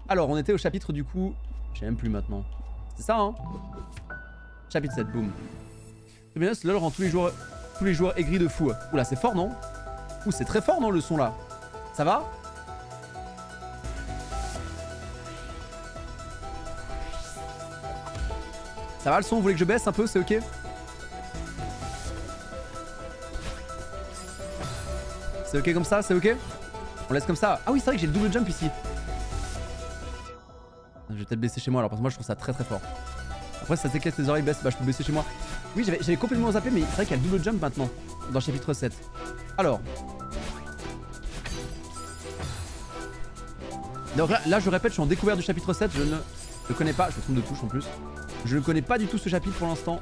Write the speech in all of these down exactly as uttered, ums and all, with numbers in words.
Alors, on était au chapitre du coup... Je sais même plus maintenant. C'est ça, hein? Chapitre sept, boum. C'est bien, ce LOL rend tous les joueurs, tous les joueurs aigris de fou. Oula, c'est fort, non? Ouh, c'est très fort, non, le son, là? Ça va? Ça va, le son? Vous voulez que je baisse un peu? C'est ok? C'est ok comme ça? C'est ok? On laisse comme ça. Ah oui, c'est vrai que j'ai le double jump ici. Je vais peut-être baisser chez moi alors parce que moi je trouve ça très très fort. Après si ça t'éclate les oreilles baisse, bah je peux baisser chez moi. Oui j'avais complètement zappé mais c'est vrai qu'il y a le double jump maintenant dans le chapitre sept. Alors. Donc là, là je répète, je suis en découverte du chapitre sept, je ne le connais pas, je me trompe de touche en plus. Je ne connais pas du tout ce chapitre pour l'instant.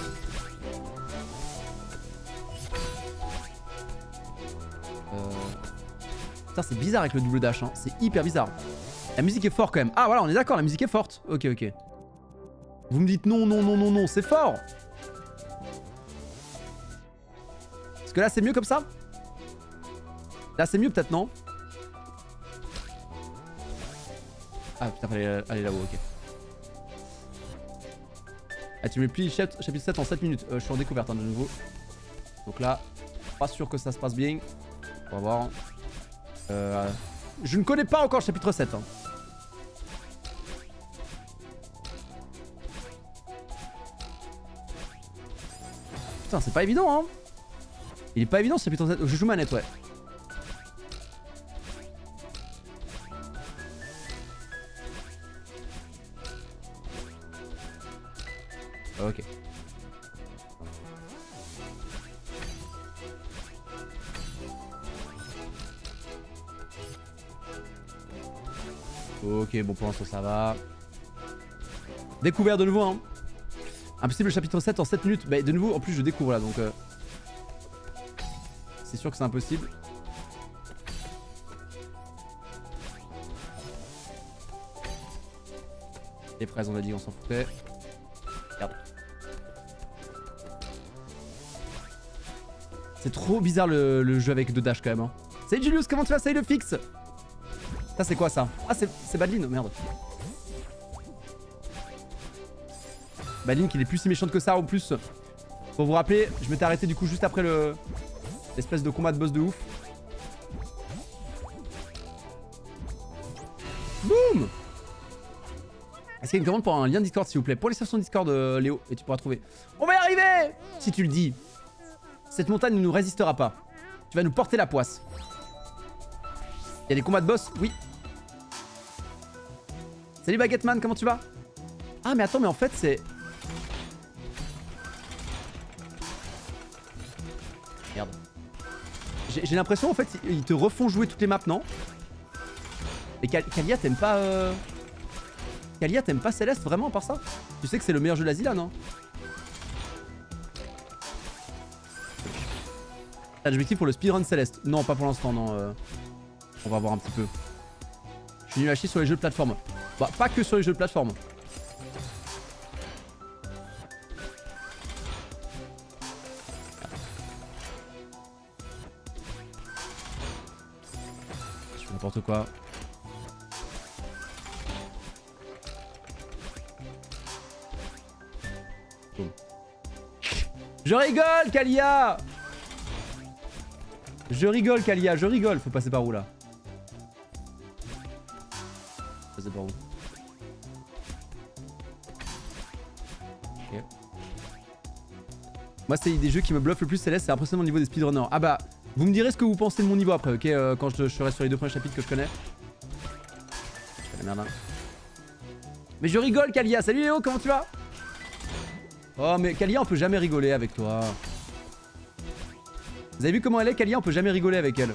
Euh... Putain c'est bizarre avec le double dash, hein. C'est hyper bizarre. La musique est forte quand même. Ah voilà, on est d'accord, la musique est forte. Ok, ok. Vous me dites non, non, non, non, non, c'est fort. Parce que là, c'est mieux comme ça? Là, c'est mieux peut-être, non? Ah putain, fallait aller là-haut, ok. Ah, tu me plies chapitre sept en sept minutes. Euh, je suis en découverte hein, de nouveau. Donc là, pas sûr que ça se passe bien. On va voir. Euh, je ne connais pas encore le chapitre sept. Hein. Putain, c'est pas évident, hein. Il est pas évident ce chapitre sept. Je joue manette, ouais. Ok. Ok, bon pour l'instant ça va. Découvert de nouveau, hein. Impossible chapitre sept en sept minutes. Bah de nouveau, en plus je découvre là, donc... Euh... C'est sûr que c'est impossible. Les fraises, on a dit, on s'en foutait. Regarde. C'est trop bizarre le, le jeu avec deux dash quand même. Hein. Salut Julius, comment tu vas? Salut le fixe. Ça c'est quoi ça? Ah c'est Badline, merde. Badline qui n'est plus si méchante que ça en plus. Pour vous rappeler, je m'étais arrêté du coup juste après le l'espèce de combat de boss de ouf. Boum. Est-ce qu'il y a une commande pour un lien Discord s'il vous plaît? Pour les sur son Discord euh, Léo, et tu pourras trouver. On va y arriver. Si tu le dis. Cette montagne ne nous résistera pas. Tu vas nous porter la poisse. Il y a des combats de boss? Oui. Salut Baguetteman, comment tu vas? Ah mais attends, mais en fait c'est... Merde. J'ai l'impression en fait ils te refont jouer toutes les maps, non? Et Kalia t'aimes pas... Euh... Kalia t'aimes pas Céleste vraiment à part ça? Tu sais que c'est le meilleur jeu d'Asila, non? T'as l'objectif pour le speedrun Céleste? Non, pas pour l'instant, non. Euh... On va voir un petit peu. Je suis nul à chier sur les jeux de plateforme. Bah, pas que sur les jeux de plateforme. Je fais n'importe quoi. Boum. Je rigole, Kalia! Je rigole, Kalia, je rigole. Faut passer par où là? Passer par où? Ok. Moi, c'est des jeux qui me bluffent le plus, Céleste. C'est impressionnant au niveau des speedrunners. Ah bah, vous me direz ce que vous pensez de mon niveau après, ok? euh, Quand je, je serai sur les deux premiers chapitres que je connais. La merde. Hein. Mais je rigole, Kalia. Salut Léo, comment tu vas? Oh, mais Kalia, on peut jamais rigoler avec toi. Vous avez vu comment elle est, Kalia? On peut jamais rigoler avec elle.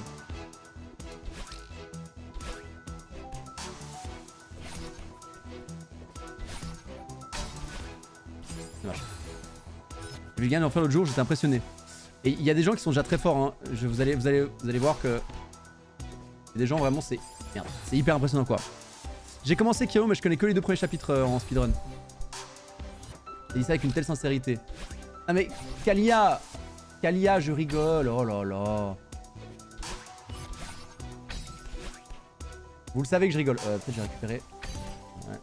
J'ai vu Gagne en faire l'autre jour, j'étais impressionné. Et il y a des gens qui sont déjà très forts. Hein. Je, vous, allez, vous, allez, vous allez voir que... Il y a des gens vraiment, c'est... Merde, c'est hyper impressionnant quoi. J'ai commencé Kyo, mais je connais que les deux premiers chapitres euh, en speedrun. J'ai dit ça avec une telle sincérité. Ah mais Kalia... Kalia, je rigole, oh là là. Vous le savez que je rigole. Euh, peut-être j'ai récupéré. Ouais.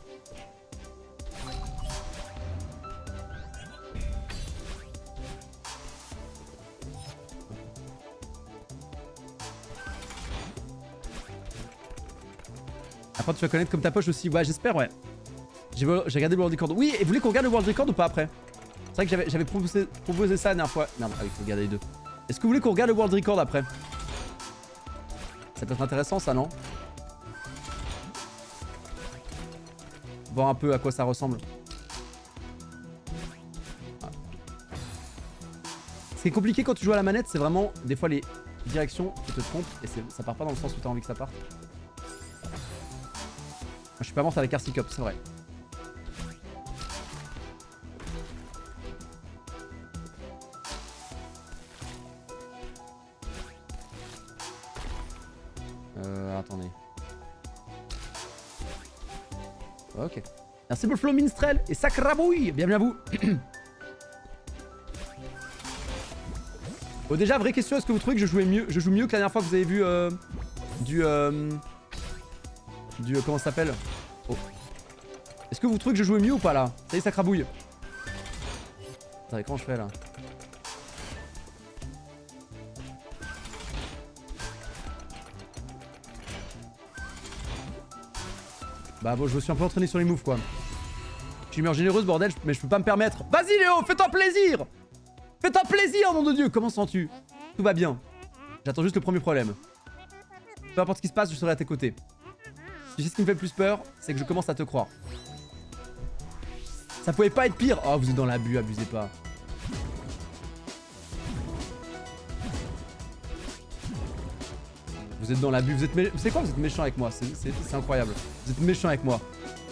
Après tu vas connaître comme ta poche aussi. Ouais, j'espère, ouais. J'ai regardé le World Record. Oui, et vous voulez qu'on regarde le World Record ou pas après? C'est vrai que j'avais proposé, proposé ça la dernière fois. Non, ah, il faut regarder les deux. Est-ce que vous voulez qu'on regarde le World Record après? Ça peut être intéressant ça, non? Voir un peu à quoi ça ressemble. Ah. Ce qui est compliqué quand tu joues à la manette, c'est vraiment des fois les directions qui te trompent et ça part pas dans le sens où tu as envie que ça parte. Je suis pas morte avec Arctic Cup, c'est vrai. Euh, attendez. Ok. Merci pour le flow Minstrel et Sacrabouille. Bienvenue à vous. Bon, déjà, vraie question, est-ce que vous trouvez que je jouais mieux, je joue mieux que la dernière fois que vous avez vu euh, du... Euh, du... Euh, comment ça s'appelle? Oh. Est-ce que vous trouvez que je jouais mieux ou pas là? Ça y est, Sacrabouille. Attendez, comment je fais là? Bah bon, je me suis un peu entraîné sur les moves quoi. Je suis humeur généreuse bordel, mais je peux pas me permettre. Vas-y Léo, fais-toi plaisir. Fais-toi plaisir, nom de Dieu. Comment sens-tu? Tout va bien. J'attends juste le premier problème. Peu importe ce qui se passe, je serai à tes côtés. Tu sais ce qui me fait le plus peur, c'est que je commence à te croire. Ça pouvait pas être pire. Oh, vous êtes dans l'abus, abusez pas. Vous êtes dans l'abus, vous êtes mé... Vous savez quoi? Vous êtes méchant avec moi, c'est incroyable. Vous êtes méchant avec moi.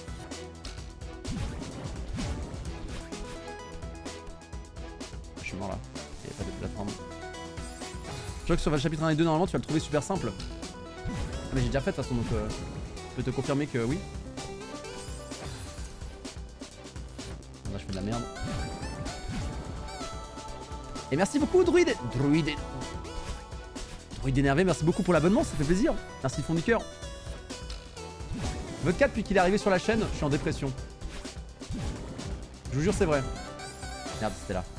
Je suis mort là. Il n'y a pas de plateforme. Je crois que sur le chapitre un et deux, normalement, tu vas le trouver super simple. Ah, mais j'ai déjà fait de toute façon, donc euh, je peux te confirmer que oui. Là, je fais de la merde. Et merci beaucoup, Druide. Druide. Druide énervé, merci beaucoup pour l'abonnement, ça fait plaisir. Merci du fond du cœur. Vodka, depuis qu'il est arrivé sur la chaîne, je suis en dépression. Je vous jure, c'est vrai. Merde, c'était là.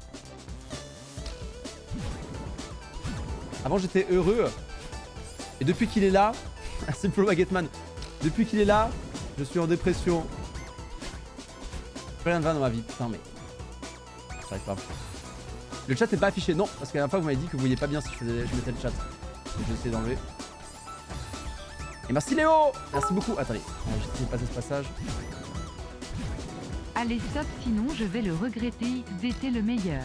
Avant, j'étais heureux. Et depuis qu'il est là, c'est le Baguetteman. Depuis qu'il est là, je suis en dépression. Rien de va dans ma vie, putain, mais. J'arrive pas. Le chat n'est pas affiché, non, parce que la dernière fois vous m'avez dit que vous voyez pas bien si je, faisais, je mettais le chat. Donc je vais essayer d'enlever. Et merci Léo. Merci beaucoup. Attendez, on va juste essayer de passer ce passage. Allez stop, sinon je vais le regretter, c'était le meilleur.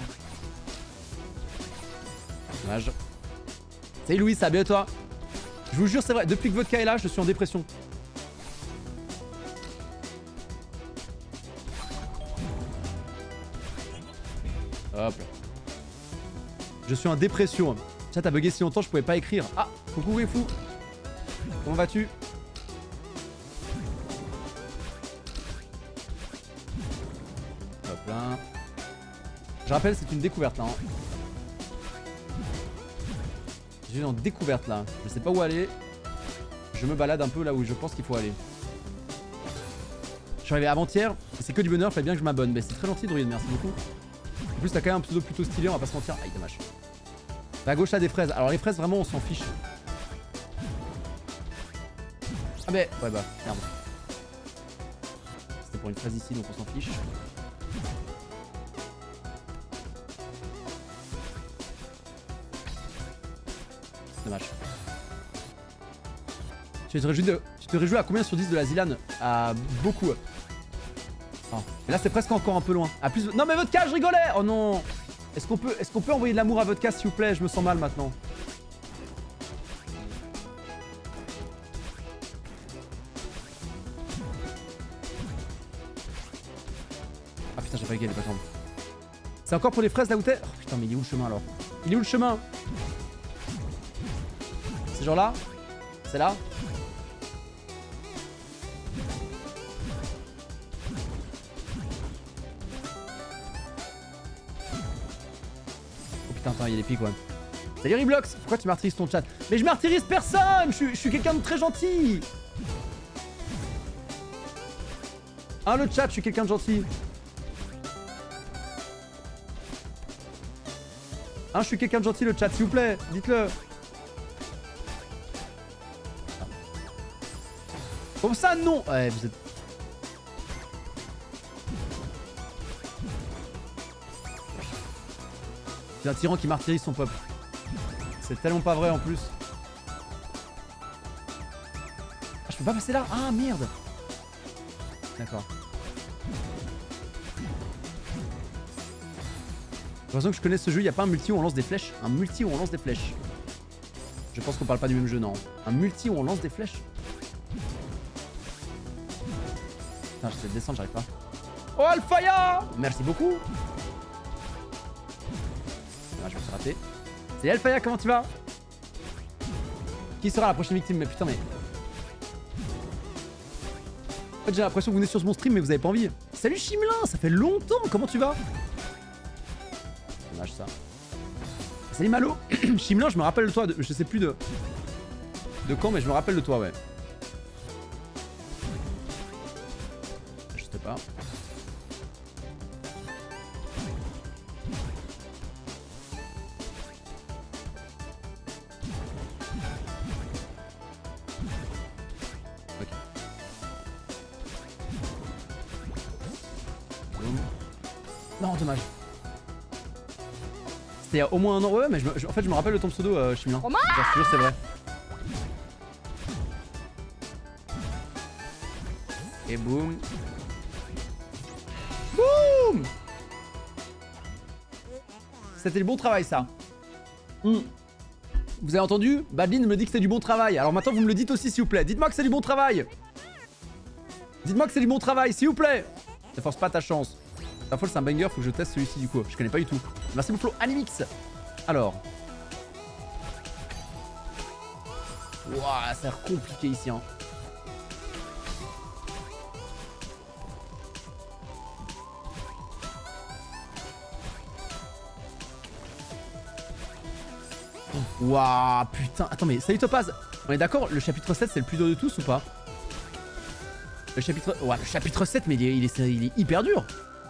Dommage. Salut Louis, ça va bien et toi? Je vous jure, c'est vrai, depuis que Vodka est là, je suis en dépression. Hop là. Je suis en dépression. Ça t'as bugué si longtemps, je pouvais pas écrire. Ah, coucou Wefou. Comment vas-tu? Hop là. Je rappelle, c'est une découverte là. Hein. Je suis en découverte là. Je sais pas où aller. Je me balade un peu là où je pense qu'il faut aller. Je suis arrivé avant-hier. C'est que du bonheur, il fallait bien que je m'abonne. Mais c'est très gentil, Druide, merci beaucoup. En plus, t'as quand même un pseudo plutôt stylé, on va pas se mentir. Aïe, dommage. À gauche, là, des fraises. Alors, les fraises, vraiment, on s'en fiche. Ah, mais. Ouais, bah, merde. C'était pour une fraise ici, donc on s'en fiche. Dommage. Tu te réjouis, de... tu te réjouis à combien sur dix de la Zilan? À beaucoup. Oh. Mais là, c'est presque encore un peu loin. À plus... Non, mais votre cas, je rigolais. Oh non. Est-ce qu'on peut... Est-ce qu'on peut envoyer de l'amour à votre cas, s'il vous plaît? Je me sens mal maintenant. Ah putain, j'ai pas gagné les plateformes. C'est encore pour les fraises là où t'es? Oh putain, mais il est où le chemin alors? Il est où le chemin? C'est genre là? C'est là? Attends, il y a des pics, ouais. Salut Riblox, pourquoi tu martyrises ton chat? Mais je martyrise personne. Je suis, je suis quelqu'un de très gentil. Ah, le chat, je suis quelqu'un de gentil. Hein, je suis quelqu'un de gentil, le chat, s'il vous plaît, dites-le. Comme ça, non. Ouais, vous êtes... C'est un tyran qui martyrise son peuple. C'est tellement pas vrai en plus. Ah, je peux pas passer là. Ah, merde. D'accord. J'ai l'impression que je connais ce jeu, il n'y a pas un multi où on lance des flèches. Un multi où on lance des flèches. Je pense qu'on parle pas du même jeu, non. Un multi où on lance des flèches. Putain, j'essaie de descendre, j'arrive pas. Oh, Alphaya! Merci beaucoup. Ah, je me suis raté. Salut Alphaya, comment tu vas? Qui sera la prochaine victime? Mais putain, mais... En fait, j'ai l'impression que vous venez sur mon stream, mais vous avez pas envie. Salut Chimelin, ça fait longtemps, comment tu vas? Dommage ça. Salut Malo. Chimelin, je me rappelle de toi, de, je sais plus de... De quand, mais je me rappelle de toi, ouais. Je sais pas. Ok. Boum. Non, dommage. C'était il y a au moins un an, ouais, mais je me, je, en fait, je me rappelle de ton pseudo, euh, Chimelin. Genre, je te jure, c'est vrai. Et boum. Boum. C'était le bon travail, ça. Mm. Vous avez entendu? Badlin me dit que c'est du bon travail. Alors maintenant, vous me le dites aussi, s'il vous plaît. Dites-moi que c'est du bon travail. Dites-moi que c'est du bon travail, s'il vous plaît. Ne force pas ta chance. La folle, c'est un banger, faut que je teste celui-ci du coup. Je connais pas du tout. Merci beaucoup, Animix. Alors. Ouah, ça a l'air compliqué ici, hein. Ouah, putain. Attends, mais salut Topaz. On est d'accord, le chapitre sept, c'est le plus dur de tous ou pas? Le chapitre... Ouah, le chapitre sept, mais il est, il est, il est hyper dur.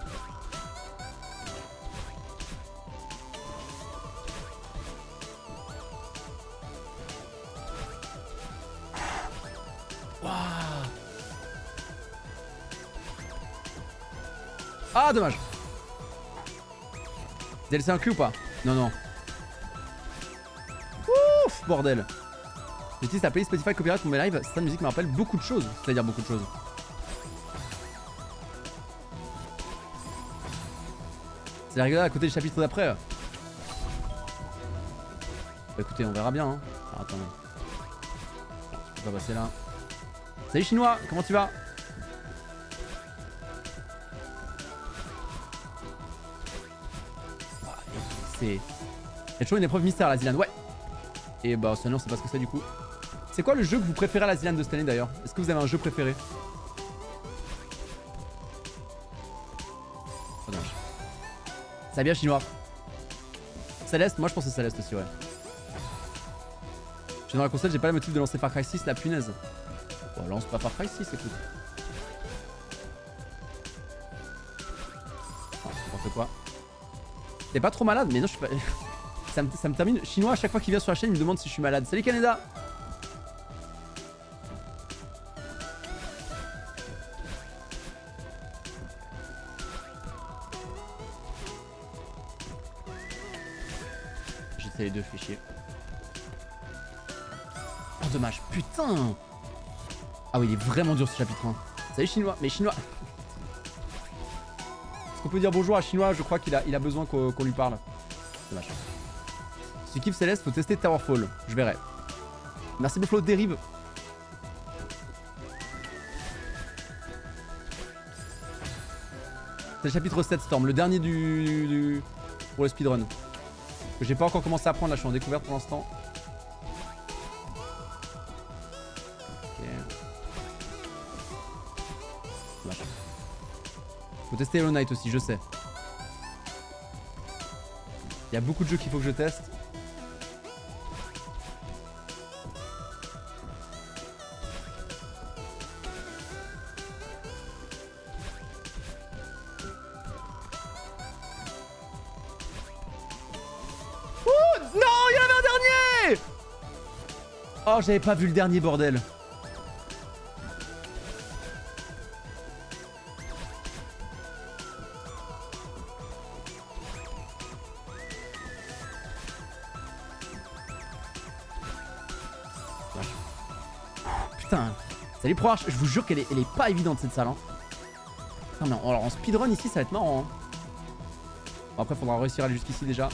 Ah, dommage. D L C inclus ou pas? Non, non. Ouf, bordel. J'utilise la playlist Spotify Copyright pour mes lives. Cette musique me rappelle beaucoup de choses. C'est-à-dire beaucoup de choses. C'est la rigolade à côté du chapitre d'après. Bah, écoutez, on verra bien. Hein. Alors, attendez. Je peux pas passer là. Salut Chinois, comment tu vas? C'est... Il y a toujours une épreuve mystère à la Zilan, ouais. Et bah cette année on sait pas ce que c'est du coup. C'est quoi le jeu que vous préférez à la Zilan de cette année d'ailleurs? Est-ce que vous avez un jeu préféré? Oh, dommage. Ça va bien Chinois. Céleste, moi je pense que c'est Céleste aussi, ouais. Je suis dans la console, j'ai pas le motif de lancer Far Cry six, la punaise. Bon, lance pas Far Cry six, écoute. Oh, n'importe quoi. T'es pas trop malade? Mais non, je suis pas... ça, me, ça me termine. Chinois, à chaque fois qu'il vient sur la chaîne, il me demande si je suis malade. Salut Canada. J'essaie les deux, je fais chier. Oh, dommage. Putain. Ah oui, il est vraiment dur ce chapitre un. Salut Chinois. Mais Chinois... Est-ce qu'on peut dire bonjour à Chinois? Je crois qu'il a, il a besoin qu'on qu'on lui parle. Dommage. Si tu kiffes Céleste, faut tester Towerfall. Je verrai. Merci beaucoup, Dérive. C'est le chapitre sept, Storm. Le dernier du, du... pour le speedrun. Que j'ai pas encore commencé à prendre. Là, je suis en découverte pour l'instant. Ok. Dommage. Faut tester Hollow Knight aussi, je sais. Il y a beaucoup de jeux qu'il faut que je teste. Oh, j'avais pas vu le dernier, bordel. Putain. Salut Pro Arch, je vous jure qu'elle est, elle est pas évidente cette salle. Hein. Non, mais alors en speedrun ici, ça va être marrant. Hein. Bon, après, faudra réussir à aller jusqu'ici déjà.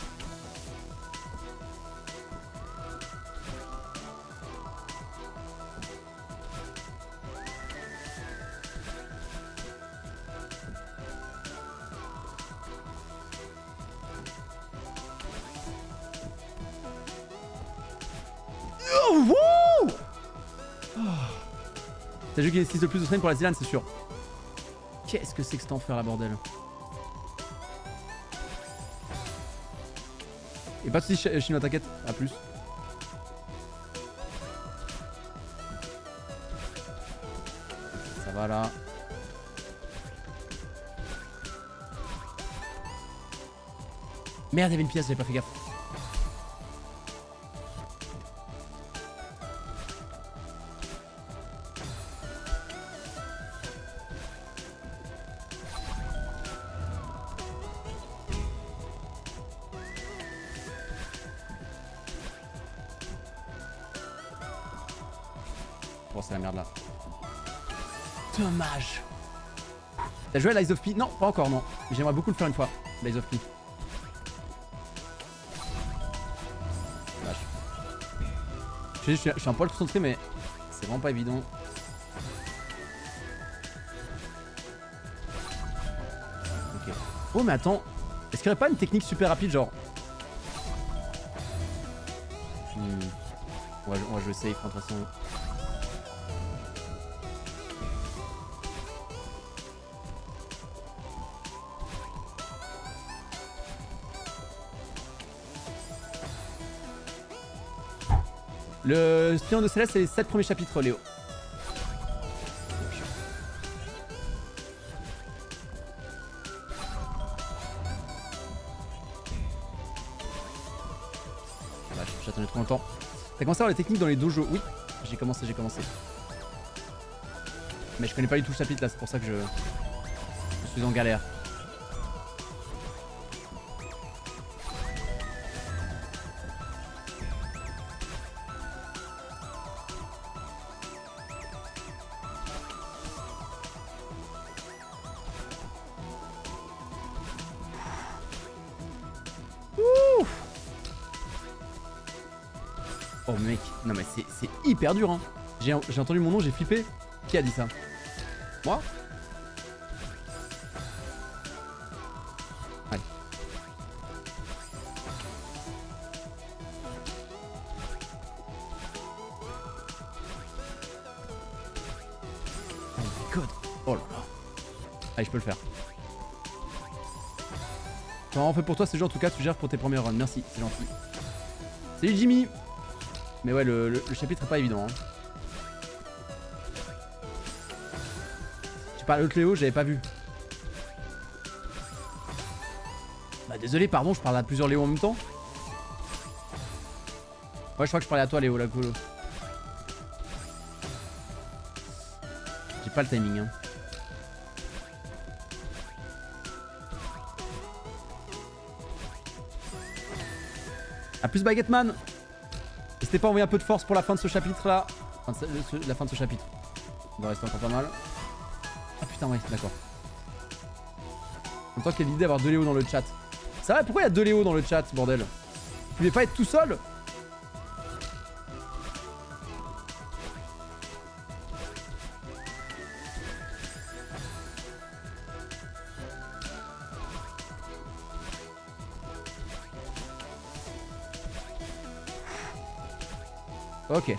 Oh, wow. Oh. T'as vu qu'il nécessite le plus de strain pour la Zilane, c'est sûr. Qu'est-ce que c'est que cet enfer là, bordel. Et pas de soucis, Chinois, t'inquiète. A plus. Ça va là. Merde, il y avait une pièce, j'avais pas fait gaffe. Bon, c'est la merde là. Dommage. T'as joué à l'Eyes of P? Non, pas encore, non. J'aimerais beaucoup le faire une fois, l'Eyes of P. Dommage. Je suis, je suis un poil concentré, mais c'est vraiment pas évident. Ok. Oh, mais attends. Est-ce qu'il n'y aurait pas une technique super rapide, genre... Hmm. On va, on va jouer safe, de toute façon. Le Spion de Céleste, c'est les sept premiers chapitres, Léo. Vache, j'attendais trop longtemps. T'as commencé à voir les techniques dans les dojos? Oui, j'ai commencé, j'ai commencé. Mais je connais pas du tout le chapitre là, c'est pour ça que je, je suis en galère. Oh mec, non mais c'est hyper dur hein. J'ai entendu mon nom, j'ai flippé. Qui a dit ça? Moi? Ouais. Oh my god. Oh là là. Allez, je peux le faire. J'ai vraiment fait pour toi, c'est genre en tout cas, tu gères pour tes premières runs. Merci, c'est gentil. Salut Jimmy. Mais ouais, le, le, le chapitre est pas évident. Hein. Tu parles de l'autre Léo, j'avais pas vu. Bah désolé, pardon, je parle à plusieurs Léo en même temps. Ouais, je crois que je parlais à toi Léo, la colo. J'ai pas le timing. Hein. A plus Baguetteman. N'hésitez pas à envoyer un peu de force pour la fin de ce chapitre là. Enfin, la fin de ce chapitre. On va rester encore pas mal. Ah putain, ouais, d'accord. En même temps, quelle idée d'avoir deux Léo dans le chat. C'est vrai, pourquoi il y a deux Léo dans le chat, bordel? Tu voulais pas être tout seul? Ok.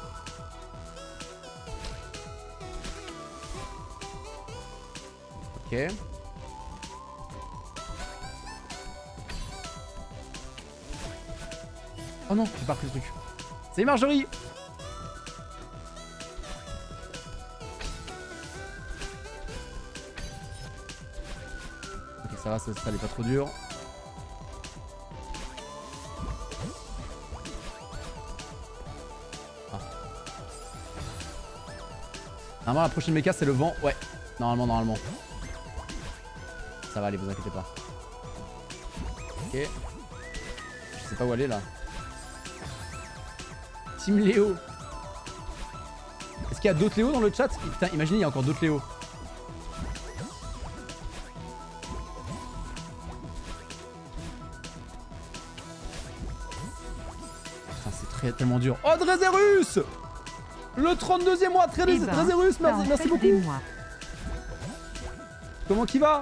Ok. Oh non, j'ai pas repris le truc. Salut Marjorie. Ok, ça va, ça, ça n'est pas trop dur. Ah. Normalement, la prochaine méca, c'est le vent. Ouais, normalement, normalement. Ça va aller, vous inquiétez pas. Ok. Je sais pas où aller là. Team Léo. Est-ce qu'il y a d'autres Léo dans le chat? Putain, imaginez, il y a encore d'autres Léo. Putain, c'est très tellement dur. Oh, Drézérus! Le trente-deuxième mois, très Eh ben, Drézérus, merci, ça en merci fait beaucoup. des mois. Comment qu'il va?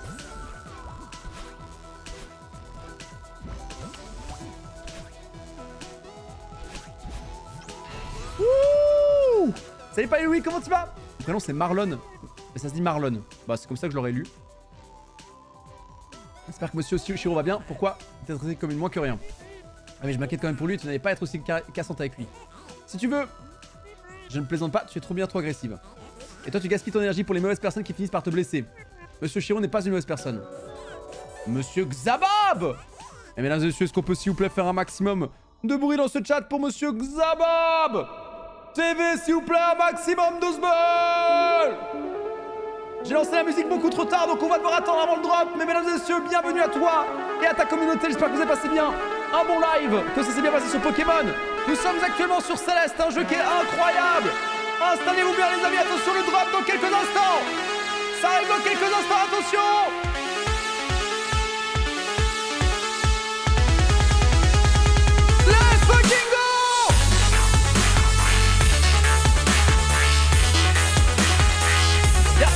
Wouh! Salut pas Louis, comment tu vas? Mon prénom c'est Marlon. Mais ça se dit Marlon. Bah c'est comme ça que je l'aurais lu. J'espère que monsieur Shiro va bien. Pourquoi t'es traité comme une moins que rien? Ah mais je m'inquiète quand même pour lui, tu n'allais pas être aussi cassante avec lui. Si tu veux. Je ne plaisante pas, tu es trop bien, trop agressive. Et toi tu gaspilles ton énergie pour les mauvaises personnes qui finissent par te blesser. Monsieur Shiro n'est pas une mauvaise personne. Monsieur Xabab! Et mesdames et messieurs, est-ce qu'on peut s'il vous plaît faire un maximum de bruit dans ce chat pour Monsieur Xabab? T V s'il vous plaît, un maximum de balles. J'ai lancé la musique beaucoup trop tard, donc on va devoir attendre avant le drop. Mais mesdames et messieurs, bienvenue à toi et à ta communauté, j'espère que vous avez passé bien un bon live, que ça s'est bien passé sur Pokémon. Nous sommes actuellement sur Céleste, un jeu qui est incroyable. Installez-vous bien les amis, attention le drop dans quelques instants. Ça arrive dans quelques instants, attention. Let's fucking go. Yeah.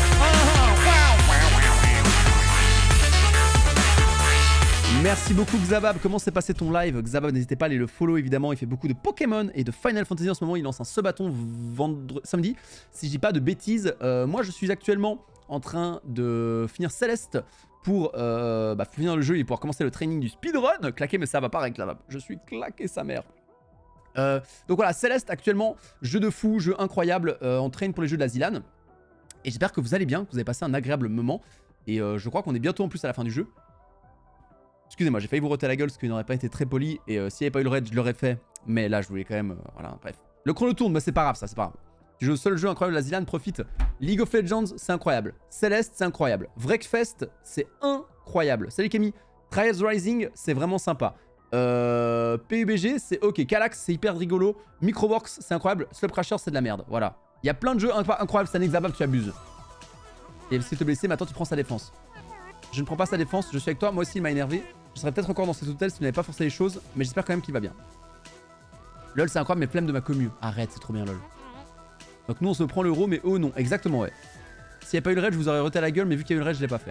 Merci beaucoup Xabab, comment s'est passé ton live? Xabab, n'hésitez pas à aller le follow évidemment, il fait beaucoup de Pokémon et de Final Fantasy en ce moment, il lance un sub-bâton vendre... samedi, si je dis pas de bêtises. Euh, moi je suis actuellement en train de finir Céleste pour euh, bah, finir le jeu et pouvoir commencer le training du speedrun. Claqué, mais ça va pas avec Xabab, je suis claqué sa mère. Euh, donc voilà, Céleste actuellement, jeu de fou, jeu incroyable, euh, on traîne pour les jeux de la Zilan. Et j'espère que vous allez bien, que vous avez passé un agréable moment. Et euh, je crois qu'on est bientôt en plus à la fin du jeu. Excusez-moi, j'ai failli vous roter la gueule parce qu'il n'aurait pas été très poli. Et euh, s'il n'y avait pas eu le raid, je l'aurais fait. Mais là, je voulais quand même... Euh, voilà, bref. Le chrono tourne, mais c'est pas grave, ça, c'est pas grave. Tu joues au seul jeu incroyable de la Zilan, profite. League of Legends, c'est incroyable. Céleste, c'est incroyable. Wreckfest, c'est incroyable. Salut Camille. Trials Rising, c'est vraiment sympa. Euh, P U B G, c'est ok. Calax, c'est hyper rigolo. Microworks, c'est incroyable. Slop Crasher, c'est de la merde. Voilà. Il y a plein de jeux incroyables cette année. Xabab, tu abuses. Et si tu te blessé, maintenant tu prends sa défense. Je ne prends pas sa défense, je suis avec toi. Moi aussi, il m'a énervé. Je serais peut-être encore dans cet hôtel si tu n'avais pas forcé les choses, mais j'espère quand même qu'il va bien. LOL, c'est incroyable, mais flemme de ma commu. Arrête, c'est trop bien, LOL. Donc nous, on se prend l'euro, mais eux, non. Exactement, ouais. S'il n'y a pas eu le raid, je vous aurais reté à la gueule, mais vu qu'il y a eu le raid, je l'ai pas fait.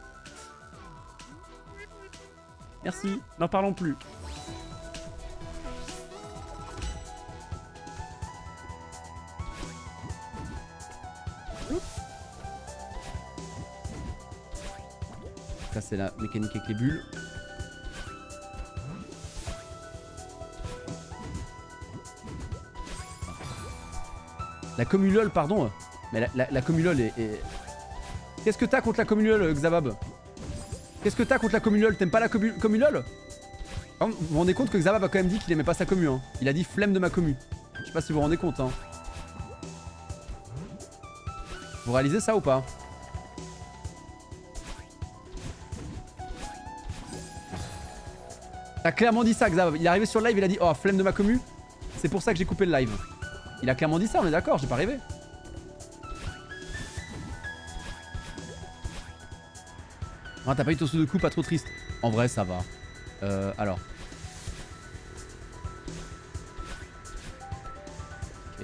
Merci, n'en parlons plus. Ça, c'est la mécanique avec les bulles. La commu LOL, pardon. Mais la, la, la commu LOL est... est... Qu'est-ce que t'as contre la commu LOL, Xabab? Qu'est-ce que t'as contre la commu LOL? T'aimes pas la commu, commu LOL? Vous vous rendez compte que Xabab a quand même dit qu'il aimait pas sa commu, hein. Il a dit flemme de ma commu. Je sais pas si vous vous rendez compte, hein. Vous réalisez ça ou pas? T'as clairement dit ça, Xabab. Il est arrivé sur le live, il a dit oh, flemme de ma commu. C'est pour ça que j'ai coupé le live. Il a clairement dit ça, on est d'accord, j'ai pas rêvé. Ah, t'as pas eu ton sous de coup, pas trop triste. En vrai, ça va. Euh, alors. Ok.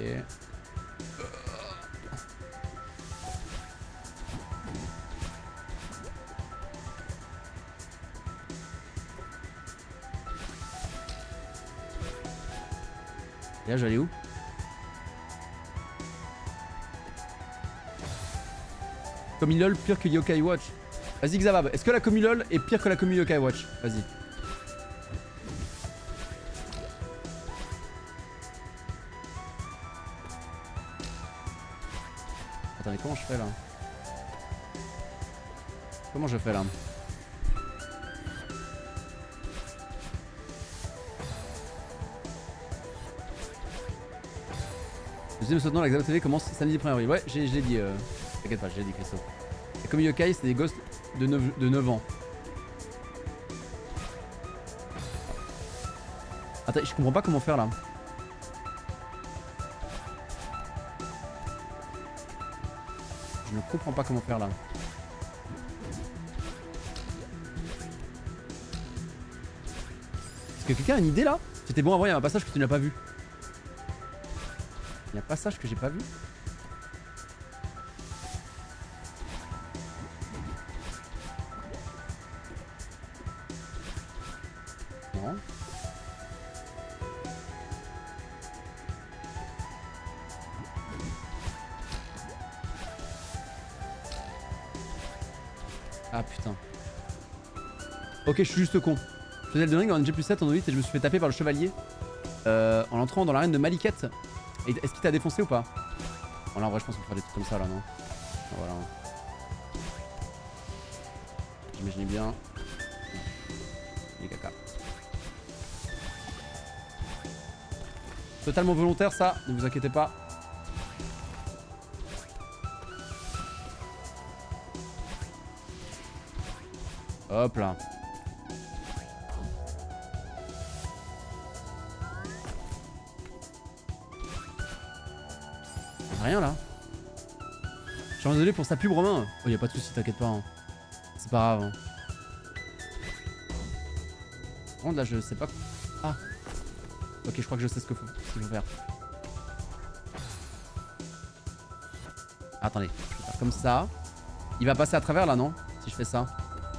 Et là, j'allais où? Commu LOL pire que Yokai Watch. Vas-y Xabab, est-ce que la commu LOL est pire que la commu Yokai Watch? Vas-y. Attends, mais comment je fais là? Comment je fais là? Le deuxième sautement, la Xabo T V commence samedi premier avril. Ouais, j'ai dit. Euh... T'inquiète pas, j'ai dit Christophe. Et comme Yokai, c'est des gosses de neuf, de neuf ans. Attends, je comprends pas comment faire là. Je ne comprends pas comment faire là. Est-ce que quelqu'un a une idée là? C'était bon avant, il y a un passage que tu n'as pas vu. Il y a un passage que j'ai pas vu. Non. Ah putain. Ok, je suis juste con. Je faisais Elden Ring en G plus sept en huit et je me suis fait taper par le chevalier euh, en entrant dans l'arène de Maliket. Est-ce qu'il t'a défoncé ou pas? Bon, là en vrai je pense qu'on peut faire des trucs comme ça là, non? Voilà. J'imaginais bien. Les caca. Totalement volontaire ça, ne vous inquiétez pas. Hop là. Rien là. Je suis désolé pour sa pub Romain. Oh, y a pas de soucis, t'inquiète pas. Hein. C'est pas grave. Hein. Par contre là je sais pas. Ah. Ok, je crois que je sais ce qu'il faut, qu faut faire. Attendez, je vais faire comme ça. Il va passer à travers là, non? Si je fais ça.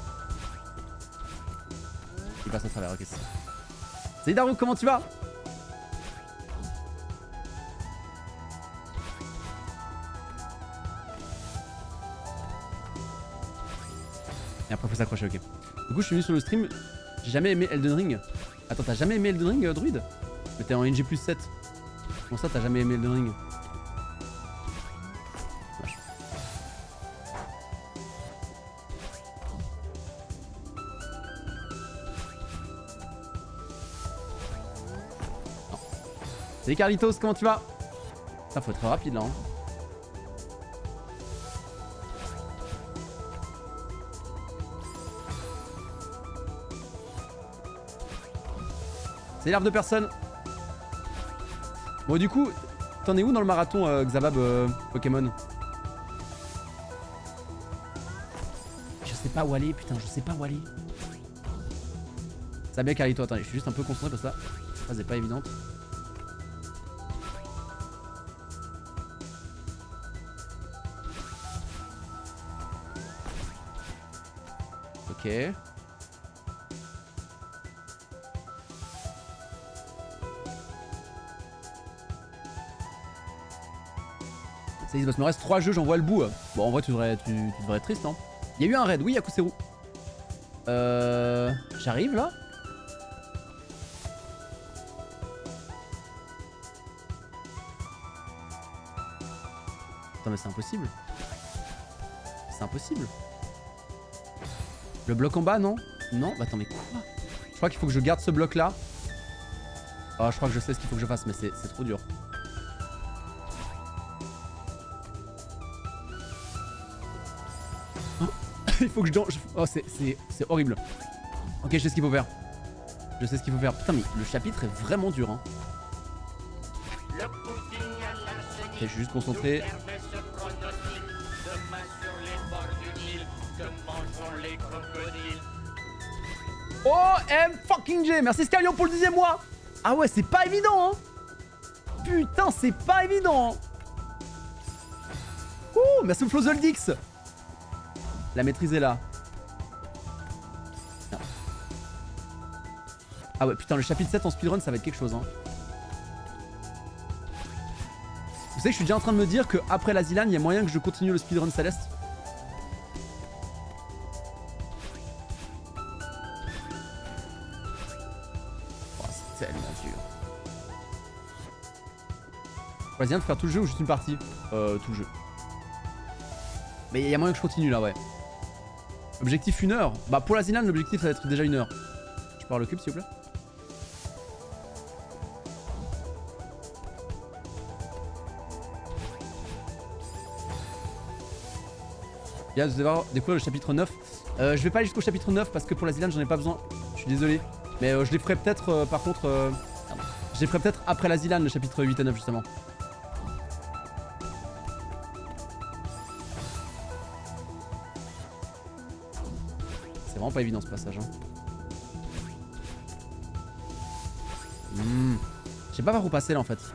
Il passe à travers, ok c'est ça. Salut Darou, comment tu vas? Et après faut s'accrocher, ok. Du coup je suis venu sur le stream, j'ai jamais aimé Elden Ring. Attends, t'as jamais aimé Elden Ring, euh, Druid? Mais t'es en N G plus sept. Comment ça t'as jamais aimé Elden Ring? Vache. Non. Salut Carlitos, comment tu vas? Ça faut être rapide là. Hein. C'est l'arbre de personne. Bon du coup, t'en es où dans le marathon euh, Xabab euh, Pokémon? Je sais pas où aller, putain, je sais pas où aller. Ça va bien Carlito, attendez, je suis juste un peu concentré parce que là, la phrase est pas évidente. Ok. Ça y est, il me reste trois jeux, j'en vois le bout. Bon, en vrai, tu devrais, tu, tu devrais être triste, hein. Il y a eu un raid, oui, à Kuseru. Euh. J'arrive là. Attends, mais c'est impossible. C'est impossible. Le bloc en bas, non? Non? Bah attends, mais quoi? Je crois qu'il faut que je garde ce bloc là. Oh, je crois que je sais ce qu'il faut que je fasse, mais c'est trop dur. Il faut que je... Oh, c'est horrible. Ok, je sais ce qu'il faut faire. Je sais ce qu'il faut faire. Putain, mais le chapitre est vraiment dur. Hein. Ok, je suis juste concentré. O M fucking G. Merci Scalion pour le dixième mois. Ah ouais, c'est pas évident. Hein. Putain, c'est pas évident. Hein. Ouh, merci Flozoldix. La maîtriser là. Non. Ah ouais, putain, le chapitre sept en speedrun, ça va être quelque chose. Hein. Vous savez que je suis déjà en train de me dire qu'après la Zilan, il y a moyen que je continue le speedrun Céleste. Oh, c'est tellement dur. Vas-y, de faire tout le jeu ou juste une partie? Euh, tout le jeu. Mais il y a moyen que je continue là, ouais. Objectif une heure. Bah pour la Zilan, l'objectif ça va être déjà une heure. Je peux avoir le cube s'il vous plaît? Il y a de devoir découvrir le chapitre neuf. Euh, je vais pas aller jusqu'au chapitre neuf parce que pour la Zilan j'en ai pas besoin. Je suis désolé. Mais euh, je les ferai peut-être euh, par contre... Euh... Je les ferai peut-être après la Zilan, le chapitre huit et neuf justement. C'est vraiment pas évident ce passage. Hein. Mmh. Je sais pas par où passer là en fait.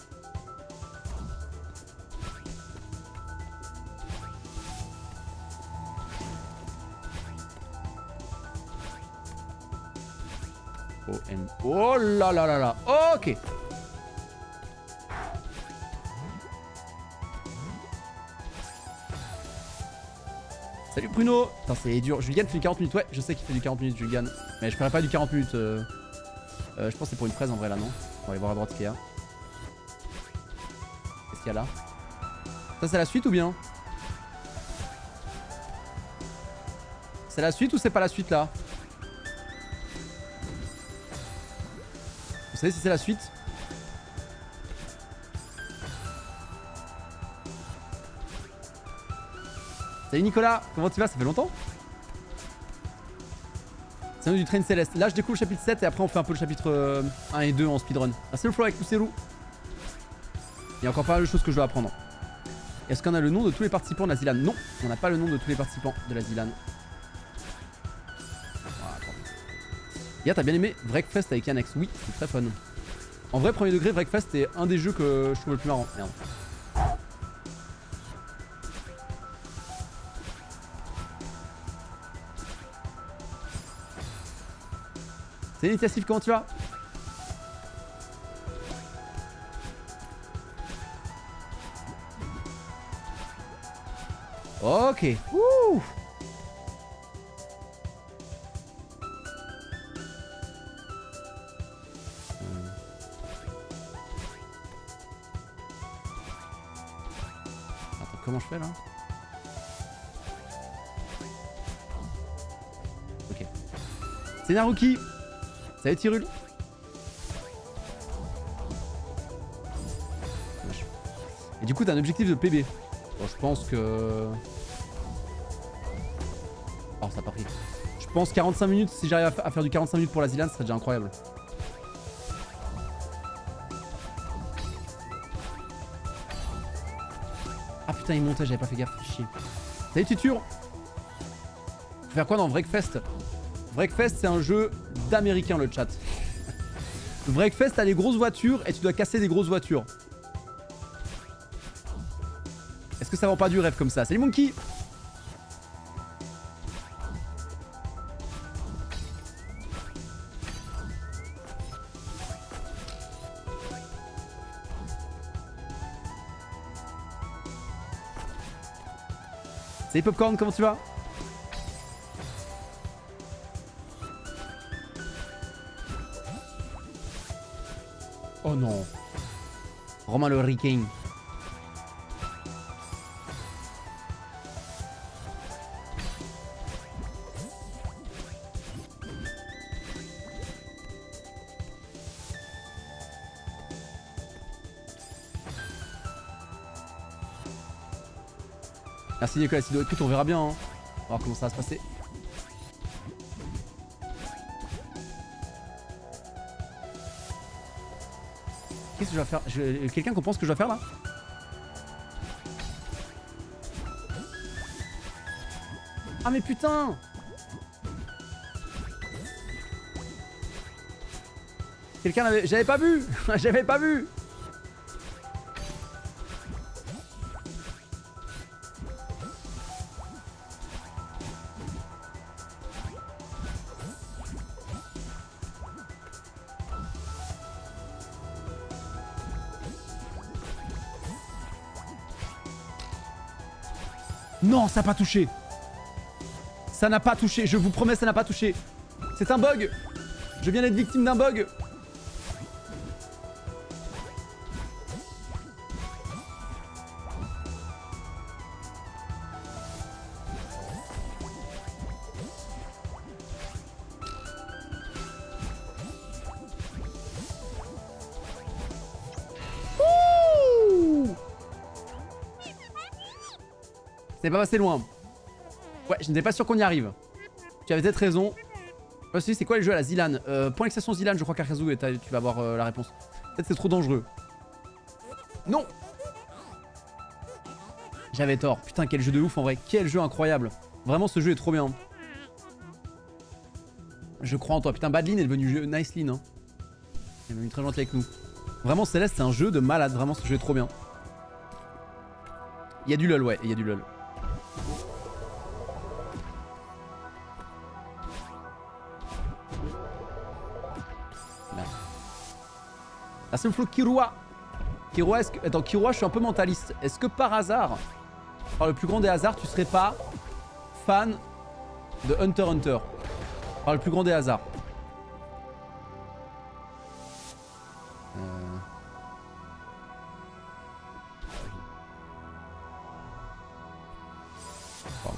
Oh, and... oh là là là là. Ok. Salut Bruno. Putain c'est dur. Julien fait du quarante minutes. Ouais je sais qu'il fait du quarante minutes Julien. Mais je ferai pas du quarante minutes. Euh... Euh, je pense que c'est pour une fraise en vrai là non. On va aller voir à droite ce qu'il y a. Qu'est-ce qu'il y a là? Ça c'est la suite ou bien? C'est la suite ou c'est pas la suite là? Vous savez si c'est la suite? Salut Nicolas, comment tu vas? Ça fait longtemps? C'est du train céleste. Là je découvre le chapitre sept et après on fait un peu le chapitre euh, un et deux en speedrun. Merci le flow avec Pousserou. Il y a encore pas mal de choses que je dois apprendre. Est-ce qu'on a le nom de tous les participants de la Zilan? Non, on n'a pas le nom de tous les participants de la Zilan. Y'a, t'as bien aimé Breakfast avec Annex? Oui, c'est très fun. En vrai, premier degré, Breakfast c'est un des jeux que je trouve le plus marrant. Merde. Salut Initiative, comment tu vas? Ok. Wouh. Attends, comment je fais là? Ok. C'est Naruki. Salut Tyrul. Et du coup t'as un objectif de P B. Bon je pense que... Oh ça a pas pris. Je pense quarante-cinq minutes, si j'arrive à faire du quarante-cinq minutes pour la Zilan, ce serait déjà incroyable. Ah putain il montait, j'avais pas fait gaffe, chier. Salut Tutur. Faut faire quoi dans Breakfast? Breakfast c'est un jeu d'américain le chat. Breakfast t'as des grosses voitures et tu dois casser des grosses voitures. Est-ce que ça vend pas du rêve comme ça? Salut Monkey. Salut Popcorn, comment tu vas? Oh non. Romain le Hurricane. Merci Nicolas Sido. Écoute, on verra bien. Hein. On va voir comment ça va se passer. Qu'est-ce que je dois faire? je... Quelqu'un comprend ce que je dois faire là? Ah mais putain! Quelqu'un avait... J'avais pas vu. J'avais pas vu. Non, ça n'a pas touché. Ça n'a pas touché. Je vous promets, ça n'a pas touché. C'est un bug. Je viens d'être victime d'un bug. C'est pas passé loin. Ouais, je n'étais pas sûr qu'on y arrive. Tu avais peut-être raison. Je me suis dit, c'est quoi les jeux à la Zilan euh, Point d'exclamation Zilan, je crois qu'Arkazu, et tu vas avoir euh, la réponse. Peut-être c'est trop dangereux. Non. J'avais tort. Putain, quel jeu de ouf en vrai. Quel jeu incroyable. Vraiment, ce jeu est trop bien. Je crois en toi. Putain, Badlin est devenu jeu... Nice Lin. Hein. Il est devenu très gentil avec nous. Vraiment, Céleste, c'est un jeu de malade. Vraiment, ce jeu est trop bien. Il y a du lol, ouais. Il y a du lol. La seule flow Kirua. Kirua, est-ce que... Attends, Kirua, je suis un peu mentaliste. Est-ce que par hasard, par le plus grand des hasards, tu serais pas fan de Hunter x Hunter? Par le plus grand des hasards. Euh... Pardon.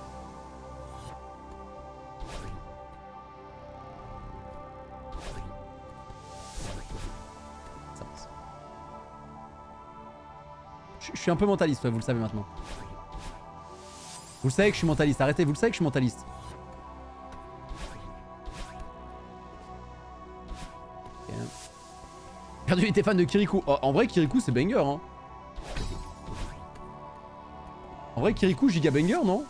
Ça passe. Je, je suis un peu mentaliste, ouais, vous le savez maintenant. Vous le savez que je suis mentaliste, arrêtez, vous le savez que je suis mentaliste. Perdu, il était fan de Kirikou. Oh, en vrai, Kirikou, c'est banger, hein. En vrai, Kirikou, giga banger, non?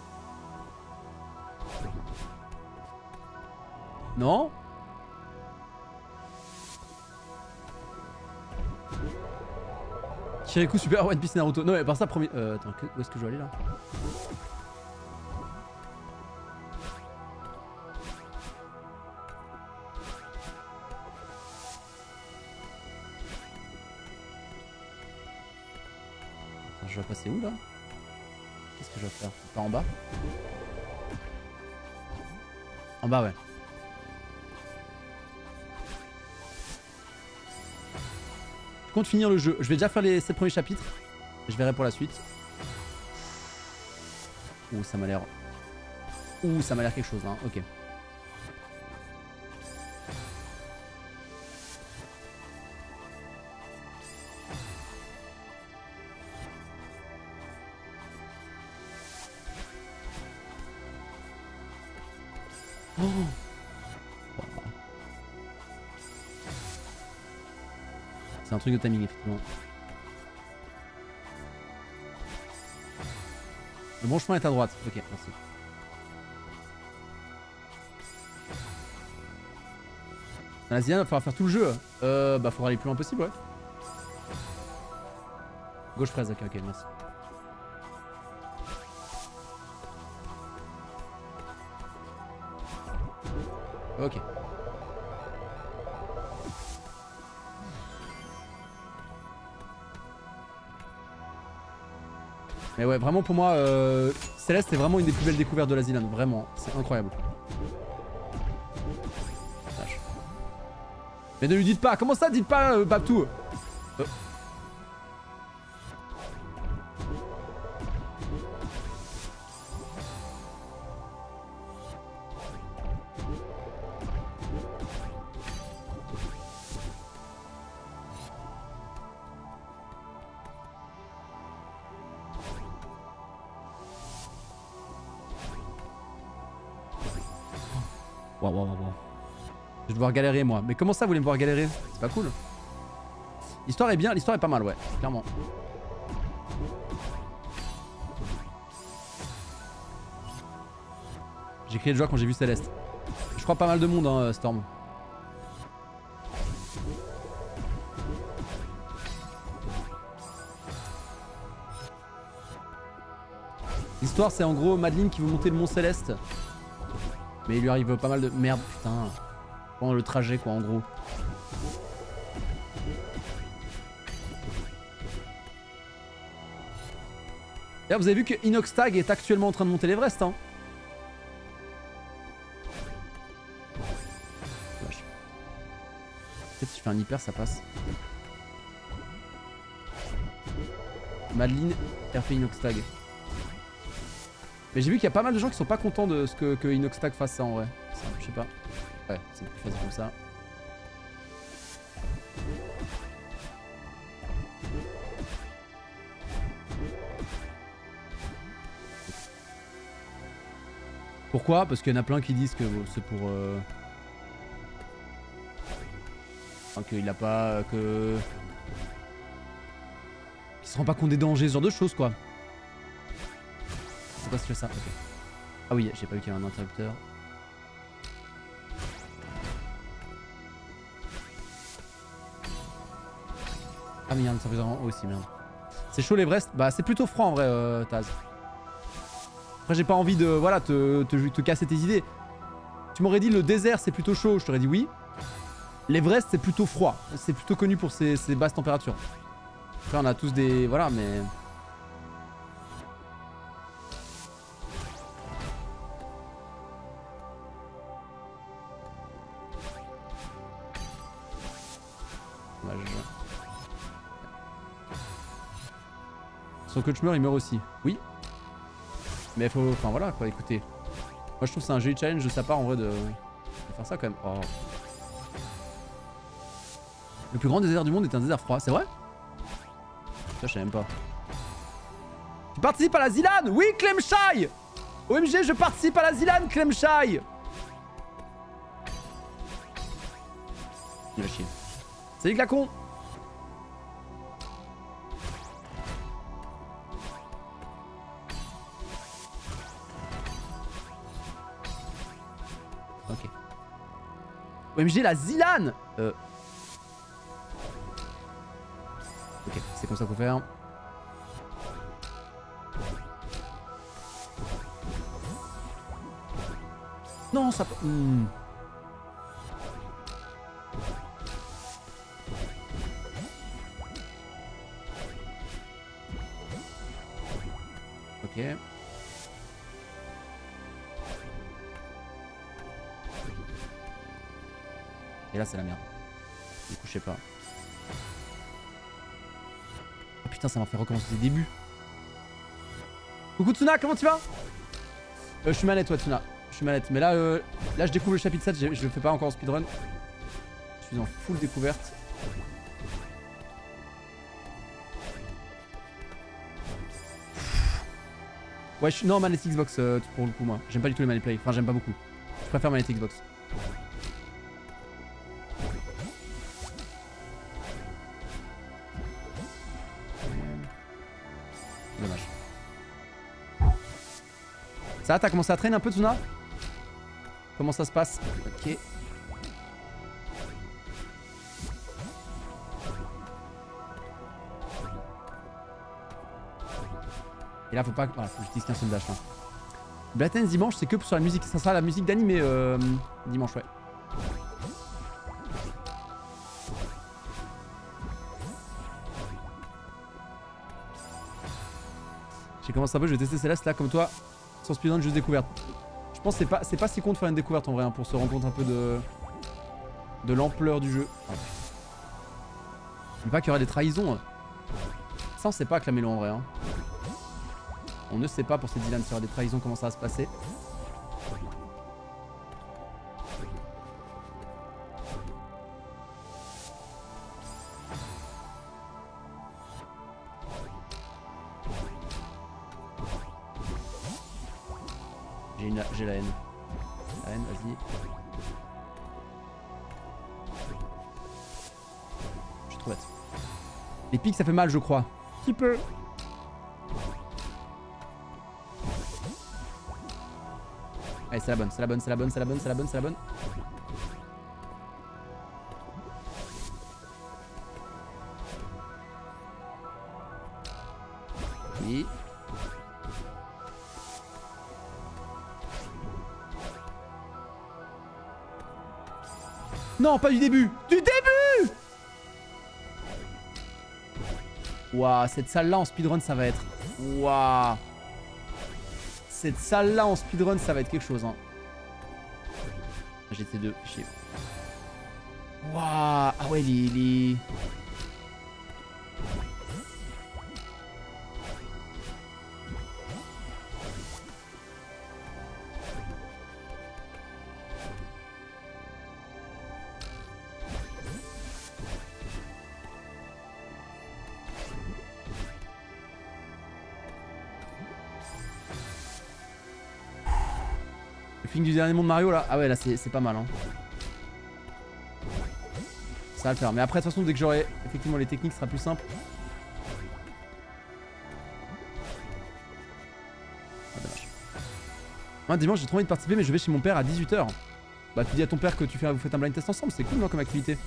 Non? Kirikou, super One Piece Naruto. Non, mais par ça, premier. Euh, attends, où est-ce que je dois aller là? Je vais passer où là? Qu'est-ce que je vais faire? Pas en bas? En bas, ouais. Je compte finir le jeu. Je vais déjà faire les sept premiers chapitres. Je verrai pour la suite. Ouh, ça m'a l'air... Ouh, ça m'a l'air quelque chose, hein. Ok. Oh. C'est un truc de timing, effectivement. Le bon chemin est à droite. Ok, merci. Dans la Zilan, il va falloir faire tout le jeu. Euh, bah, faudra aller le plus loin possible, ouais. Gauche fraise, ok, ok, merci. Ok. Mais ouais, vraiment pour moi, euh, Céleste c'est vraiment une des plus belles découvertes de la Zilan. Vraiment, c'est incroyable. Vache. Mais ne lui dites pas, comment ça, dites pas, euh, Babtou euh. Waouh, waouh, waouh. Je vais devoir galérer moi. Mais comment ça vous voulez me voir galérer? C'est pas cool. L'histoire est bien, l'histoire est pas mal, ouais, clairement. J'ai crié de joie quand j'ai vu Céleste. Je crois pas mal de monde, hein, Storm. L'histoire c'est en gros Madeline qui veut monter le mont Céleste. Mais il lui arrive pas mal de... Merde, putain. Pendant le trajet, quoi, en gros. Là, vous avez vu que Inoxtag est actuellement en train de monter l'Everest, hein. Vache. Peut-être si je fais un hyper, ça passe. Madeline, R P Inoxtag. Mais j'ai vu qu'il y a pas mal de gens qui sont pas contents de ce que, que Inoxtag fasse ça en vrai. Ça, je sais pas. Ouais, c'est plus facile comme ça. Pourquoi? Parce qu'il y en a plein qui disent que bon, c'est pour... Euh... Enfin, qu'il a pas... que... Qu'il se rend pas compte des dangers, ce genre de choses quoi. C'est quoi ce que ça? Okay. Ah oui, j'ai pas vu qu'il y avait un interrupteur. Ah mais il y a un interrupteur en haut aussi, merde. C'est chaud l'Everest? Bah c'est plutôt froid en vrai, euh, Taz. Après j'ai pas envie de voilà, te, te, te casser tes idées. Tu m'aurais dit le désert c'est plutôt chaud, je t'aurais dit oui. L'Everest c'est plutôt froid. C'est plutôt connu pour ses, ses basses températures. Après on a tous des... Voilà mais... Son coach meurt, il meurt aussi. Oui. Mais il faut... Enfin voilà quoi, écoutez. Moi je trouve que c'est un joli challenge de sa part en vrai de, de faire ça quand même. Oh. Le plus grand désert du monde est un désert froid, c'est vrai? Ça je sais même pas. Tu participes à la Zilan? Oui Clemshai! O M G je participe à la Zilan Clemshai! Il va chier. Salut Glacon! Ok. O M G la Zilan! Euh... Ok, c'est comme ça qu'il faut faire. Non, ça... Hmm. Ok. Et là, c'est la merde. Du coup, je sais pas. Oh putain, ça m'a fait recommencer des débuts. Coucou Tsuna, comment tu vas? euh, Je suis manette, ouais, Tsuna. Je suis manette. Mais là, euh, là, je découvre le chapitre sept. Je le fais pas encore en speedrun. Je suis en full découverte. Ouais, je suis... Non, manette Xbox euh, pour le coup, moi. J'aime pas du tout les manette play. Enfin, j'aime pas beaucoup. Je préfère manette Xbox. Dommage. Ça va, t'as commencé à traîner un peu, Tsuna? Comment ça se passe? Ok. Et là, faut pas... Voilà, faut que j'utilise qu'un seul dash, là. Blaten dimanche, c'est que sur la musique. Ça sera la musique d'animé euh, dimanche, ouais. J'ai commencé un peu, je vais tester Céleste là, comme toi, sur speedrun, juste découverte. Je pense que c'est pas, c'est pas si con de faire une découverte en vrai, hein, pour se rendre compte un peu de, de l'ampleur du jeu. Ah, je ne sais pas qu'il y aura des trahisons. Ça, on sait pas avec la mélo en vrai. Hein. On ne sait pas pour ces Dylan s'il y aura des trahisons, comment ça va se passer. J'ai la haine. La haine, vas-y. Je suis trop bête. Les pics, ça fait mal, je crois. Un petit peu. Allez, c'est la bonne, c'est la bonne, c'est la bonne, c'est la bonne, c'est la bonne, c'est la bonne. Oui. Non, pas du début. Du début. Waouh, cette salle là en speedrun ça va être... Waouh. Cette salle là en speedrun ça va être quelque chose. Hein. G T deux, chier. Waouh. Ah ouais, les... les... Le feeling du dernier monde Mario là. Ah ouais, là c'est pas mal. Hein. Ça va le faire. Mais après, de toute façon, dès que j'aurai effectivement les techniques, ce sera plus simple. Ah, dommage. Moi, dimanche, j'ai trop envie de participer, mais je vais chez mon père à dix-huit heures. Bah, tu dis à ton père que tu fais, vous faites un blind test ensemble. C'est cool, non, comme activité.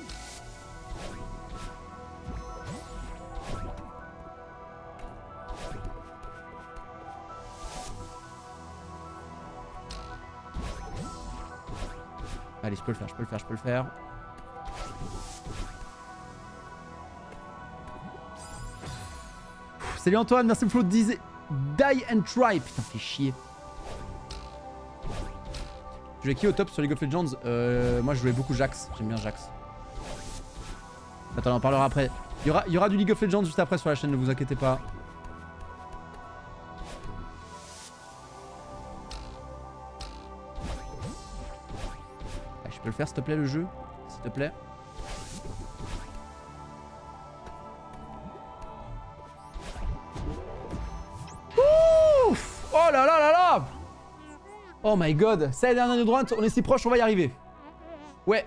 Allez, je peux le faire, je peux le faire, je peux le faire. Salut Antoine, merci pour le Die and Try. Putain, fais chier. Tu jouais qui au top sur League of Legends? euh, Moi, je jouais beaucoup Jax. J'aime bien Jax. Attends, on en parlera après. Il y aura, il y aura du League of Legends juste après sur la chaîne, ne vous inquiétez pas. Allez, je peux le faire, s'il te plaît, le jeu? S'il te plaît. Oh là là là là! Oh my god, c'est la dernière ligne droite, on est si proche, on va y arriver. Ouais.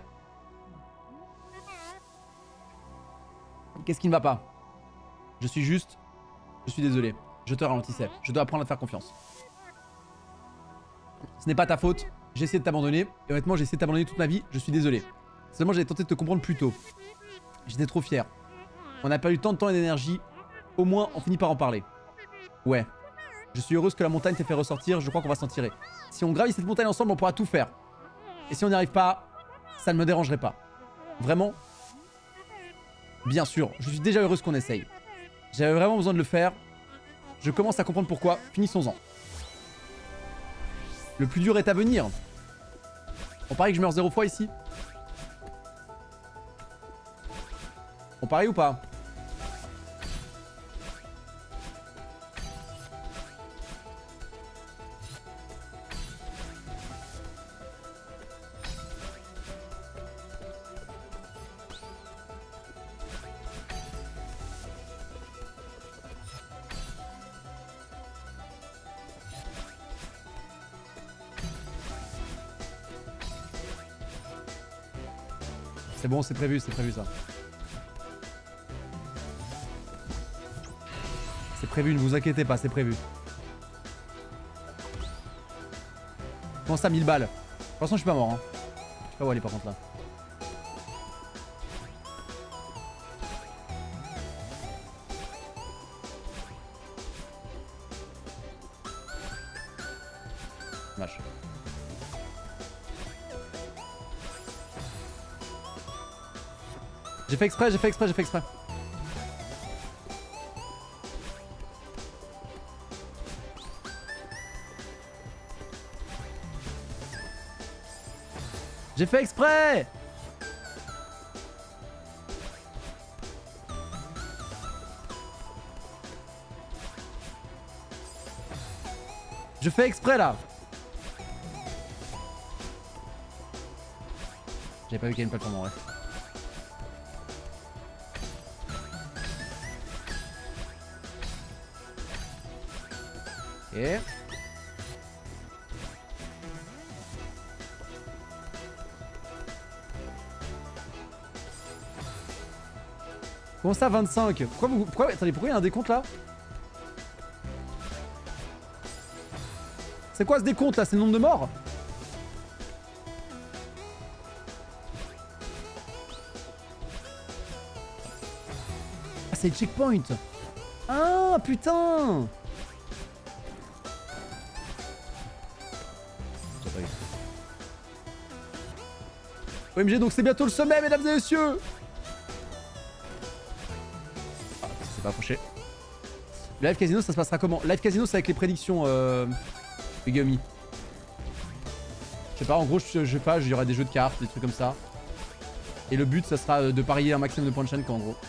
Qu'est-ce qui ne va pas? Je suis juste... Je suis désolé. Je te ralentissais. Je dois apprendre à te faire confiance. Ce n'est pas ta faute. J'ai essayé de t'abandonner. Et honnêtement, j'ai essayé de t'abandonner toute ma vie. Je suis désolé. Seulement, j'avais tenté de te comprendre plus tôt. J'étais trop fier. On n'a pas eu tant de temps et d'énergie. Au moins, on finit par en parler. Ouais. Je suis heureuse que la montagne t'ait fait ressortir, je crois qu'on va s'en tirer. Si on gravit cette montagne ensemble, on pourra tout faire. Et si on n'y arrive pas, ça ne me dérangerait pas. Vraiment. Bien sûr, je suis déjà heureuse qu'on essaye. J'avais vraiment besoin de le faire. Je commence à comprendre pourquoi. Finissons-en. Le plus dur est à venir. On parie que je meurs zéro fois ici. On parie ou pas? C'est bon, c'est prévu, c'est prévu ça. C'est prévu, ne vous inquiétez pas, c'est prévu. Comment ça, mille balles? De toute façon, je suis pas mort. Hein. Je sais pas où aller par contre là. Vache. J'ai fait exprès, j'ai fait exprès, j'ai fait exprès. J'ai fait exprès. Je fais exprès là. J'avais pas vu qu'il y a une plateforme en vrai. Et... Comment ça vingt-cinq? Pourquoi vous... Pourquoi... Attendez, pourquoi il y a un décompte là? C'est quoi ce décompte là? C'est le nombre de morts? Ah, c'est le checkpoint. Ah putain. O M G, donc c'est bientôt le sommet, mesdames et messieurs. Ah, c'est pas approché. Le live casino, ça se passera comment? Live casino, c'est avec les prédictions, euh... Megami. Je sais pas, en gros, je, je sais pas, il y aura des jeux de cartes, des trucs comme ça. Et le but, ça sera de parier un maximum de points de chaîne, quoi, en gros.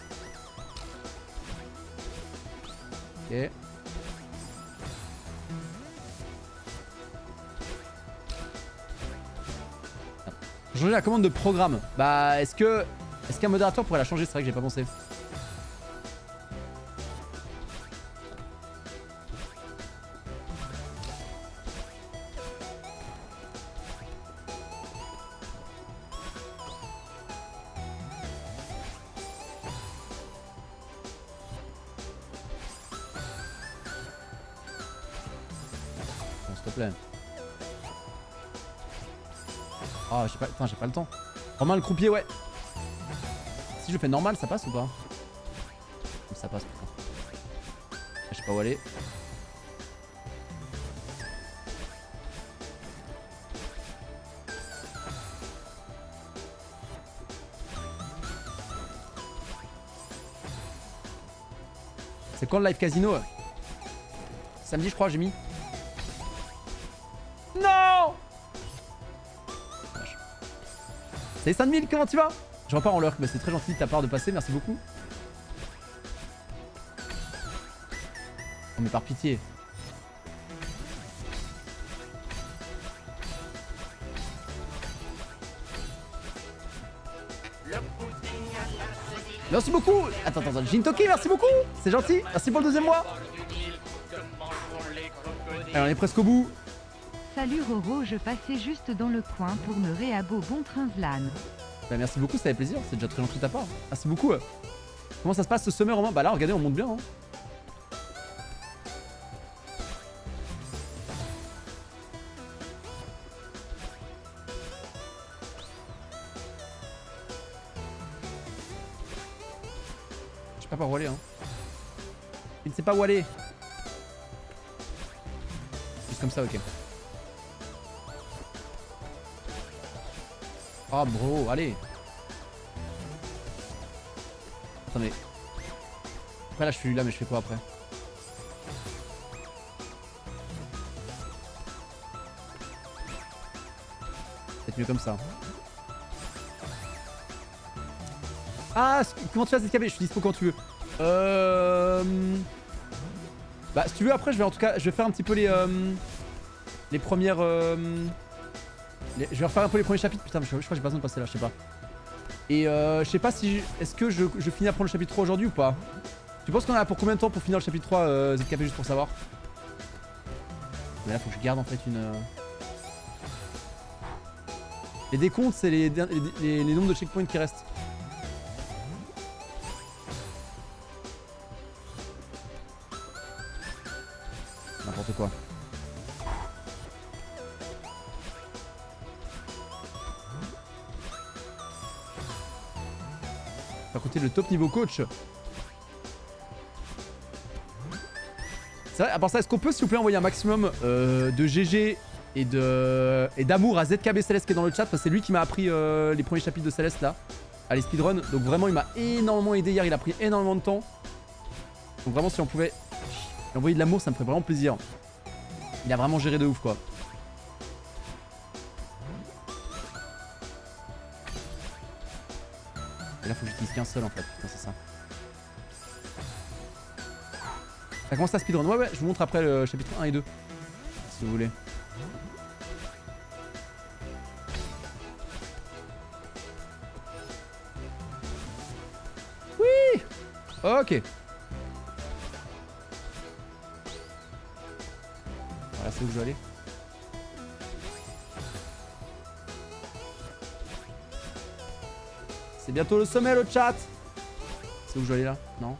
Ok. Changer la commande de programme. Bah, est-ce que... Est-ce qu'un modérateur pourrait la changer? C'est vrai que j'ai pas pensé. Bon, s'il te plaît. Ah, j'ai pas... Putain, j'ai pas le temps. Romain le croupier, ouais. Si je fais normal, ça passe ou pas? Ça passe, putain. Je sais pas où aller. C'est quand le live casino? Samedi, je crois, j'ai mis. Non! Salut cinq mille, comment tu vas? Je repars en lurk, mais c'est très gentil de ta part de passer, merci beaucoup. Oh mais par pitié. Merci beaucoup. Attends, attends, Jintoki, merci beaucoup. C'est gentil, merci pour le deuxième mois. Allez, on est presque au bout. Salut Roro, je passais juste dans le coin pour me réabo bon train Zlan. Bah merci beaucoup, ça fait plaisir, c'est déjà très gentil de ta part. Merci beaucoup. Comment ça se passe ce sommet Romain? Bah là regardez, on monte bien hein. Je sais pas par où aller hein. Il ne sait pas où aller. Juste comme ça, ok. Oh bro, allez. Attendez. Après là je suis là mais je fais quoi après? Peut-être mieux comme ça. Ah, comment tu fais Z K B? Je suis dispo quand tu veux. Euh... Bah si tu veux après je vais en tout cas je vais faire un petit peu les euh... les premières euh... les... je vais refaire un peu les premiers chapitres. Putain je, je crois que j'ai pas besoin de passer là, je sais pas. Et euh, je sais pas si... Est-ce que je, je finis à prendre le chapitre trois aujourd'hui ou pas? Tu penses qu'on a pour combien de temps pour finir le chapitre trois euh, Z K P juste pour savoir? Mais là faut que je garde en fait une... Euh... Les décomptes c'est les, les, les, les nombres de checkpoints qui restent. N'importe quoi. À côté le top niveau coach. C'est vrai, à part ça, est-ce qu'on peut s'il vous plaît envoyer un maximum euh, de G G et de et d'amour à Z K B Céleste qui est dans le chat, parce que c'est lui qui m'a appris euh, les premiers chapitres de Céleste là, à les speedrun. Donc vraiment il m'a énormément aidé hier, il a pris énormément de temps. Donc vraiment si on pouvait lui envoyer de l'amour, ça me ferait vraiment plaisir. Il a vraiment géré de ouf quoi. Et là faut que j'utilise qu'un seul en fait, putain c'est ça. Ça commence à speedrun, ouais ouais, je vous montre après le chapitre un et deux. Si vous voulez. Oui. Ok. Voilà, c'est où je dois aller. C'est bientôt le sommet le chat. C'est où je dois aller là? Non.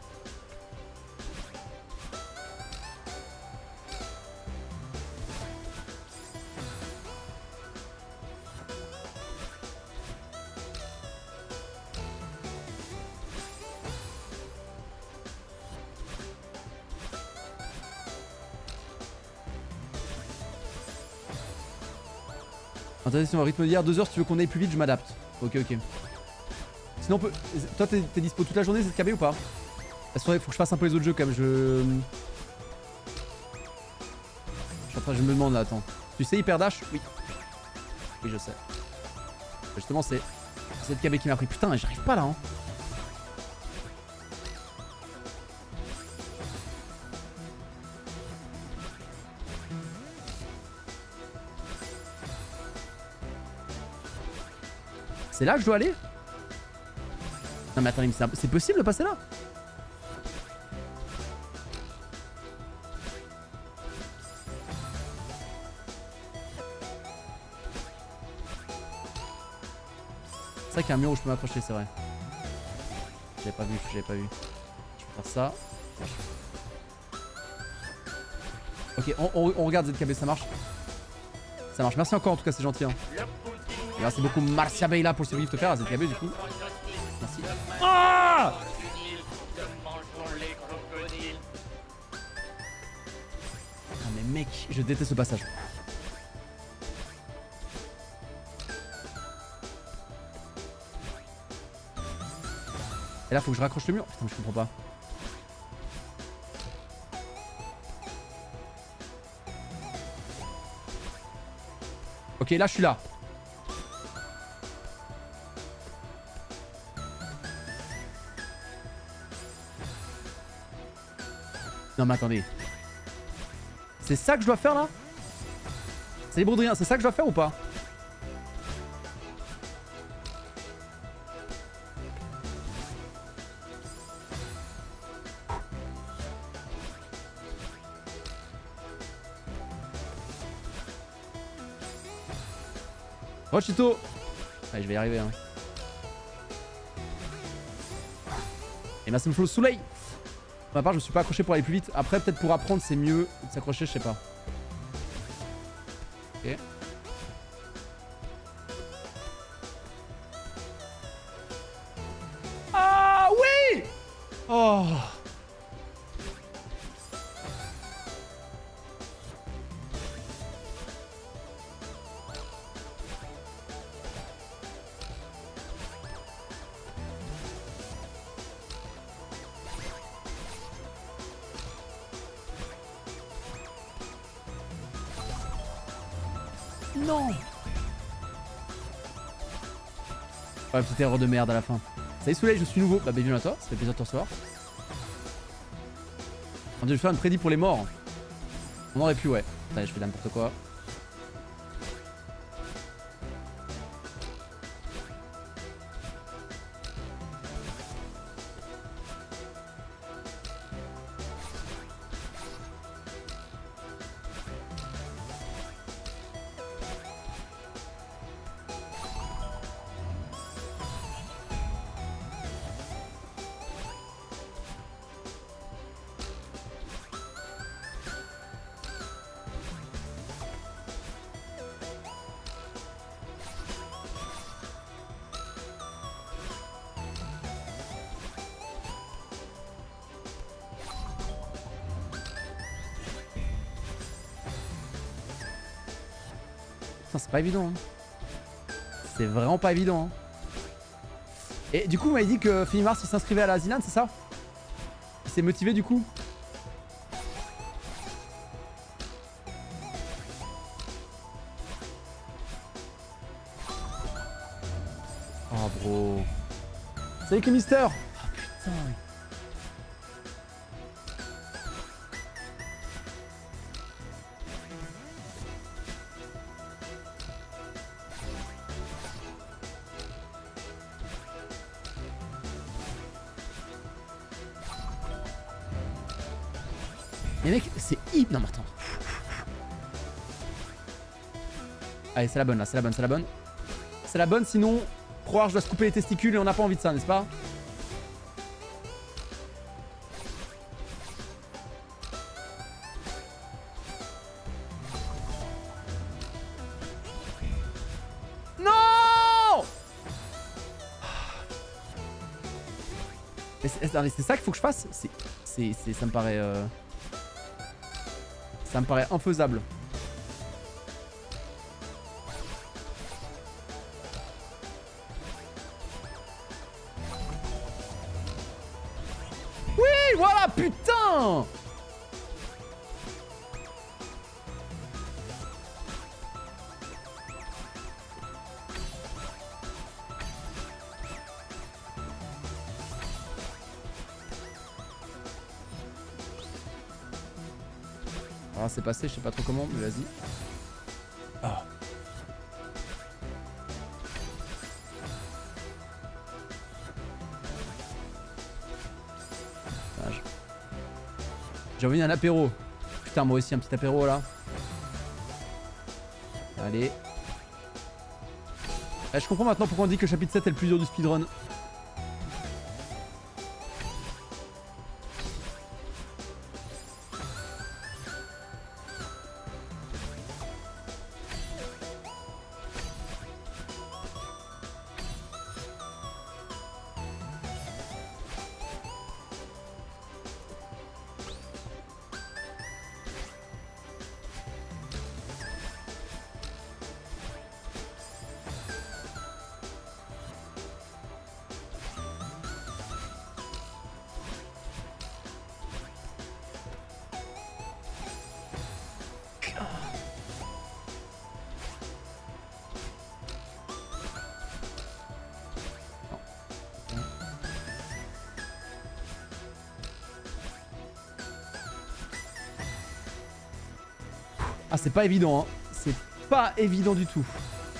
Attendez, si on va rythme d'hier, deux heures, si tu veux qu'on aille plus vite, je m'adapte. Ok, ok. Sinon, on peut... Toi, t'es dispo toute la journée, Z K B ou pas? Parce qu'il faut que je fasse un peu les autres jeux quand même. Je. Je suis en train, je me demande là, attends. Tu sais Hyper Dash? Oui. Oui, je sais. Justement, c'est Z K B qui m'a pris. Putain, j'arrive pas là, hein. C'est là que je dois aller? Non mais attendez, mais c'est possible de passer là? C'est vrai qu'il y a un mur où je peux m'approcher, c'est vrai. J'avais pas vu, j'avais pas vu. Je peux faire ça. Ok, on, on, on regarde Z K B, ça marche. Ça marche, merci encore en tout cas, c'est gentil. Hein. Et merci beaucoup Marcia Beyla pour ce gift offert à Z K B du coup. Merci. Ah, ah mais mec, je déteste ce passage. Et là faut que je raccroche le mur. Putain mais je comprends pas. Ok là je suis là. Non mais attendez. C'est ça que je dois faire là? C'est les Baudriens, c'est ça que je dois faire ou pas? Rochito. Allez, je vais y arriver. Hein. Et merci Flow Soleil. Pour ma part, je me suis pas accroché pour aller plus vite. Après, peut-être pour apprendre, c'est mieux de s'accrocher, je sais pas. Ok. Ah oui! Oh! Non! Ouais, petite erreur de merde à la fin. Salut Soleil, je suis nouveau. Bah, bienvenue à toi, ça fait plaisir de te recevoir. On dirait faire une prédit pour les morts. On aurait pu, ouais. Allez, je fais n'importe quoi. C'est pas évident. Hein. C'est vraiment pas évident. Hein. Et du coup, vous m'avez dit que Finimars il s'inscrivait à la Zilan, c'est ça? Il s'est motivé du coup? Oh bro. Salut que Mister. Oh putain. Mais mec, c'est hyper... Non mais attends. Allez, c'est la bonne là, c'est la bonne, c'est la bonne. C'est la bonne, sinon, croire je dois se couper les testicules et on n'a pas envie de ça, n'est-ce pas? Non! Mais c'est ça qu'il faut que je fasse? C'est... Ça me paraît... Euh... Ça me paraît infaisable. Oui, voilà, putain! Ah, c'est passé, je sais pas trop comment, mais vas-y. Oh. J'ai envie d'un apéro. Putain, moi aussi, un petit apéro là. Allez. Ah, je comprends maintenant pourquoi on dit que le chapitre sept est le plus dur du speedrun. Ah, c'est pas évident, hein. C'est pas évident du tout.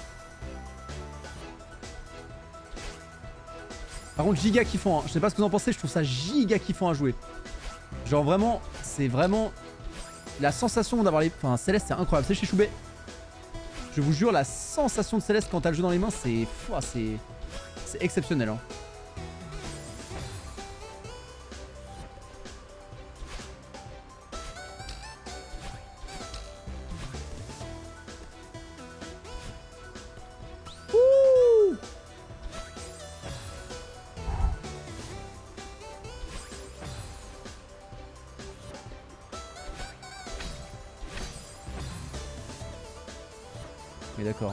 Par contre, giga kiffant, hein. Je sais pas ce que vous en pensez, je trouve ça giga kiffant à jouer. Genre vraiment, c'est vraiment la sensation d'avoir les... Enfin, Céleste, c'est incroyable. C'est chez Choubet. Je vous jure, la sensation de Céleste quand t'as le jeu dans les mains, c'est... C'est... C'est exceptionnel, hein. Mais d'accord.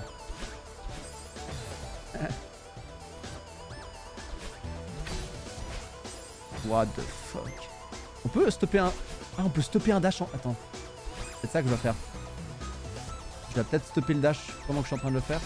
What the fuck. On peut stopper un... Ah, on peut stopper un dash en... Attends. C'est ça que je dois faire. Je dois peut-être stopper le dash pendant que je suis en train de le faire.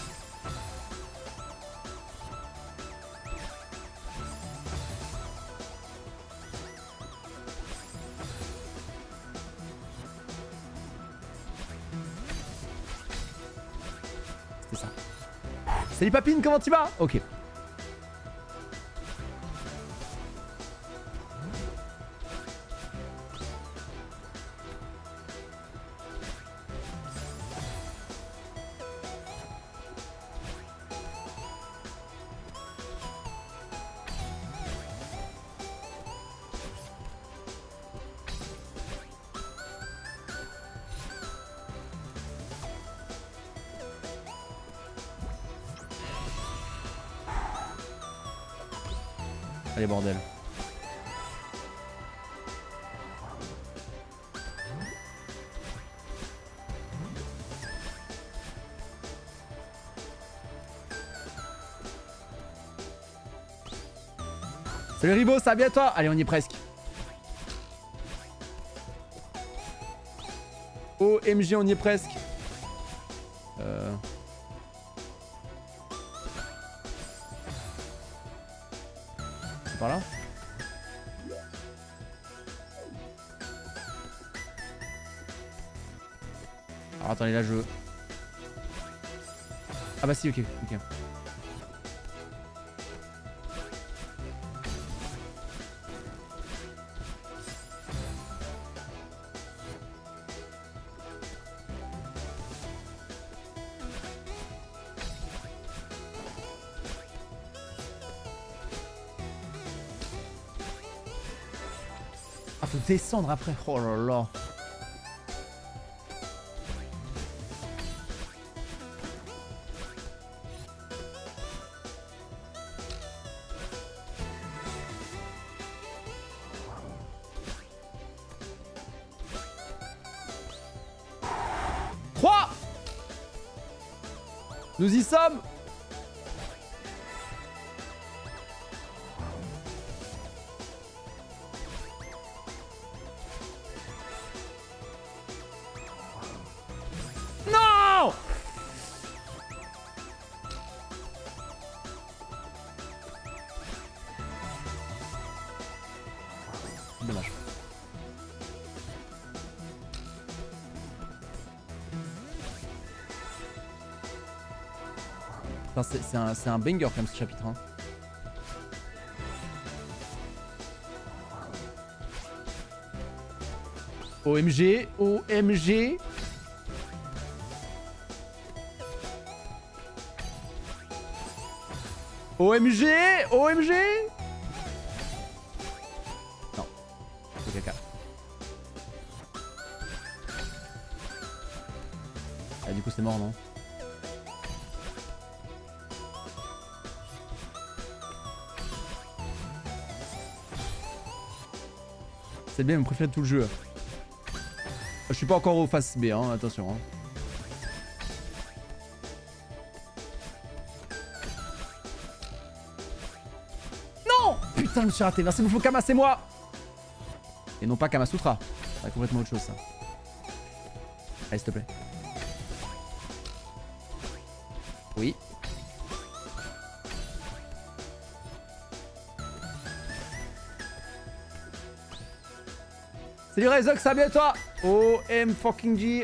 C'était ça. Salut Papine, comment tu vas? Ok. Allez bordel. Salut Ribo, ça va bien toi? Allez, on y est presque. O M G, on y est presque. Euh... C'est par là? Alors attendez, là je... Ah bah si, ok, ok. Ah, faut descendre après. Oh là là. trois. Nous y sommes. Non! Dommage. C'est un, un banger quand même ce chapitre. Hein. O M G, O M G. O M G, O M G. Non, c'est caca. Ah, du coup c'est mort, non? C'est bien mon préféré de tout le jeu. Je suis pas encore au face B, hein, attention. Hein. Non! Putain, je me suis raté. Merci beaucoup, Kama, c'est moi! Et non pas Kamasutra. C'est complètement autre chose, ça. Allez, s'il te plaît. Oui. Salut Rezox, ça va bien toi? O M fucking G.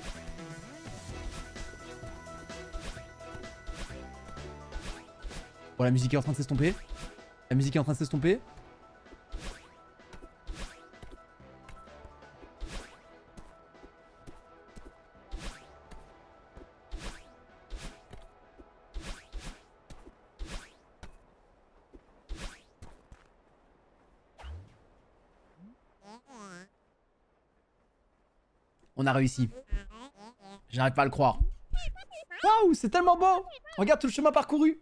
Bon, la musique est en train de s'estomper. La musique est en train de s'estomper. On a réussi. J'arrive pas à le croire. Waouh, c'est tellement beau. Regarde tout le chemin parcouru.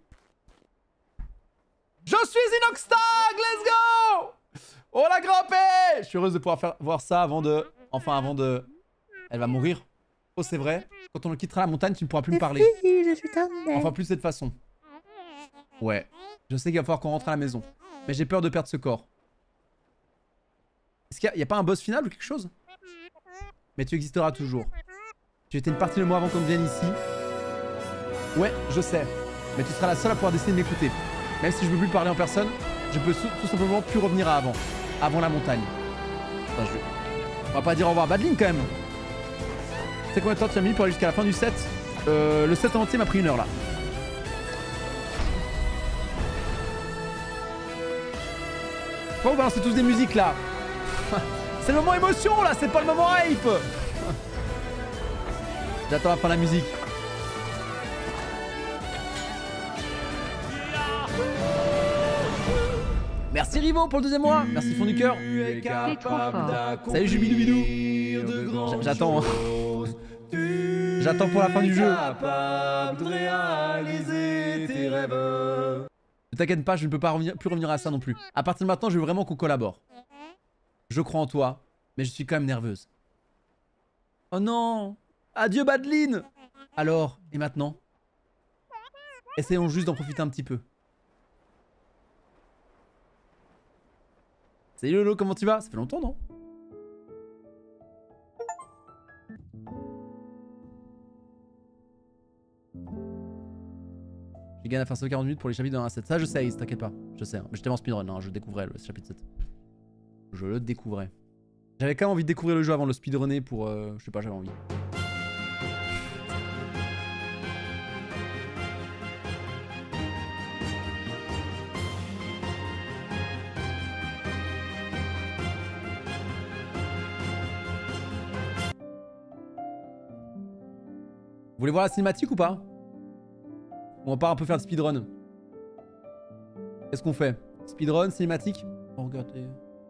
Je suis Inoxtag, let's go. Oh la grimpée. Je suis heureuse de pouvoir faire, voir ça avant de... Enfin, avant de... Elle va mourir. Oh, c'est vrai. Quand on quittera la montagne, tu ne pourras plus me parler. Enfin, plus de cette façon. Ouais. Je sais qu'il va falloir qu'on rentre à la maison. Mais j'ai peur de perdre ce corps. Est-ce qu'il n'y a, a pas un boss final ou quelque chose? Mais tu existeras toujours. Tu étais une partie de moi avant qu'on vienne ici. Ouais, je sais. Mais tu seras la seule à pouvoir décider de m'écouter. Même si je ne veux plus parler en personne, je peux tout simplement plus revenir à avant. Avant la montagne. Enfin, je... On va pas dire au revoir à Badline quand même. Tu sais combien de temps tu as mis pour aller jusqu'à la fin du set? euh, Le set en entier m'a pris une heure là. Pourquoi vous balancez tous des musiques là? C'est le moment émotion là, c'est pas le moment hype. J'attends la fin de la musique. Merci Rivo pour le deuxième mois. Merci fond du cœur. C'est trop fort. Salut Jubilou Bidou. J'attends. J'attends pour la fin du jeu. Ne t'inquiète pas, je ne peux pas revenir, plus revenir à ça non plus. À partir de maintenant, je veux vraiment qu'on collabore. Je crois en toi, mais je suis quand même nerveuse. Oh non! Adieu Badline! Alors, et maintenant? Essayons juste d'en profiter un petit peu. Salut Lolo, comment tu vas? Ça fait longtemps, non? J'ai gagné à faire ça quarante minutes pour les chapitres de un à sept. Ça, je sais, t'inquiète pas. Je sais, hein. Mais j'étais en speedrun, hein. Je découvrais le chapitre sept. Je le découvrais. J'avais quand même envie de découvrir le jeu avant de le speedrunner pour... Euh, je sais pas, j'avais envie. Vous voulez voir la cinématique ou pas? On va pas un peu faire de speedrun. Qu'est-ce qu'on fait? Speedrun, cinématique? Oh, regardez.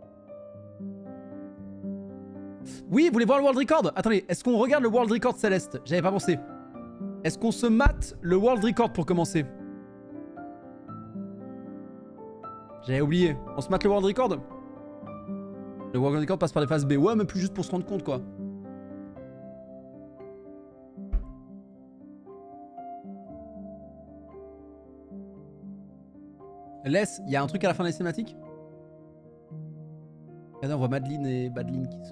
Oui, vous voulez voir le World Record? Attendez, est-ce qu'on regarde le World Record Céleste? J'avais pas pensé. Est-ce qu'on se mate le World Record pour commencer? J'avais oublié. On se mate le World Record? Le World Record passe par les phases B. Ouais, mais plus juste pour se rendre compte, quoi. Laisse, il y a un truc à la fin des cinématiques? Regardez, on voit Madeline et Badline qui se...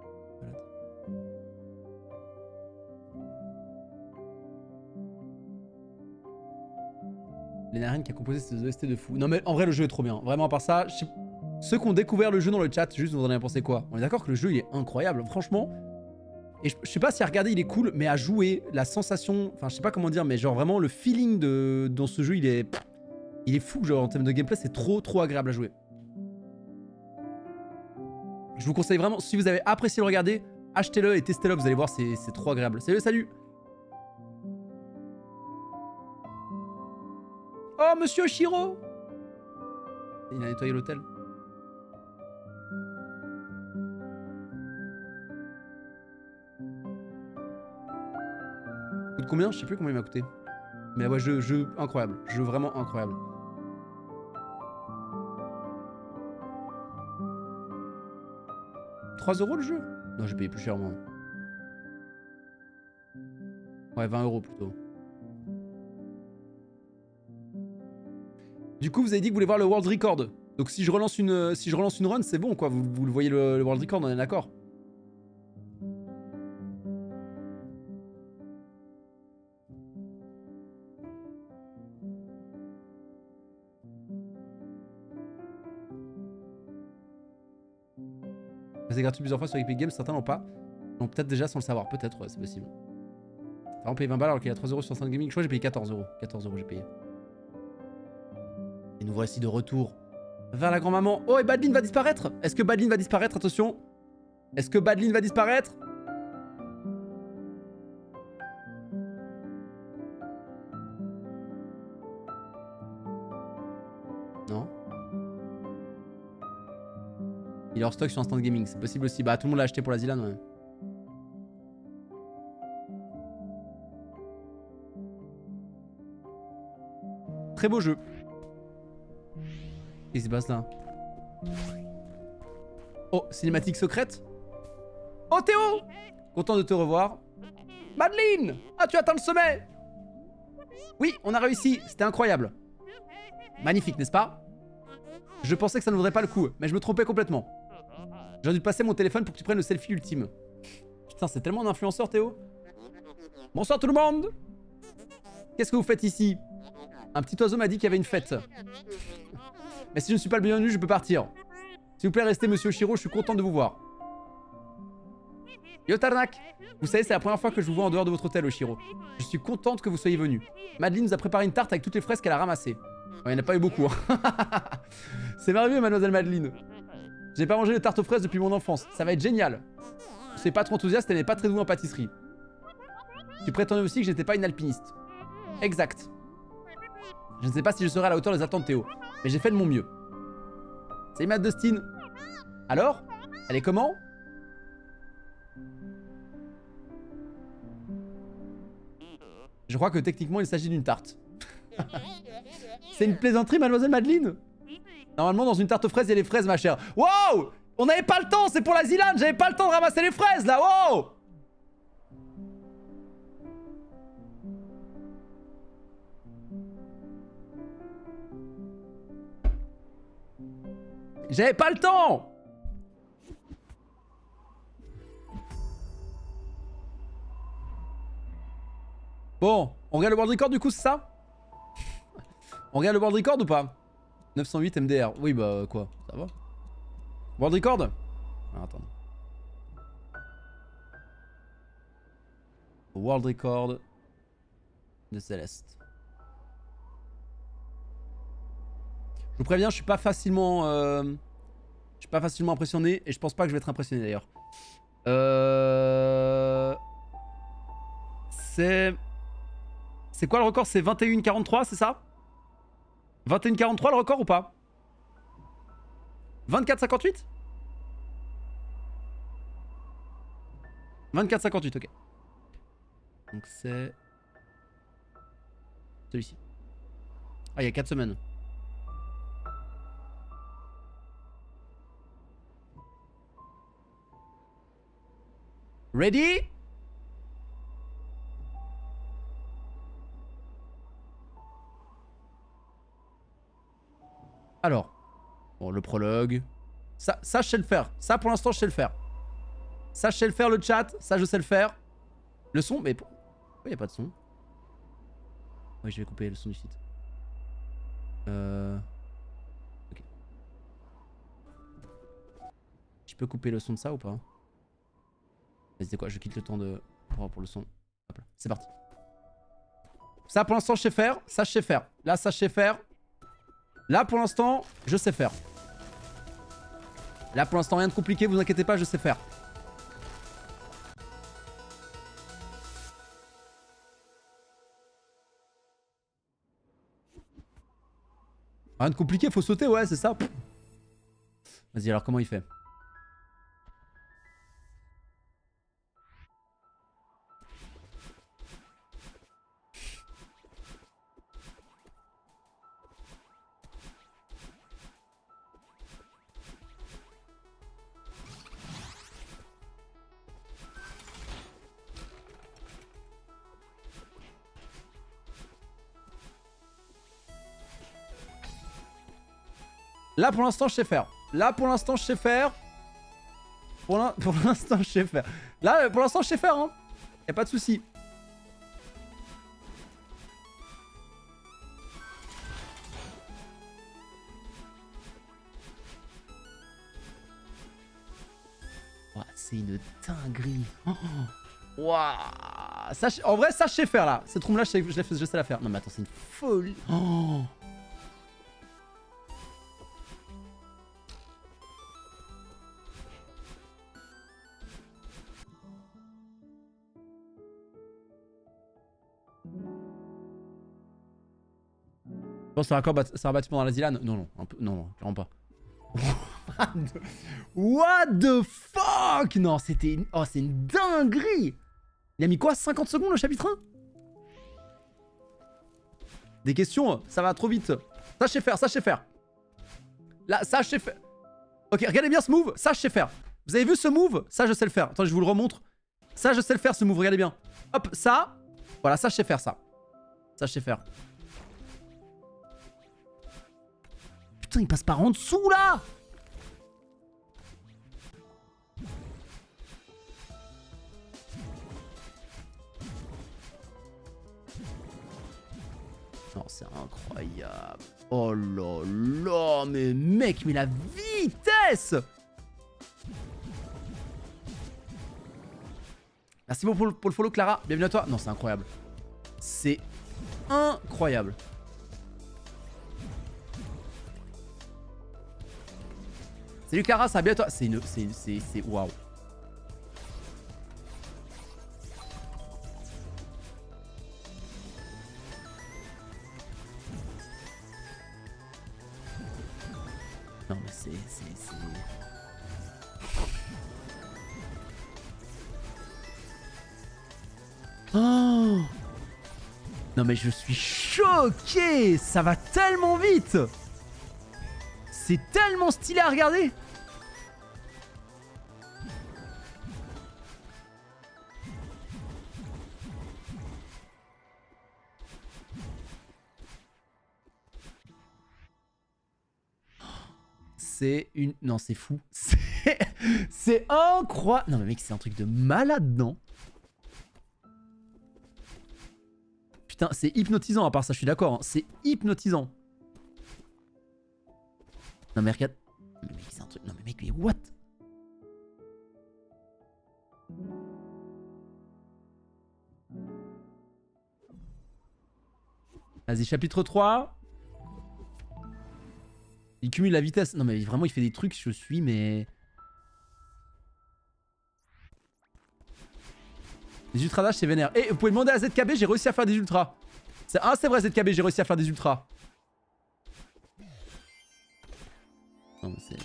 Lénarine qui a composé ces O S T de fou. Non mais en vrai le jeu est trop bien. Vraiment à part ça, je sais... ceux qui ont découvert le jeu dans le chat, juste vous en avez pensé quoi? On est d'accord que le jeu il est incroyable, franchement. Et je, je sais pas si à regarder il est cool, mais à jouer, la sensation... Enfin je sais pas comment dire, mais genre vraiment le feeling de... dans ce jeu il est... Il est fou, genre en termes de gameplay c'est trop trop agréable à jouer. Je vous conseille vraiment, si vous avez apprécié le regarder, achetez-le et testez-le, vous allez voir, c'est trop agréable. Salut, salut. Oh, monsieur Shiro. Il a nettoyé l'hôtel. Coûte combien? Je sais plus combien il m'a coûté. Mais ouais, jeu, jeu incroyable. Jeu vraiment incroyable. trois euros le jeu? Non, j'ai payé plus cher moi. Ouais, vingt euros plutôt. Du coup, vous avez dit que vous voulez voir le World Record. Donc si je relance une, si je relance une run, c'est bon quoi. Vous, vous le voyez le, le World Record, on est d'accord? C'est gratuit plusieurs fois sur Epic Games, certains n'ont pas. Donc peut-être déjà sans le savoir, peut-être, ouais, c'est possible. T'as vraiment payé vingt balles alors qu'il y a trois euros sur Instant Gaming. Je crois que j'ai payé quatorze euros. quatorze euros j'ai payé. Et nous voici de retour vers la grand-maman. Oh, et Badlin va disparaître. Est-ce que Badlin va disparaître? Attention. Est-ce que Badlin va disparaître? Non. Il est hors stock sur Instant Gaming, c'est possible aussi. Bah tout le monde l'a acheté pour la Zilan, ouais. Très beau jeu. Qu'est-ce qui se passe là? Oh, cinématique secrète. Oh Théo! Content de te revoir. Madeline! Ah, tu atteins le sommet! Oui, on a réussi, c'était incroyable. Magnifique, n'est-ce pas? Je pensais que ça ne vaudrait pas le coup, mais je me trompais complètement. J'ai dû te passer mon téléphone pour que tu prennes le selfie ultime. Putain, c'est tellement un influenceur, Théo. Bonsoir tout le monde. Qu'est-ce que vous faites ici? Un petit oiseau m'a dit qu'il y avait une fête. Mais si je ne suis pas le bienvenu, je peux partir. S'il vous plaît, restez, monsieur Shiro, je suis content de vous voir. Yo Tarnak. Vous savez, c'est la première fois que je vous vois en dehors de votre hôtel, Oshiro. Je suis contente que vous soyez venu. Madeline nous a préparé une tarte avec toutes les fraises qu'elle a ramassées. Ouais, il n'y en a pas eu beaucoup. Hein. C'est merveilleux, mademoiselle Madeline. J'ai pas mangé de tarte aux fraises depuis mon enfance. Ça va être génial. Je suis pas trop enthousiaste, elle n'est pas très douée en pâtisserie. Tu prétendais aussi que j'étais pas une alpiniste. Exact. Je ne sais pas si je serai à la hauteur des attentes, Théo. Mais j'ai fait de mon mieux. Salut, Matt Dustin. Alors? Elle est comment? Je crois que techniquement, il s'agit d'une tarte. C'est une plaisanterie, mademoiselle Madeline? Normalement, dans une tarte aux fraises, il y a les fraises, ma chère. Wow! On n'avait pas le temps, c'est pour la Zilan. J'avais pas le temps de ramasser les fraises, là. Wow! J'avais pas le temps! Bon, on regarde le World Record du coup, c'est ça? On regarde le World Record ou pas? neuf cent huit M D R. Oui, bah quoi? Ça va? World Record? Ah, attends. World Record de Céleste. Je vous préviens, je suis pas facilement... Euh... Je suis pas facilement impressionné et je pense pas que je vais être impressionné d'ailleurs. Euh... C'est... C'est quoi le record? C'est vingt et une quarante-trois, c'est ça? vingt et une quarante-trois le record ou pas? vingt-quatre cinquante-huit? vingt-quatre cinquante-huit, ok. Donc c'est... Celui-ci. Ah, il y a quatre semaines. Ready? Alors, bon, le prologue. Ça, ça, je sais le faire. Ça, pour l'instant, je sais le faire. Ça, je sais le faire, le chat. Ça, je sais le faire. Le son, mais pourquoi il n'y a pas de son? Oui, je vais couper le son du site. Euh... Ok. Je peux couper le son de ça ou pas? C'est quoi? Je quitte le temps de... Oh, pour le son. Hop là, c'est parti. Ça, pour l'instant, je sais faire. Ça, je sais faire. Là, ça, je sais faire. Là, pour l'instant, je sais faire. Là pour l'instant rien de compliqué, vous inquiétez pas, je sais faire. Rien de compliqué, faut sauter, ouais, c'est ça. Vas-y, alors comment il fait? Là pour l'instant je sais faire. Là pour l'instant je sais faire. Pour l'instant je sais faire. Là pour l'instant je sais faire hein. Y'a pas de soucis. Oh, c'est une dinguerie. Oh. Wow. Ça, en vrai ça je sais faire là. Cette room là je sais, je, je sais la faire. Non mais attends c'est une folie. Oh. Bon, c'est un, un bâtiment dans la Zilan. Non, non, un peu, non, non, clairement pas. What the fuck? Non, c'était une... Oh, c'est une dinguerie. Il a mis quoi? cinquante secondes le chapitre un? Des questions? Ça va trop vite. Ça, je sais faire, ça, je sais faire. Là, ça, je sais faire. Ok, regardez bien ce move. Ça, je sais faire. Vous avez vu ce move? Ça, je sais le faire. Attends, je vous le remontre. Ça, je sais le faire, ce move. Regardez bien. Hop, ça. Voilà, ça, je sais faire, ça. Ça, je sais faire. Putain, il passe par en dessous, là! Non, c'est incroyable. Oh là là, mais mec, mais la vitesse! Merci beaucoup pour, pour le follow, Clara. Bienvenue à toi. Non, c'est incroyable. C'est incroyable. Salut Clara, ça va bien toi? C'est une... C'est... C'est... Waouh. Non mais c'est... C'est... Oh! Non mais je suis choqué! Ça va tellement vite! C'est tellement stylé à regarder. C'est une... Non, c'est fou. C'est incroyable. Non mais mec, c'est un truc de malade, non? Putain, c'est hypnotisant à part ça, je suis d'accord. Hein. C'est hypnotisant. Non mais regarde. Non mais mec, c'est un truc... Non mais mec, mais what? Vas-y, chapitre trois. Il cumule la vitesse. Non mais vraiment, il fait des trucs, je suis, mais... Les ultra dash, c'est vénère. Et vous pouvez demander à Z K B, j'ai réussi à faire des ultras. Ah, c'est vrai, Z K B, j'ai réussi à faire des ultras. Non, mais c'est...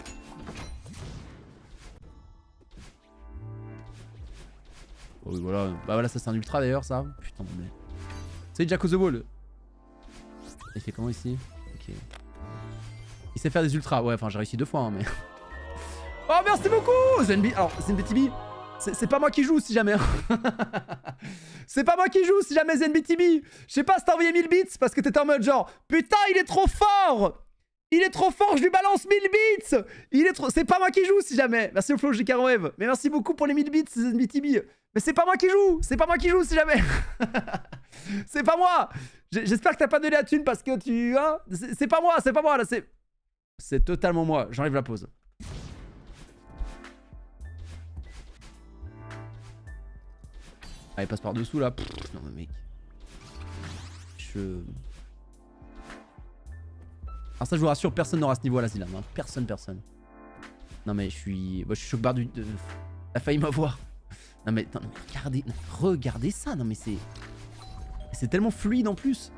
Oh, oui, voilà. Bah voilà, ça c'est un ultra d'ailleurs, ça. Putain, mais... Salut Jack of the Wall. Il fait comment ici? Ok. Il sait faire des ultras. Ouais, enfin, j'ai réussi deux fois, hein, mais... Oh, merci beaucoup Zenbi... Alors, ZenBTB, c'est pas moi qui joue, si jamais. C'est pas moi qui joue, si jamais ZenBTB. Je sais pas si t'as envoyé mille bits, parce que t'étais en mode genre... Putain, il est trop fort! Il est trop fort, je lui balance mille bits. Il est trop... C'est pas moi qui joue, si jamais. Merci au flow, J K Wave. Mais merci beaucoup pour les mille bits, ZenBTB. Mais c'est pas moi qui joue. C'est pas moi qui joue, si jamais. C'est pas moi. J'espère que t'as pas donné la thune parce que tu... Hein, c'est pas moi, c'est pas moi, là, c'est... C'est totalement moi. J'enlève la pause. Ah, il passe par dessous, là. Pff, non, mais mec. Je... Alors ça, je vous rassure, personne n'aura ce niveau à la Zilan. Hein. Personne, personne. Non mais je suis... Moi je suis choc-barre du... De... T'as failli m'avoir. Non mais, non, mais regardez, non, regardez ça, non mais c'est... C'est tellement fluide en plus.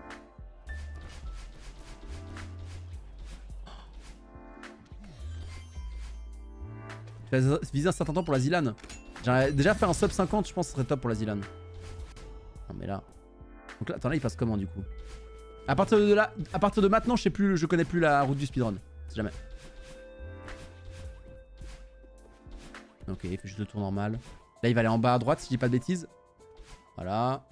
Tu vas viser un certain temps pour la Zilan. J'aurais déjà fait un sub cinquante, je pense que ce serait top pour la Zilan. Non mais là... Donc là, attends, là il passe comment du coup? À partir de là, à partir de maintenant, je sais plus, je connais plus la route du speedrun. C'est jamais. Ok, il fait juste le tour normal. Là il va aller en bas à droite si je dis pas de bêtises. Voilà.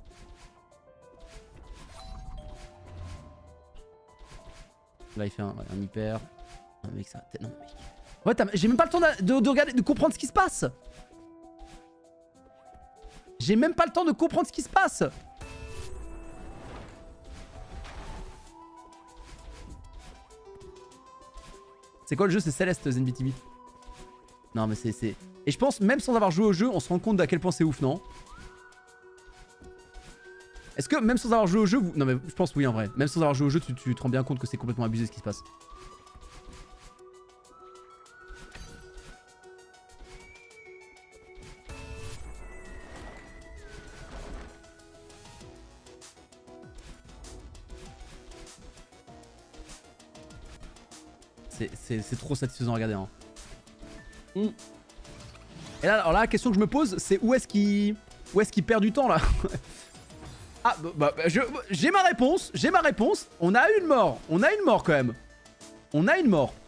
Là il fait un, un hyper. Non mec ça... Non mec... Ouais j'ai même pas le temps de, de, de regarder, de comprendre ce qui se passe. J'ai même pas le temps de comprendre ce qui se passe. C'est quoi le jeu? C'est Céleste, Zenby T V. Non mais c'est... Et je pense, même sans avoir joué au jeu, on se rend compte d'à quel point c'est ouf, non? Est-ce que même sans avoir joué au jeu, vous... Non mais je pense oui en vrai. Même sans avoir joué au jeu, tu, tu te rends bien compte que c'est complètement abusé ce qui se passe. C'est trop satisfaisant à regarder. Hein. Mm. Et là, alors là, la question que je me pose, c'est où est-ce qu'il où est-ce qu'il perd du temps là? Ah, bah, bah j'ai ma réponse, j'ai ma réponse. On a une mort, on a une mort quand même. On a une mort.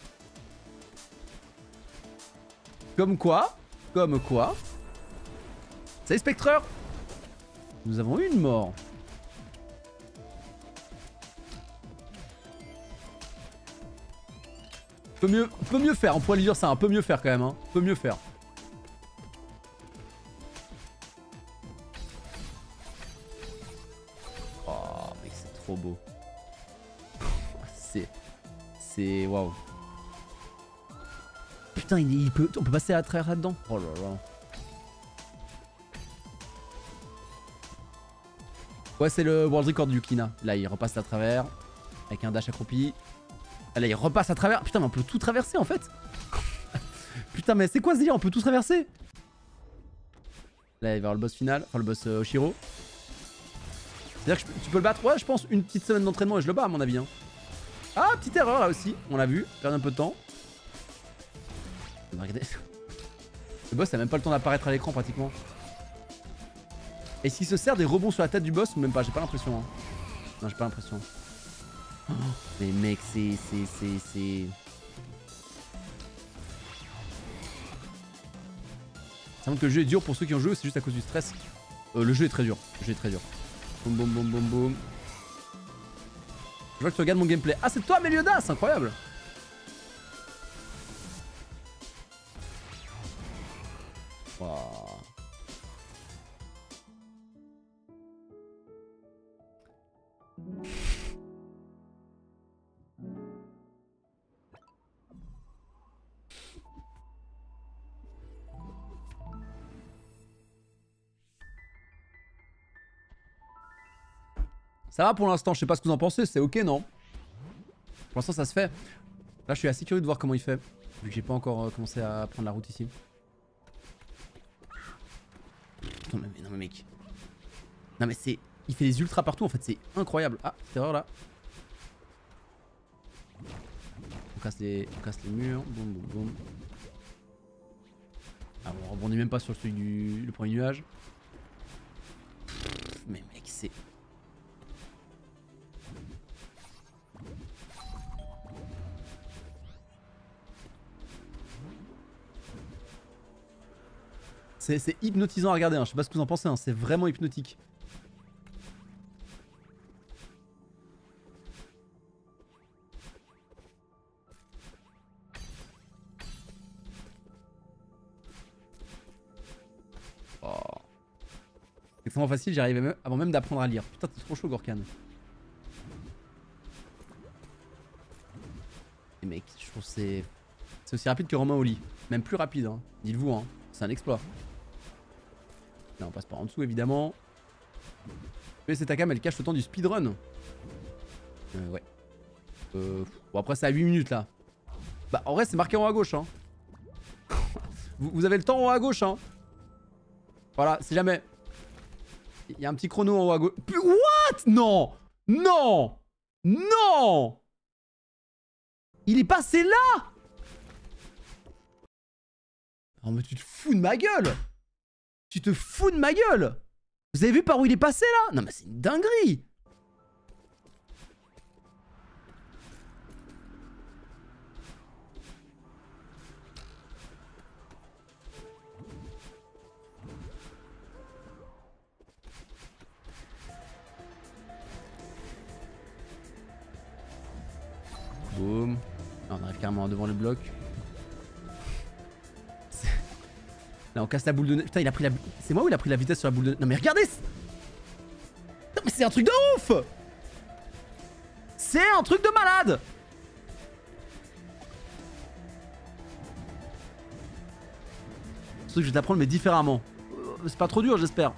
Comme quoi, comme quoi. Salut Spectreur. Nous avons une mort. Peut mieux, peut mieux faire, on pourrait lui dire ça, un peu mieux faire quand même, hein. Peut mieux faire. Oh mec c'est trop beau. C'est... C'est... Waouh. Putain il, il peut... On peut passer à travers là-dedans. Oh là là. Ouais c'est le world record du Kina. Là il repasse à travers. Avec un dash accroupi. Là il repasse à travers. Putain mais on peut tout traverser en fait. Putain mais c'est quoi ce délire? On peut tout traverser. Là il va y avoir le boss final. Enfin le boss euh, Oshiro. C'est-à-dire que tu peux le battre. Ouais je pense une petite semaine d'entraînement et je le bats à mon avis. Hein. Ah petite erreur là aussi. On l'a vu. Perd un peu de temps. Regardez. Le boss a même pas le temps d'apparaître à l'écran pratiquement. Est-ce qu'il se sert des rebonds sur la tête du boss ou même pas? J'ai pas l'impression. Hein. Non j'ai pas l'impression. Oh, mais mec, c'est... c'est... c'est... c'est... Ça montre que le jeu est dur pour ceux qui ont joué, c'est juste à cause du stress. Euh, le jeu est très dur. Le jeu est très dur. Boum boum boum boum boum. Je vois que tu regardes mon gameplay. Ah, c'est toi, Meliodas, c'est incroyable. Wow. Ça va pour l'instant, je sais pas ce que vous en pensez, c'est ok non? Pour l'instant ça se fait. Là je suis assez curieux de voir comment il fait. Vu que j'ai pas encore euh, commencé à prendre la route ici. Non mais, non mais mec. Non mais c'est... Il fait des ultras partout en fait, c'est incroyable. Ah, cette erreur là. On casse les, on casse les murs. Boum boum boum. Ah bon, on rebondit même pas sur celui du le premier nuage. Mais mec c'est... C'est hypnotisant à regarder, hein. Je sais pas ce que vous en pensez, hein. C'est vraiment hypnotique. Oh. C'est extrêmement facile, j'y arrivais même avant même d'apprendre à lire. Putain, t'es trop chaud, Gorkan. Et mec, je trouve que c'est... C'est aussi rapide que Romain Oli. Même plus rapide, hein. Dites-vous, hein. C'est un exploit. Là on passe par en dessous évidemment. Mais cette cam elle cache le temps du speedrun. Euh, ouais. Euh, bon après c'est à huit minutes là. Bah en vrai c'est marqué en haut à gauche hein. Vous, vous avez le temps en haut à gauche, hein. Voilà, si jamais. Il y a un petit chrono en haut à gauche. What? Non! Non! Non! Il est passé là! Oh mais tu te fous de ma gueule! Tu te fous de ma gueule! Vous avez vu par où il est passé là? Non mais c'est une dinguerie! Boum. Là, on arrive carrément devant le bloc. Là on casse la boule de neige. Putain il a pris la... C'est moi ou il a pris la vitesse sur la boule de neige? Non mais regardez. Non mais c'est un truc de ouf. C'est un truc de malade. Ce truc je vais t'apprendre mais différemment. C'est pas trop dur j'espère.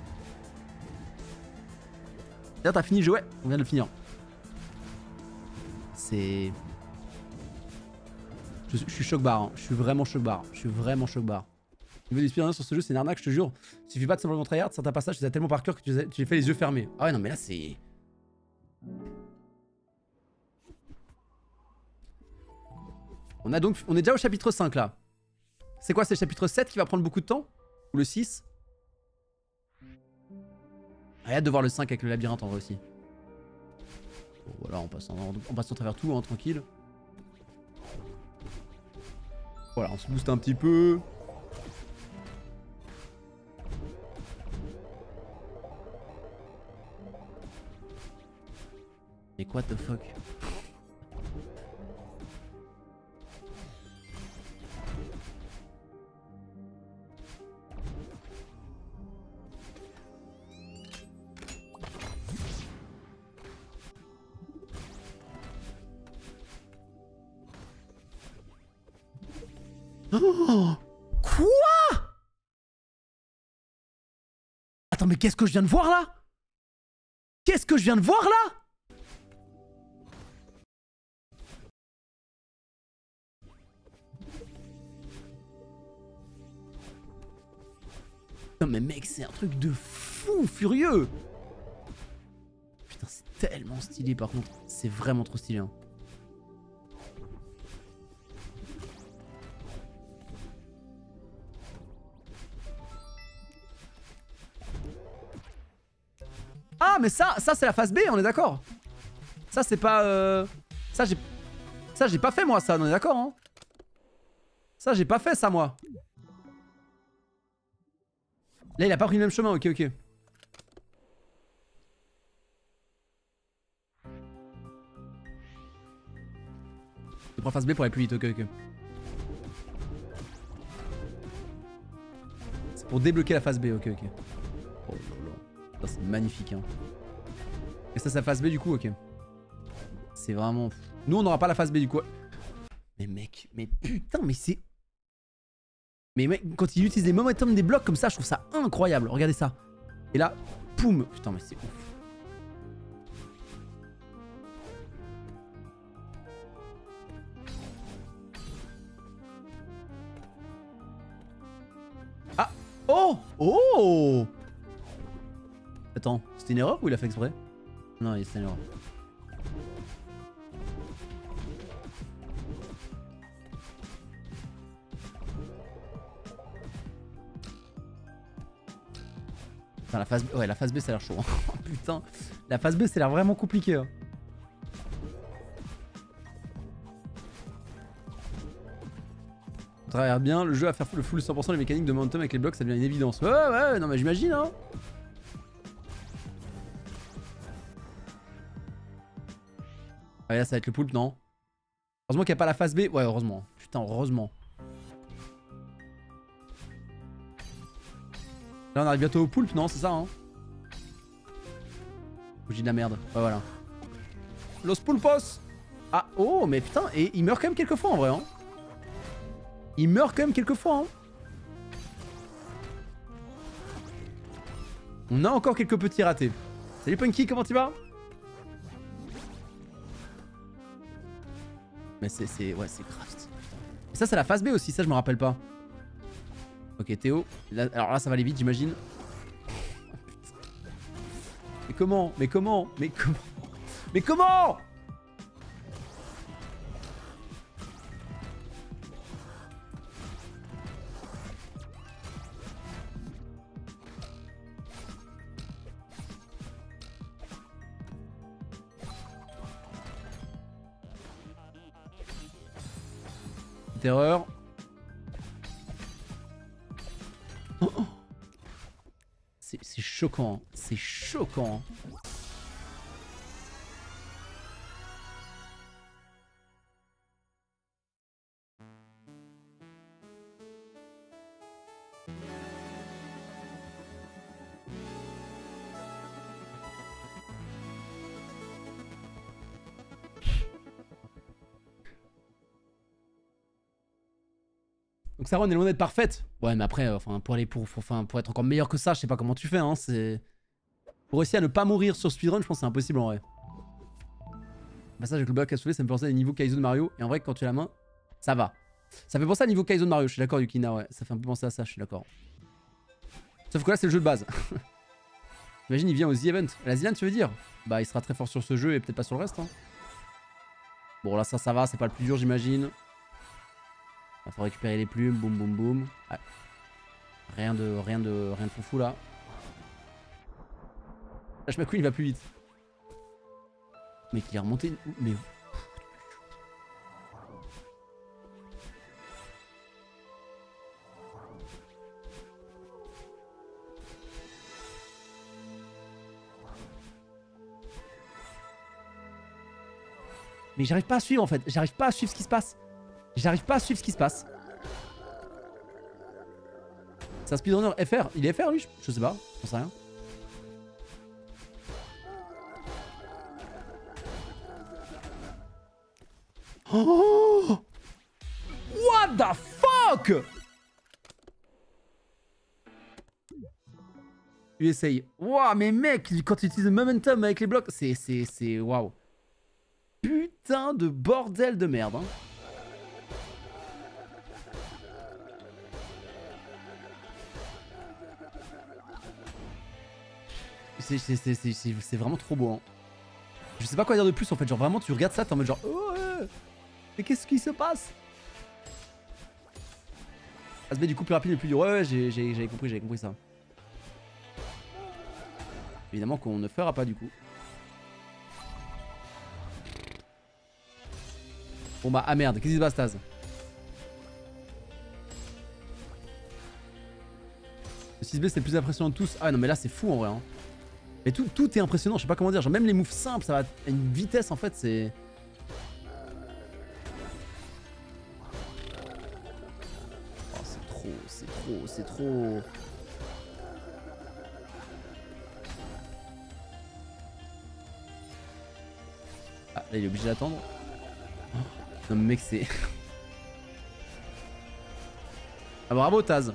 D'ailleurs t'as fini le jeu? Ouais, on vient de le finir. C'est... Je, je suis choc-barre, hein. Je suis vraiment choc-barre. Je suis vraiment choc-barre. Niveau d'inspiration sur ce jeu, c'est une arnaque, je te jure. Il suffit pas de simplement tryhard, certains passages, tu les as tellement par cœur que tu les, as, tu les fais les yeux fermés. Ah ouais, non, mais là, c'est... On a donc... On est déjà au chapitre cinq, là. C'est quoi, c'est le chapitre sept qui va prendre beaucoup de temps? Ou le six? Ah, hâte de voir le cinq avec le labyrinthe, en vrai, aussi. Bon, voilà, on passe en, on passe en travers tout, hein, tranquille. Voilà, on se booste un petit peu. Et what the fuck? Oh, quoi? Attends, mais qu'est-ce que je viens de voir là? Qu'est-ce que je viens de voir là? Non mais mec, c'est un truc de fou furieux. Putain, c'est tellement stylé par contre. C'est vraiment trop stylé. Hein. Ah mais ça, ça c'est la phase B, on est d'accord. Ça c'est pas... Euh... Ça j'ai... Ça j'ai pas fait moi ça, on est d'accord hein. Ça j'ai pas fait ça moi. Là il a pas pris le même chemin, ok ok. Je prends phase B pour aller plus vite, ok ok. C'est pour débloquer la phase B, ok ok. Oh là là. C'est magnifique hein. Et ça c'est la phase B du coup, ok. C'est vraiment... Nous on n'aura pas la phase B du coup. Mais mec, mais putain mais c'est... Mais mec, quand il utilise les momentum des blocs comme ça, je trouve ça incroyable. Regardez ça. Et là, poum. Putain mais c'est ouf. Ah. Oh. Oh. Attends, c'était une erreur ou il a fait exprès? Non, c'est une erreur. Putain, la phase B, ouais, la phase B, ça a l'air chaud. Oh, putain, la phase B, ça a l'air vraiment compliqué. Hein. On travaille bien, le jeu à faire le full cent pour cent les mécaniques de momentum avec les blocs, ça devient une évidence. Ouais, ouais, non, mais j'imagine, hein. Ah, là, ça va être le poulpe, non? Heureusement qu'il n'y a pas la phase B. Ouais, heureusement. Putain, heureusement. Là, on arrive bientôt au poulpe, non? C'est ça, hein? J'ai dit de la merde. Ouais, voilà. Los pulpos! Ah, oh, mais putain, et il meurt quand même quelques fois en vrai, hein? Il meurt quand même quelques fois, hein? On a encore quelques petits ratés. Salut Punky, comment tu vas? Mais c'est... Ouais, c'est grave. Et ça, c'est la phase B aussi, ça, je me rappelle pas. Ok, Théo. Là, alors là, ça va aller vite, j'imagine. Mais comment? Mais comment? Mais comment? Mais comment? Erreur. Oh, oh. C'est choquant, c'est choquant. Donc sa run est loin d'être parfaite. Ouais, mais après, euh, enfin, pour aller pour, pour, enfin, pour être encore meilleur que ça, je sais pas comment tu fais. Hein, c'est pour réussir à ne pas mourir sur speedrun, je pense que c'est impossible en vrai. Passage avec le bloc à soulever, ça me fait penser à des niveaux Kaizo de Mario. Et en vrai, quand tu as la main, ça va. Ça fait penser à niveau Kaizo de Mario. Je suis d'accord, Yukina. Ouais, ça fait un peu penser à ça. Je suis d'accord. Sauf que là, c'est le jeu de base. Imagine, il vient aux The Event. La Zilan, tu veux dire? Bah, il sera très fort sur ce jeu et peut-être pas sur le reste. Hein. Bon, là, ça, ça va. C'est pas le plus dur, j'imagine. Il faut récupérer les plumes, boum boum boum. Ouais. Rien de rien de rien de foufou là. Lâche McQueen il va plus vite. Mec il est remonté. Mais. Mais j'arrive pas à suivre en fait. J'arrive pas à suivre ce qui se passe. J'arrive pas à suivre ce qui se passe. C'est un speedrunner F R. Il est F R lui? Je sais pas. J'en sais rien. Oh! What the fuck? Tu essayes. Waouh, mais mec, quand tu utilises le momentum avec les blocs, c'est. C'est. C'est. Waouh. Putain de bordel de merde. Hein. C'est vraiment trop beau. Hein. Je sais pas quoi dire de plus en fait. Genre vraiment, tu regardes ça, t'es en mode genre. Oh, ouais. Mais qu'est-ce qui se passe? Ça se met du coup plus rapide et plus dur. Ouais, ouais, j'avais compris, j'avais compris ça. Évidemment qu'on ne fera pas du coup. Bon bah, ah merde, qu'est-ce qui se passe, Taz? Le six B c'est le plus impressionnant de tous. Ah non mais là c'est fou en vrai. Hein. Mais tout, tout est impressionnant, je sais pas comment dire. Genre même les moves simples, ça va à une vitesse en fait, c'est... Oh c'est trop, c'est trop, c'est trop... Ah là il est obligé d'attendre. Oh, non mais mec c'est... Ah bravo Taz.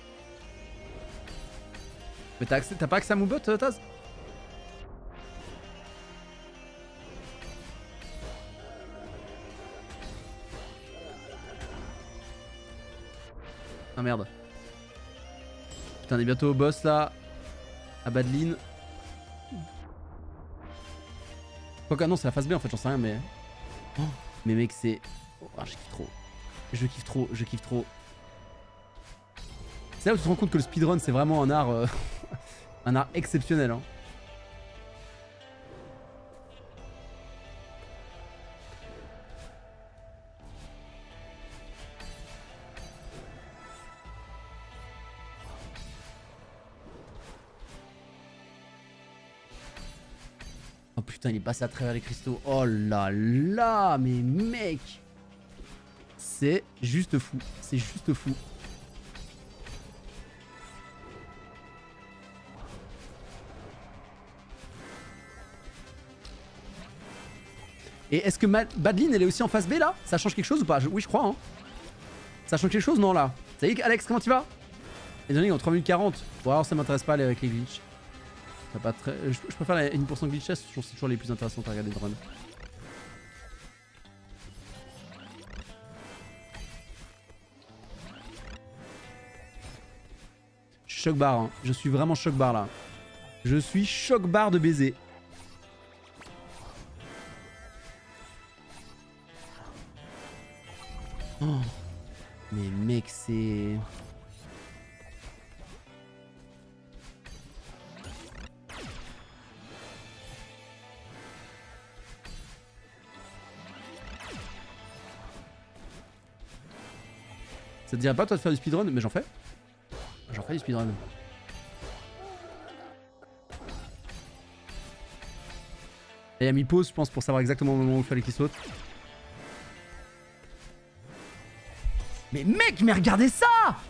Mais t'as pas accès à Moobot Taz? Ah merde. Putain, on est bientôt au boss là. À Badline. Quoique, non, c'est la phase B en fait, j'en sais rien, mais. Oh, mais mec, c'est. Oh, je kiffe trop. Je kiffe trop, je kiffe trop. C'est là où tu te rends compte que le speedrun, c'est vraiment un art. Euh... un art exceptionnel. Hein. Oh putain, il est passé à travers les cristaux. Oh là là, mais mec, c'est juste fou. C'est juste fou. Et est-ce que Badline, elle est aussi en phase B là? Ça change quelque chose ou pas? je... Oui, je crois. Hein. Ça change quelque chose? Non, là. Salut Alex, comment tu vas? Les données en trois minutes quarante. Bon, alors ça m'intéresse pas avec les glitches. Pas très... je, je préfère la un pour cent glitch test, je trouve que c'est toujours les plus intéressantes à regarder de run. choc barre. Hein. Je suis vraiment choc barre là. Je suis choc barre de baiser. Oh. Mais mec, c'est... Ça te dirait pas toi de faire du speedrun? Mais j'en fais. J'en fais du speedrun. Et il a mis pause, je pense, pour savoir exactement le moment où il fallait qu'il saute. Mais mec, mais regardez ça!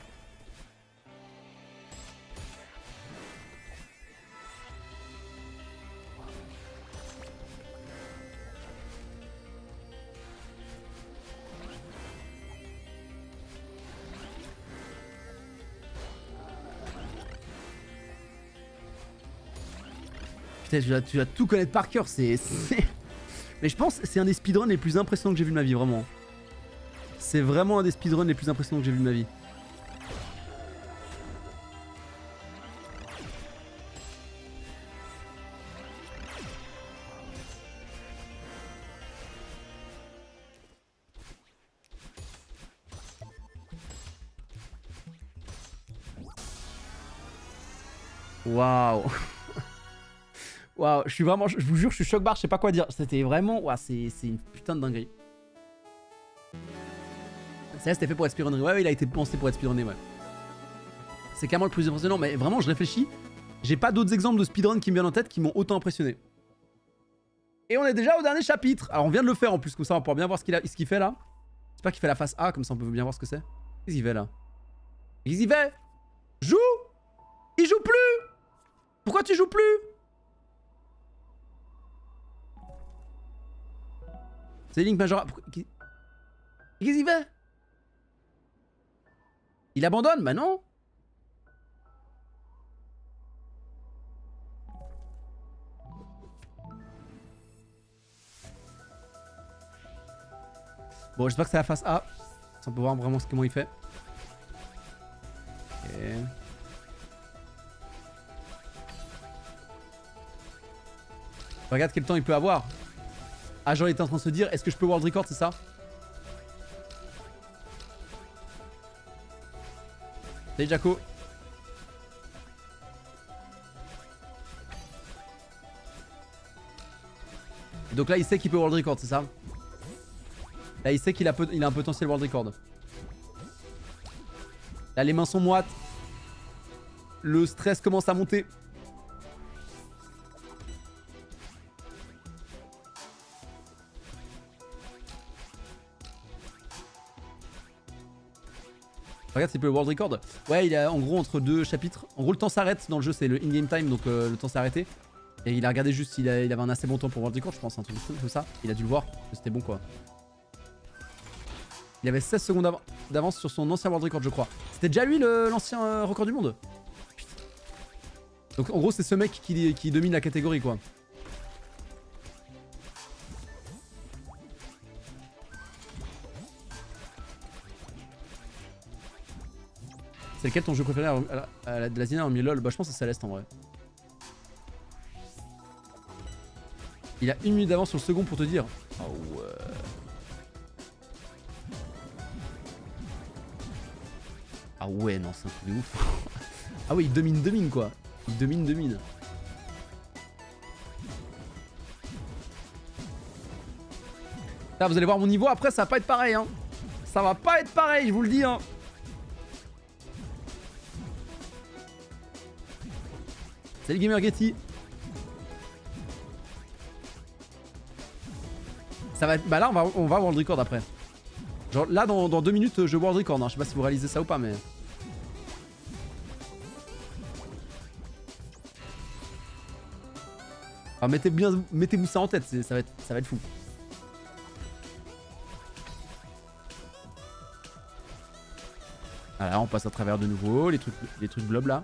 Putain, tu vas, tu vas tout connaître par cœur, c'est... Mais je pense que c'est un des speedruns les plus impressionnants que j'ai vu de ma vie, vraiment. C'est vraiment un des speedruns les plus impressionnants que j'ai vu de ma vie. Waouh. Waouh, je suis vraiment, je vous jure, je suis choc barre, je sais pas quoi dire. C'était vraiment, waouh, c'est une putain de dinguerie. Ça, c'était fait pour être speedrunné. Ouais, ouais, il a été pensé pour être speedrunné, ouais. C'est clairement le plus impressionnant, mais vraiment, je réfléchis. J'ai pas d'autres exemples de speedrun qui me viennent en tête qui m'ont autant impressionné. Et on est déjà au dernier chapitre. Alors, on vient de le faire en plus, comme ça, on pourra bien voir ce qu'il ce qu'il fait là. J'espère qu'il fait la face A, comme ça, on peut bien voir ce que c'est. Qu'est-ce qu'il fait là? Qu'est-ce qu'il fait? Joue! Il joue plus! Pourquoi tu joues plus? C'est Link Majora. Qu'est-ce qu'il fait? Il abandonne? Bah non. Bon, j'espère que c'est la face A. Ça, on peut voir vraiment comment il fait. Ok. Regarde quel temps il peut avoir. Ah, genre il était en train de se dire, est-ce que je peux world record, c'est ça? Salut Jaco. Donc là il sait qu'il peut world record, c'est ça? Là il sait qu'il a, il a un potentiel world record. Là les mains sont moites. Le stress commence à monter. Regarde s'il peut le world record. Ouais, il a en gros entre deux chapitres. En gros le temps s'arrête dans le jeu, c'est le in-game time, donc euh, le temps s'est arrêté. Et il a regardé juste s'il il avait un assez bon temps pour world record, je pense, un truc comme ça. Il a dû le voir, c'était bon quoi. Il avait seize secondes av d'avance sur son ancien world record, je crois. C'était déjà lui l'ancien euh, record du monde. Putain. Donc en gros c'est ce mec qui, qui domine la catégorie quoi. C'est lequel ton jeu préféré à, à, à la, de la Zina en milieu LOL? Bah je pense que c'est Céleste en vrai. Il a une minute d'avance sur le second pour te dire. Oh ouais. Ah ouais, non, c'est un truc de ouf. Ah ouais, il domine, domine quoi. Il domine, domine. Là, vous allez voir mon niveau après, ça va pas être pareil. Hein. Ça va pas être pareil, je vous le dis. Hein. Salut Gamer Getty. Ça va être... Bah là on va, on va world record après. Genre là dans, dans deux minutes je world record. Hein. Je sais pas si vous réalisez ça ou pas mais... Alors mettez bien, mettez-vous ça en tête, ça va être, ça va être fou. Voilà, on passe à travers de nouveau les trucs, les trucs blobs là.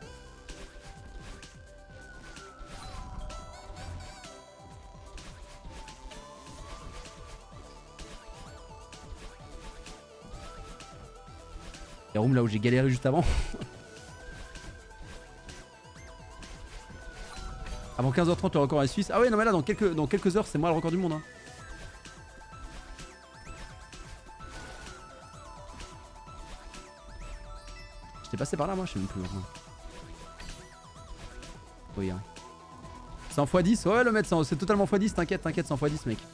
La room là où j'ai galéré juste avant. Avant quinze heures trente, le record est suisse. Ah ouais, non mais là, dans quelques, dans quelques heures, c'est moi le record du monde. Hein. J'étais passé par là, moi, je sais même plus. Hein. Oui, hein. cent fois dix, ouais, le mec, c'est totalement fois dix, t'inquiète, t'inquiète, cent fois dix, mec.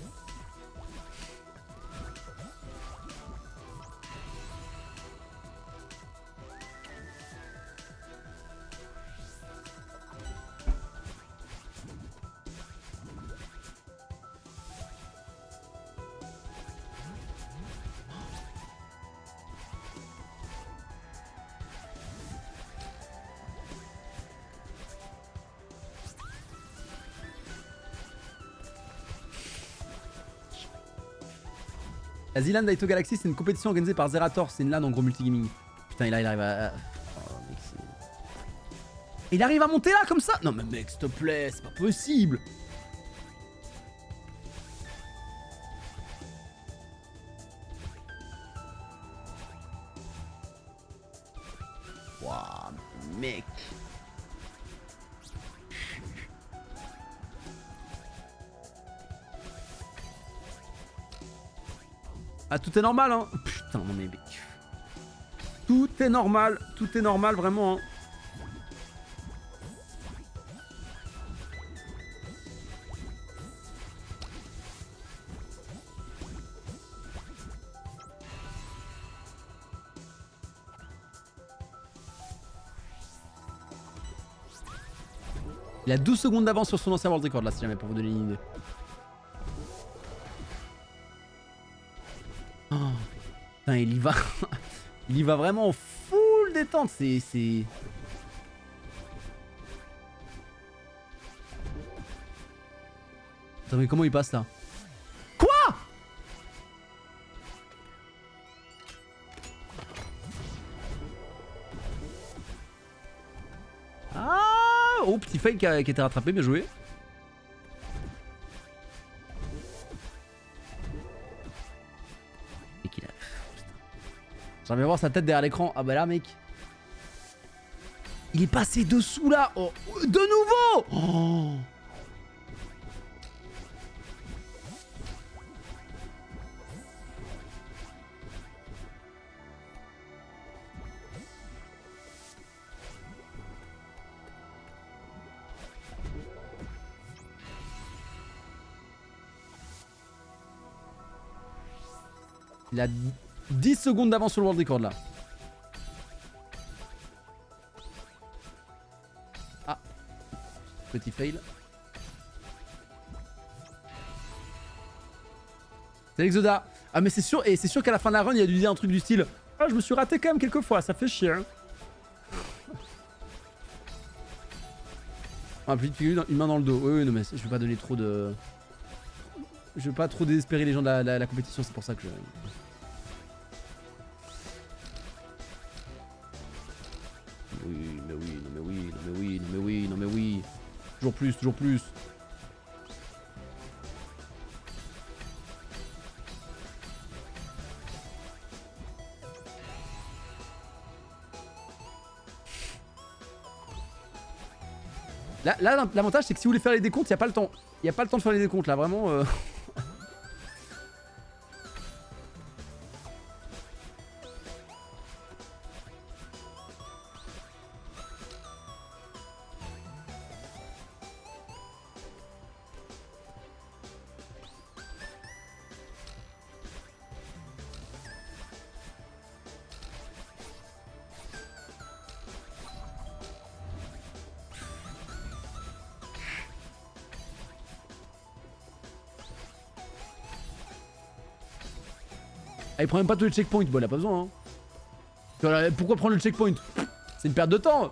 La Z-LAN d'Aito Galaxy, c'est une compétition organisée par Zerator, c'est une LAN en gros multigaming. Putain, et là, il arrive à... Oh, mec, il arrive à monter là, comme ça? Non mais mec, s'il te plaît, c'est pas possible. Waouh, mec. Ah, tout est normal, hein. Putain, non mais... Tout est normal, tout est normal, vraiment, hein. Il a douze secondes d'avance sur son ancien world record, là, si jamais, pour vous donner une idée. Oh, putain, il y va. Il y va vraiment full détente. C'est. c'est... Attends, mais comment il passe là? Quoi? Ah! Oh, petit fail qui a, qui a été rattrapé, bien joué. J'aimerais voir sa tête derrière l'écran. Ah bah là, mec. Il est passé dessous là. Oh, de nouveau. Oh. Il a dix secondes d'avance sur le world record là. Ah. Petit fail. C'est l'Exoda. Ah mais c'est sûr, et c'est sûr qu'à la fin de la run, il a dû dire un truc du style ah je me suis raté quand même quelques fois, ça fait chier. Hein. Ah, plus de figure, une main dans le dos. Oui, oui, non mais je vais pas donner trop de... Je veux pas trop désespérer les gens de la, la, la compétition, c'est pour ça que je... Oui, mais oui, non mais oui, non mais oui, non mais oui, non mais oui. Toujours plus, toujours plus. Là, là l'avantage c'est que si vous voulez faire les décomptes, il n'y a pas le temps. Il n'y a pas le temps de faire les décomptes là, vraiment. Euh... Ah, il prend même pas tous les checkpoints, bon il a pas besoin hein. Pourquoi prendre le checkpoint? C'est une perte de temps.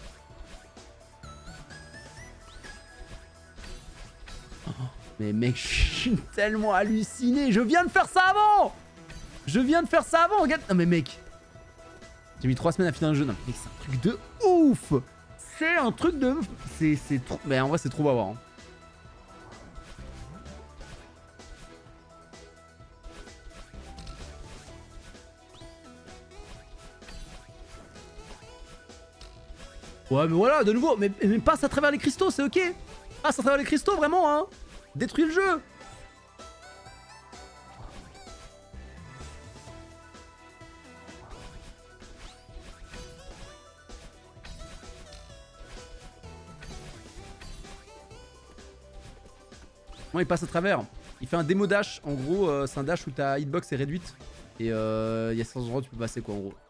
Oh, mais mec, je suis tellement halluciné. Je viens de faire ça avant. Je viens de faire ça avant, regarde. Non mais mec, j'ai mis trois semaines à finir un jeu. Non mais mec, c'est un truc de ouf. C'est un truc de... C'est trop... Mais en vrai c'est trop beau à voir hein. Ouais, mais voilà, de nouveau, mais, mais passe à travers les cristaux, c'est ok. Passe à travers les cristaux, vraiment, hein. Détruis le jeu. Moi, il passe à travers. Il fait un démo dash. En gros, euh, c'est un dash où ta hitbox est réduite. Et il euh, y a certains endroits où tu peux passer, quoi, en gros.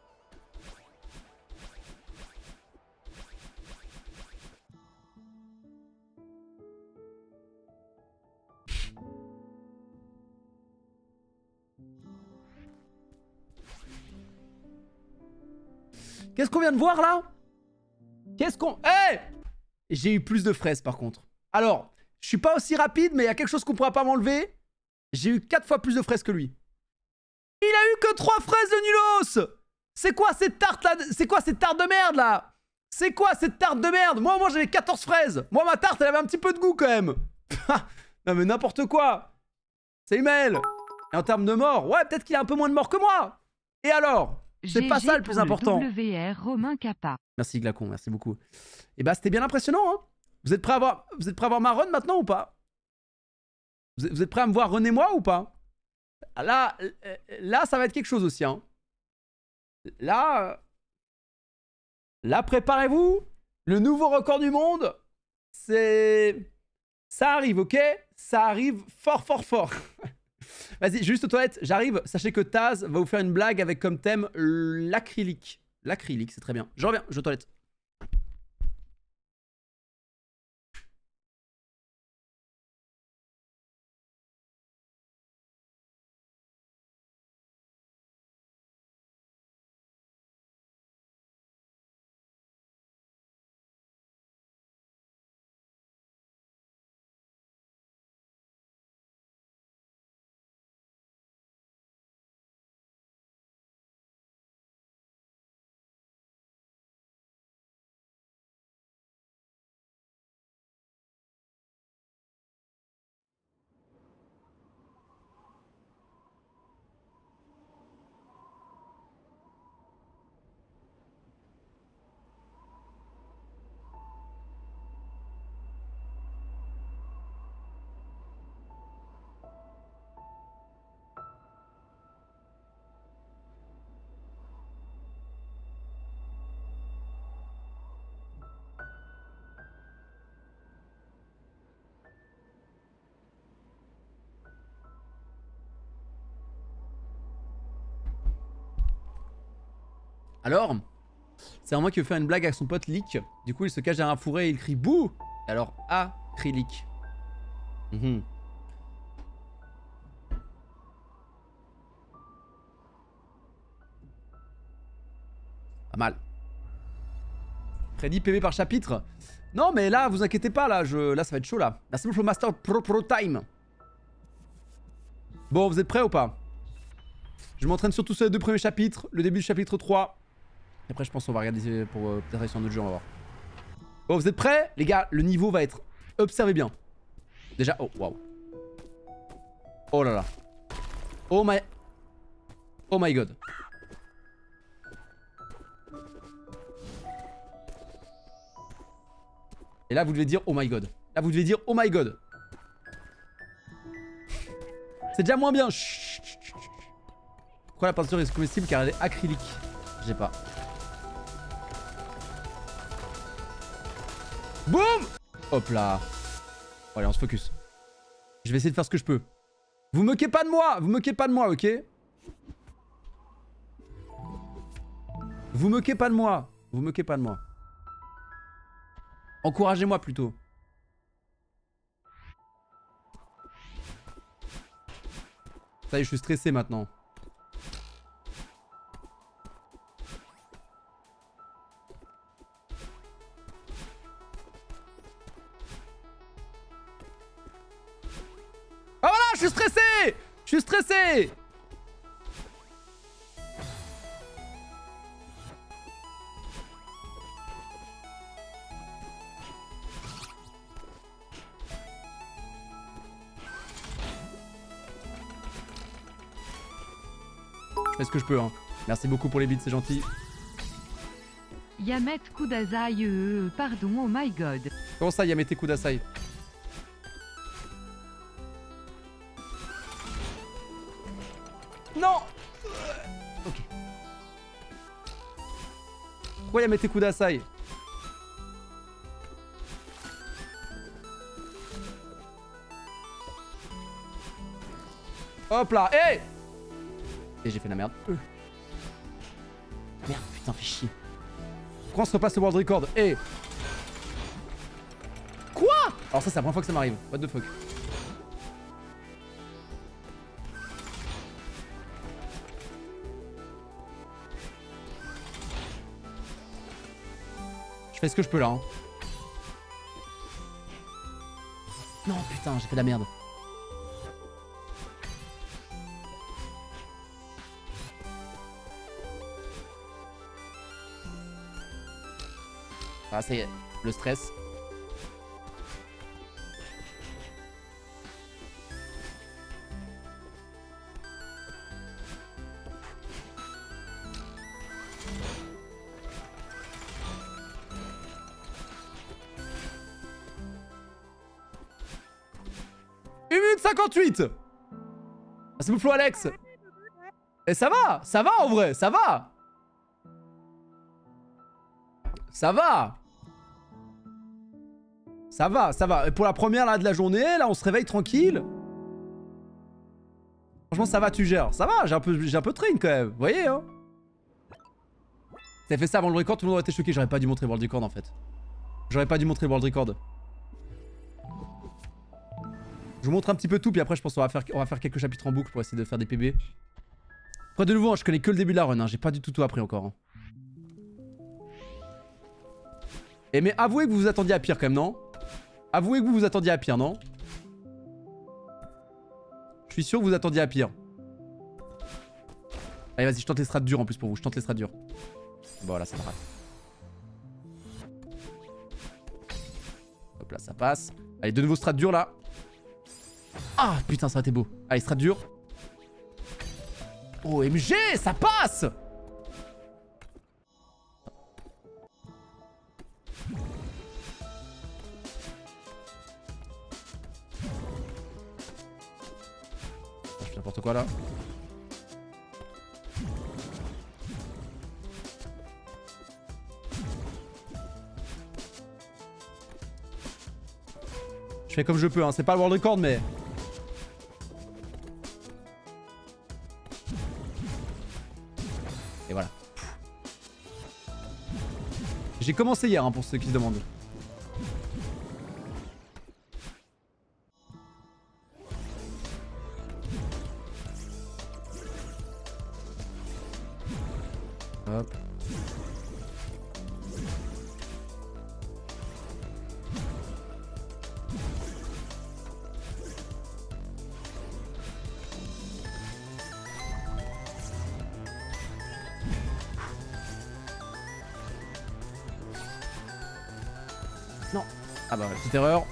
Qu'est-ce qu'on vient de voir, là? Qu'est-ce qu'on... Eh hey, j'ai eu plus de fraises, par contre. Alors, je suis pas aussi rapide, mais il y a quelque chose qu'on pourra pas m'enlever. J'ai eu quatre fois plus de fraises que lui. Il a eu que trois fraises de Nulos. C'est quoi cette tarte là? C'est quoi cette tarte de merde là? C'est quoi cette tarte de merde? Moi, moi j'avais quatorze fraises. Moi, ma tarte, elle avait un petit peu de goût quand même. Non mais n'importe quoi. C'est Hummel. Et en termes de mort, ouais, peut-être qu'il a un peu moins de mort que moi. Et alors? C'est pas ça le plus important. Le W R Romain Kappa. Merci Glacon, merci beaucoup. Et bah c'était bien impressionnant, hein. Vous êtes prêts à avoir, vous êtes prêts à avoir ma run maintenant ou pas? vous êtes, vous êtes prêts à me voir René moi ou pas? Là, là, ça va être quelque chose aussi, hein. Là, là, préparez-vous. Le nouveau record du monde, c'est... Ça arrive, ok? Ça arrive fort, fort, fort. Vas-y, juste aux toilettes, j'arrive. Sachez que Taz va vous faire une blague avec comme thème l'acrylique. L'acrylique, c'est très bien. Je reviens, je vais aux toilettes. Alors, c'est un moi qui veut faire une blague avec son pote Lick. Du coup, il se cache derrière un fourré et il crie bouh. Et alors, acrylique. Mmh. Pas mal. Prédit P V par chapitre. Non, mais là, vous inquiétez pas, là, je... là ça va être chaud, là. Merci beaucoup, Master Pro Pro Time. Bon, vous êtes prêts ou pas? Je m'entraîne surtout sur les deux premiers chapitres, le début du chapitre trois. Et après, je pense qu'on va regarder pour euh, peut-être aller sur un autre jeu, on va voir. Bon, vous êtes prêts? Les gars, le niveau va être... Observez bien. Déjà, oh, waouh. Oh là là. Oh my... Oh my god. Et là, vous devez dire oh my god. Là, vous devez dire oh my god. C'est déjà moins bien. Chut, chut, chut. Pourquoi la peinture est comestible? Car elle est acrylique. J'ai pas. Boum! Hop là. Bon, allez, on se focus. Je vais essayer de faire ce que je peux. Vous moquez pas de moi. Vous moquez pas de moi, ok? Vous moquez pas de moi. Vous moquez pas de moi. Encouragez-moi plutôt. Ça y est, je suis stressé maintenant. Ah voilà, je suis stressé! Je suis stressé! Je fais ce que je peux, hein. Merci beaucoup pour les bits, c'est gentil. Yamet Kudasai, euh, pardon, oh my god. Comment ça, Yamete Kudasai? Non. Ok. Pourquoi Yamete Kudasai? Hop là, hé hey. Et j'ai fait la merde. Euh. Merde, putain, fais chier. Pourquoi on se repasse le world record? Hé hey. Quoi? Alors ça, c'est la première fois que ça m'arrive. What the fuck? Je fais ce que je peux là. Hein. Non, putain, j'ai fait de la merde. Ah ça y est, le stress. une minute cinquante-huit. Ah, c'est Mouflo Alex. Et ça va, ça va en vrai, ça va. Ça va. Ça va, ça va. Et pour la première là de la journée, là on se réveille tranquille. Franchement ça va, tu gères. Ça va, j'ai un peu, j'ai un peu de train quand même. Vous voyez hein. T'as fait ça avant le record, tout le monde aurait été choqué. J'aurais pas dû montrer le world record en fait. J'aurais pas dû montrer le world record. Je vous montre un petit peu tout, puis après je pense qu'on va faire, on va faire quelques chapitres en boucle pour essayer de faire des P B. Après de nouveau, hein, je connais que le début de la run, hein, j'ai pas du tout tout appris encore. Hein. Et mais avouez que vous vous attendiez à pire quand même, non? Avouez que vous vous attendiez à pire, non? Je suis sûr que vous attendiez à pire. Allez vas-y, je tente les strats durs en plus pour vous, je tente les strats durs. Bon voilà, ça me rate. Hop là, ça passe. Allez, de nouveau strat dur là. Ah putain, ça a été beau. Allez, strat dur. O M G, ça passe. Je fais n'importe quoi là. Je fais comme je peux, hein. C'est pas le world record mais... Et voilà. J'ai commencé hier hein, pour ceux qui se demandent. Hop. Non. Ah bah, petite erreur.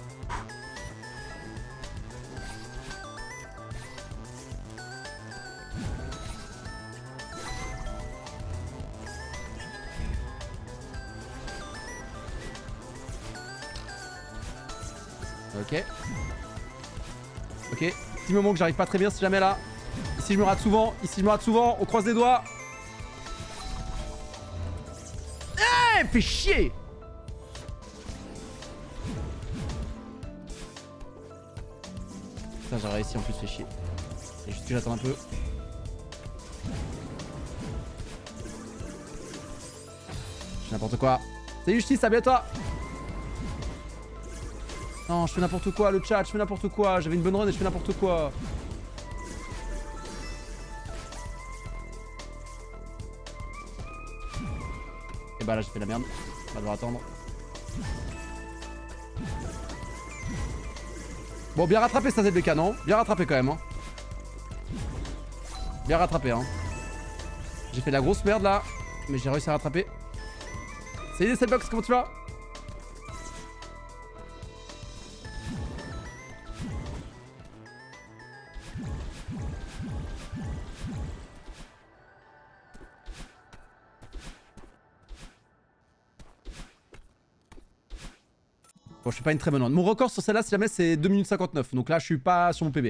Ok. Ok. Petit moment que j'arrive pas très bien si jamais là. Ici je me rate souvent. Ici je me rate souvent. On croise les doigts. Eh, fais chier. Putain, j'ai réussi en plus, fait chier. C'est juste que j'attends un peu. Je fais n'importe quoi. Salut Justice, à bientôt. Non, je fais n'importe quoi, le chat, je fais n'importe quoi. J'avais une bonne run et je fais n'importe quoi. Et bah là, j'ai fait la merde. On va devoir attendre. Bon, bien rattrapé ça Z B K, non? Bien rattrapé quand même, hein. Bien rattrapé, hein. J'ai fait de la grosse merde là, mais j'ai réussi à rattraper. Salut Setbox, comment tu vas? Bon, je suis pas une très bonne run. Mon record sur celle-là, si jamais, c'est deux minutes cinquante-neuf. Donc là, je suis pas sur mon P B.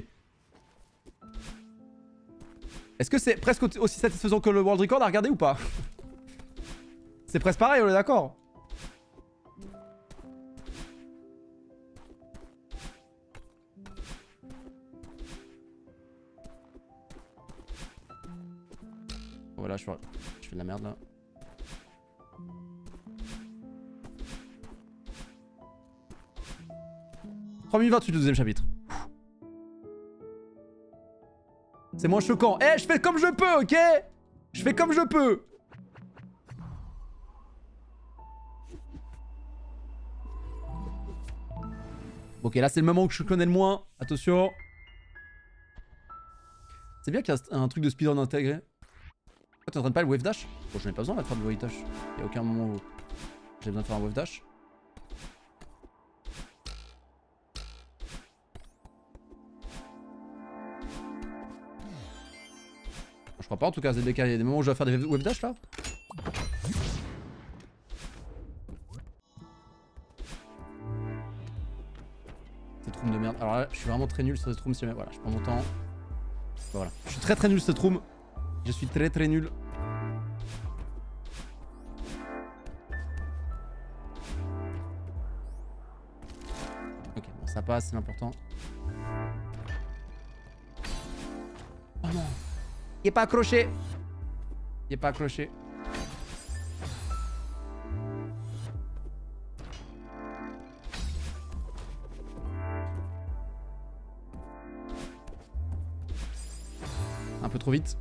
Est-ce que c'est presque aussi satisfaisant que le world record à regarder ou pas? C'est presque pareil, on est d'accord. Voilà, je fais... je fais de la merde là. trois minutes vingt-huit le deuxième chapitre. C'est moins choquant. Eh, je fais comme je peux, ok? Je fais comme je peux. Ok, là c'est le moment que je connais le moins. Attention. C'est bien qu'il y a un truc de speedrun intégré. T'es en train de pas le wave dash? Bon, je n'ai pas besoin de faire du wave dash. Il n'y a aucun moment où j'ai besoin de faire un wave dash. Je crois pas en tout cas, Z B K, il y a des moments où je dois faire des wave dash là. Cette room de merde. Alors là, je suis vraiment très nul sur cette room si jamais. Voilà, je prends mon temps. Voilà. Je suis très très nul sur cette room. Je suis très très nul. Ok, bon, ça passe, c'est l'important. Oh non! Il est pas accroché! Il est pas accroché. Un peu trop vite.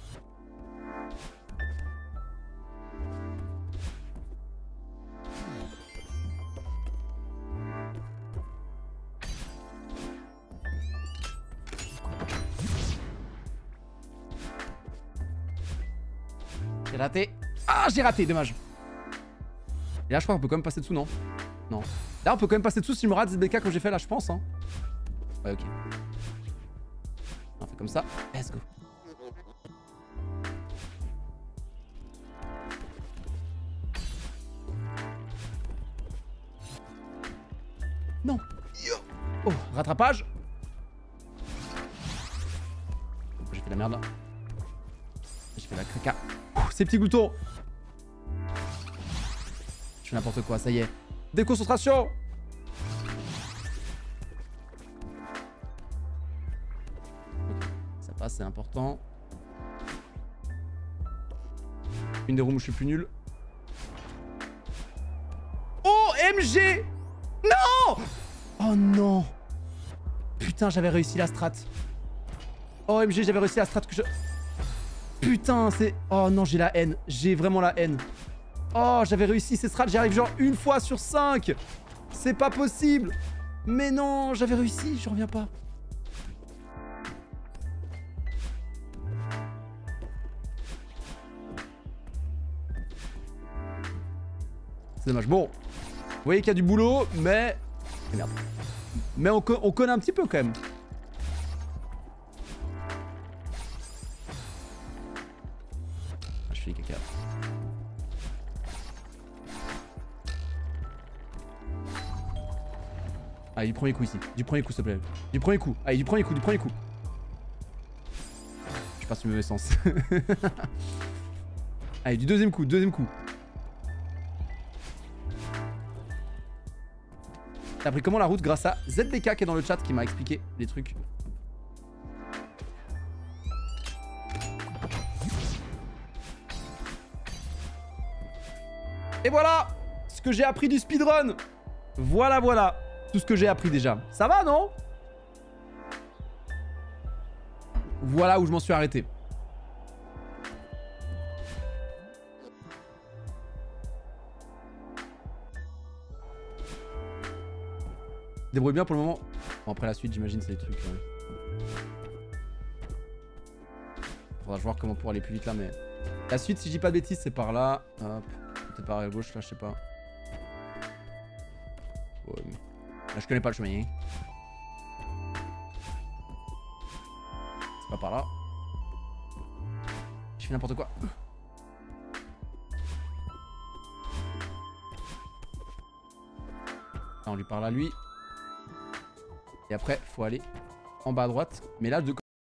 J'ai raté. Ah, j'ai raté, dommage. Et là, je crois qu'on peut quand même passer dessous, non? Non. Là, on peut quand même passer dessous si je me rate Z B K comme j'ai fait là, je pense. Hein. Ouais, ok. On fait comme ça. Let's go. Non. Oh, rattrapage. J'ai fait la merde là. J'ai fait la caca. Ces petits glouton. Je fais n'importe quoi, ça y est. Déconcentration. Okay. Ça passe, c'est important. Une des rooms où je suis plus nul. O M G. Non. Oh non. Putain, j'avais réussi la strat. O M G, j'avais réussi la strat que je... Putain, c'est... Oh non, j'ai la haine. J'ai vraiment la haine. Oh, j'avais réussi ces strats. J'y arrive genre une fois sur cinq. C'est pas possible. Mais non, j'avais réussi. Je reviens pas. C'est dommage. Bon. Vous voyez qu'il y a du boulot, mais... Merde. Mais on, co on connaît un petit peu quand même. Caca. Allez, du premier coup ici. Du premier coup, s'il te plaît. Du premier coup. Allez, du premier coup, du premier coup. Je passe le mauvais sens. Allez, du deuxième coup, deuxième coup. T'as pris comment la route grâce à Z B K qui est dans le chat qui m'a expliqué les trucs. Et voilà ce que j'ai appris du speedrun. Voilà, voilà. Tout ce que j'ai appris déjà. Ça va, non? Voilà où je m'en suis arrêté. Débrouille bien pour le moment. Bon, après la suite, j'imagine, c'est des trucs... Euh... Faudra voir comment pour aller plus vite là, mais... La suite, si je dis pas de bêtises, c'est par là. Hop. C'est par à gauche, là, je sais pas. Ouais, mais... Là, je connais pas le chemin. C'est pas par là. Je fais n'importe quoi. Là, on lui parle à lui. Et après, faut aller en bas à droite. Mais là, de...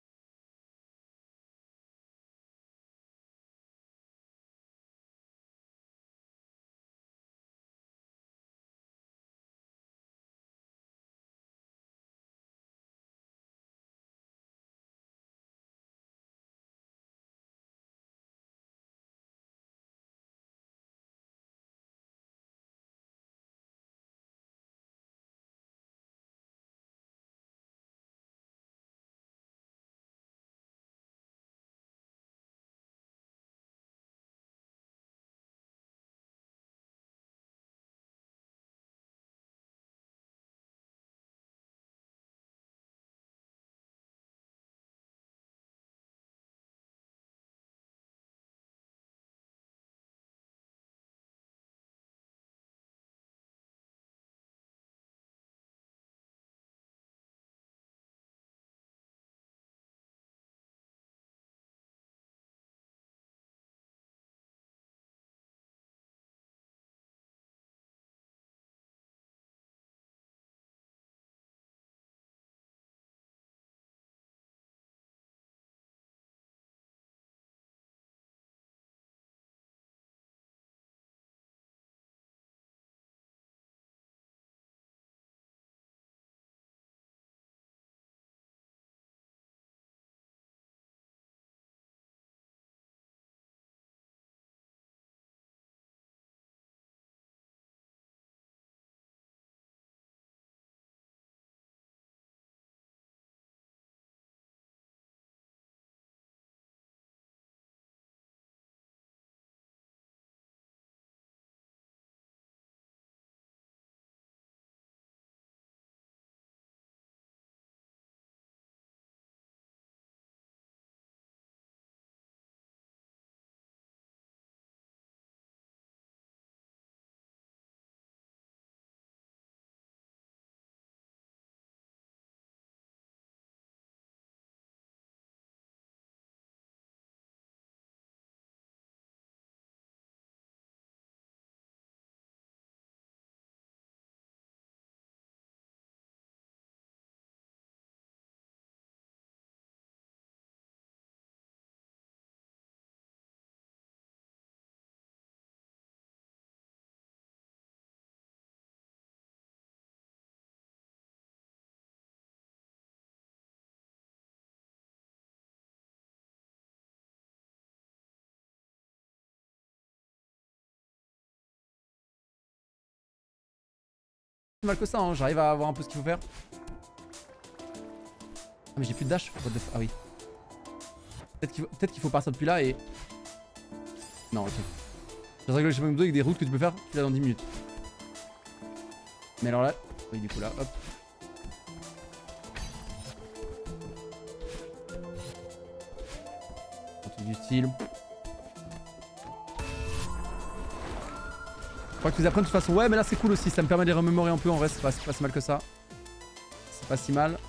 mal que ça, hein. J'arrive à voir un peu ce qu'il faut faire. Ah mais j'ai plus de dash. What the f... Ah oui. Peut-être qu'il faut... Peut qu'il faut partir depuis là et... Non, ok. J'ai réglé le chemin avec des routes que tu peux faire, tu l'as dans dix minutes. Mais alors là... Oui, du coup là, hop. Un truc du style. Je crois que tu les apprennes de toute façon. Ouais, mais là c'est cool aussi, ça me permet de les remémorer un peu. En vrai, c'est pas, pas si mal que ça. C'est pas si mal.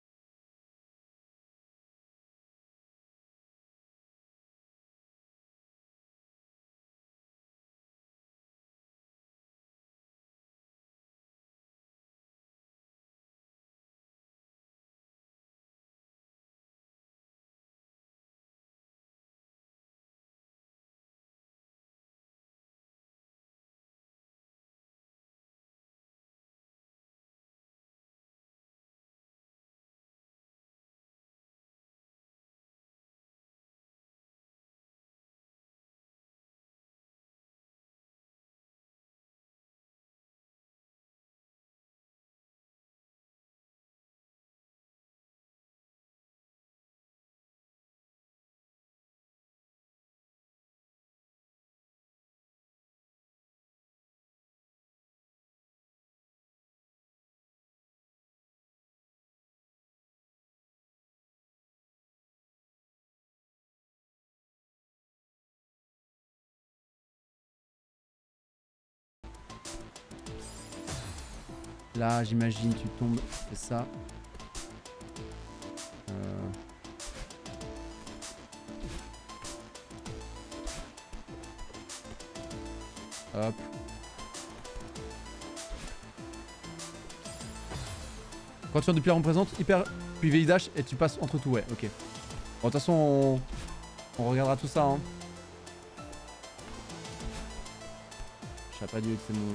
Là, j'imagine, tu tombes, c'est ça. Euh... Hop. Quand tu viens depuis la rampe présente, hyper, puis V dash et tu passes entre tout, ouais, ok. Bon, de toute façon, on, on regardera tout ça, hein. Je sais pas du tout que c'est mon...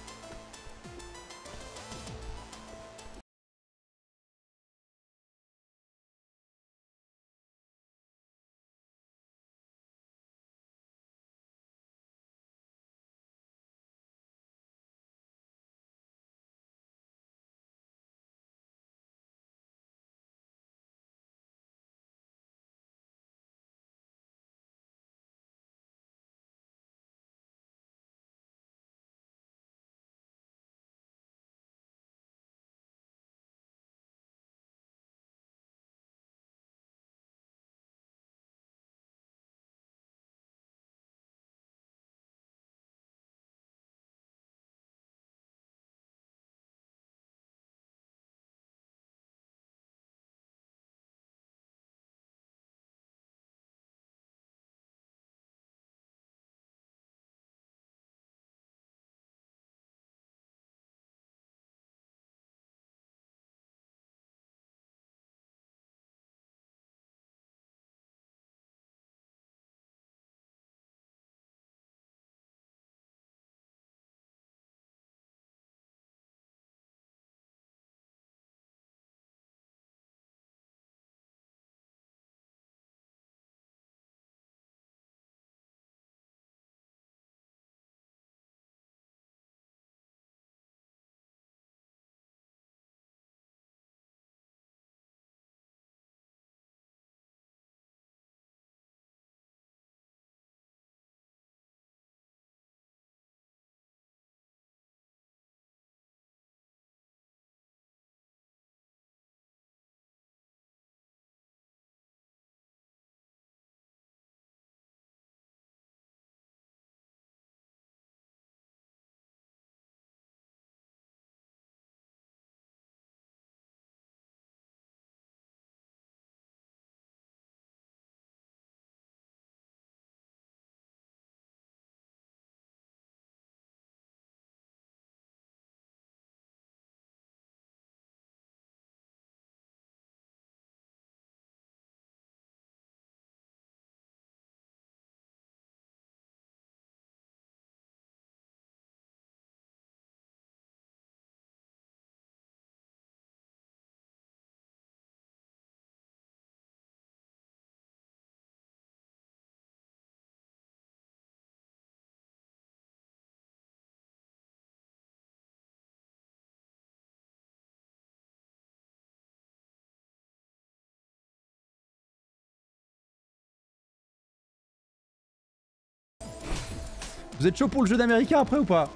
Vous êtes chaud pour le jeu d'américain après ou pas?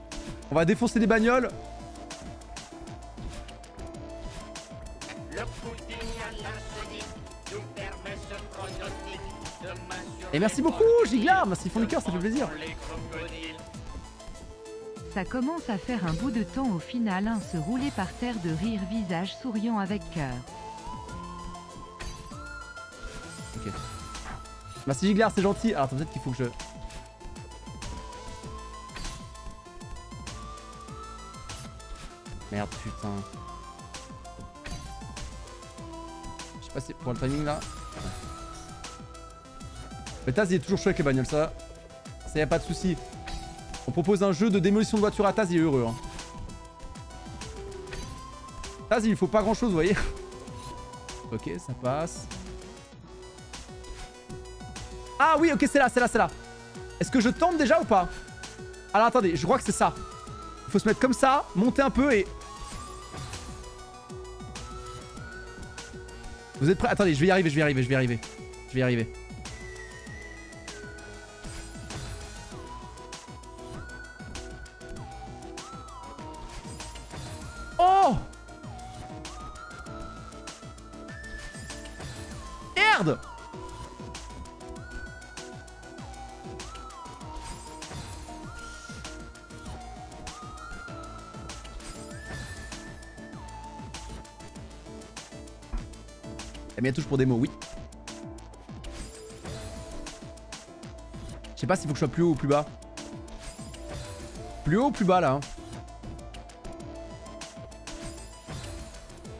On va défoncer des bagnoles. Et merci beaucoup Giglar, merci fond du cœur, ça fait plaisir. Ça commence à faire un bout de temps au final, un se rouler par terre de rire, visage souriant avec cœur. Ok. Merci Giglar, c'est gentil. Alors peut-être qu'il faut que je... Merde, putain. Je sais pas si pour le timing là. Ouais. Mais Taz il est toujours chaud avec les bagnoles, ça. Ça y a pas de souci. On propose un jeu de démolition de voiture à Taz, il est heureux. Hein. Taz il lui faut pas grand chose, vous voyez. Ok, ça passe. Ah oui, ok, c'est là, c'est là, c'est là. Est-ce que je tente déjà ou pas? Alors attendez, je crois que c'est ça. Il faut se mettre comme ça, monter un peu et... Vous êtes prêts? Attendez, je vais y arriver, je vais y arriver, je vais y arriver. Je vais y arriver. Oh! Merde! Elle met la touche pour démo, oui. Je sais pas s'il faut que je sois plus haut ou plus bas. Plus haut ou plus bas là hein.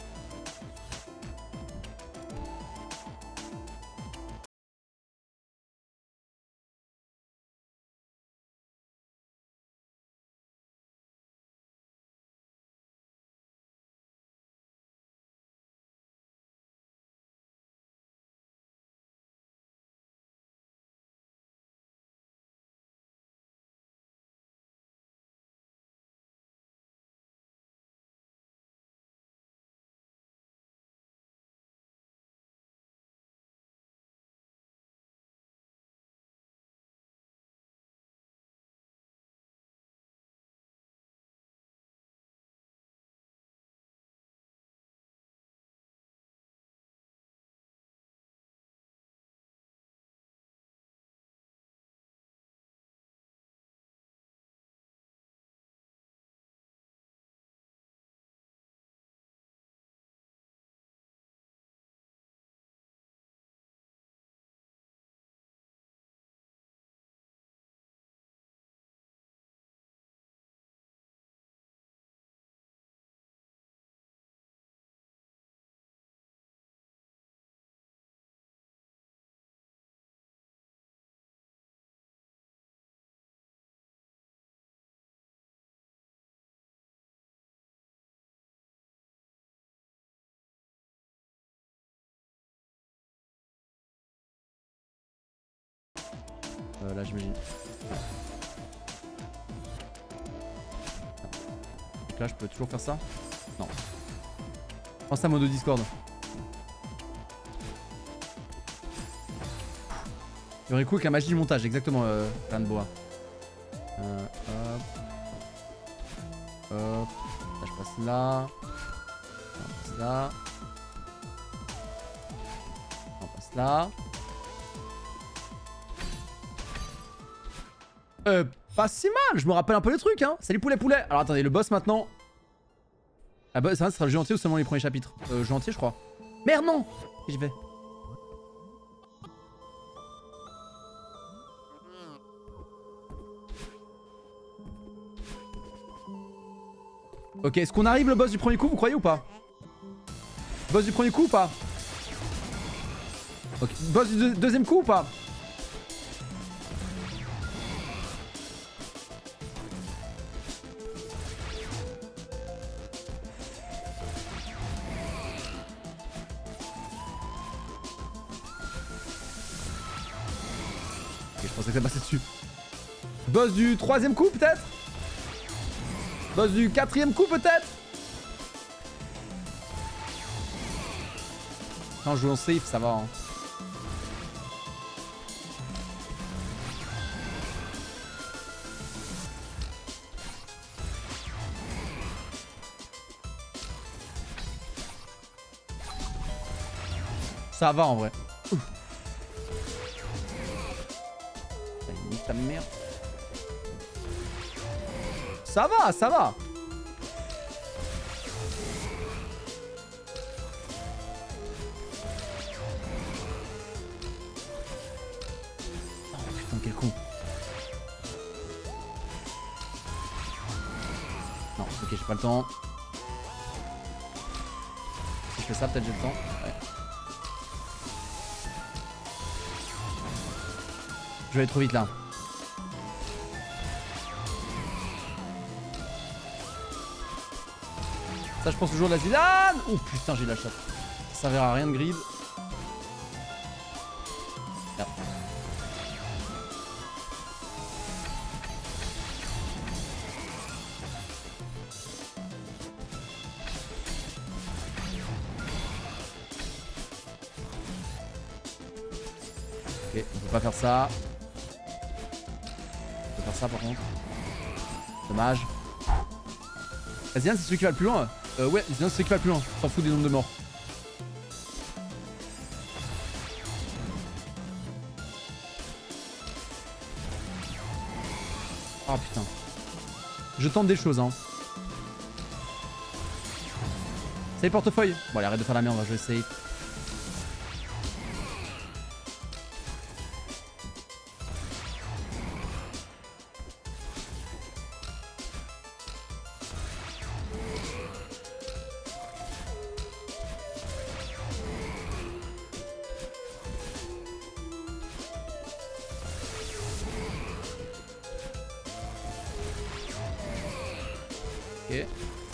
Euh, là j'imagine. Ouais. Donc là je peux toujours faire ça? Non. Pense à mode Discord. Il y aurait coup avec la magie du montage, exactement, euh, plein de bois. Euh, hop. Hop. Là je passe là. On passe là. On passe là. Euh, pas si mal, je me rappelle un peu les trucs, hein. Salut poulet poulet. Alors attendez, le boss maintenant. Ah bah ça, ça sera le jeu entier ou seulement les premiers chapitres? Euh, jeu entier je crois. Merde non. J'y vais. Ok, est-ce qu'on arrive le boss du premier coup, vous croyez ou pas? Boss du premier coup ou pas? Ok, boss du deux deuxième coup ou pas? Ok, je pensais que ça passait dessus. Boss du troisième coup peut-être? Boss du quatrième coup peut-être? Non, je joue en safe, ça va. Hein. Ça va en vrai. Ouf. Nique ta merde. Ça va, ça va. Oh putain, quel con. Non, ok, j'ai pas le temps. Si je fais ça, peut-être j'ai le temps. Ouais. Je vais aller trop vite là. Ça, je pense toujours de la zidane. Oh putain, j'ai la chatte. Ça servira à rien de grid. Merde. Ok, on peut pas faire ça. On peut faire ça par contre. Dommage. La zidane, c'est celui qui va le plus loin. Euh, ouais, c'est celui qui va le plus loin. T'en fous des nombres de morts. Oh putain. Je tente des choses, hein. Salut portefeuille. Bon, allez, arrête de faire la merde, on va jouer safe. Ok.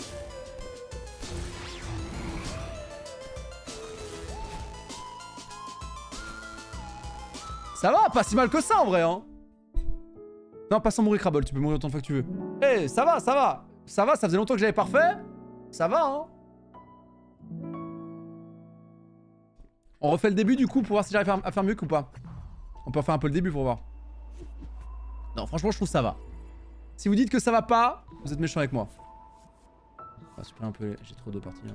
Ça va, pas si mal que ça en vrai, hein. Non, pas sans mourir, Crabble, tu peux mourir autant de fois que tu veux. Eh, hey, ça va, ça va. Ça va, ça faisait longtemps que j'avais parfait. Ça va, hein. On refait le début du coup pour voir si j'arrive à faire, à faire mieux ou pas. On peut refaire un peu le début pour voir. Non, franchement, je trouve que ça va. Si vous dites que ça va pas, vous êtes méchant avec moi. On va supprimer un peu, j'ai trop d'eau parties. Hein.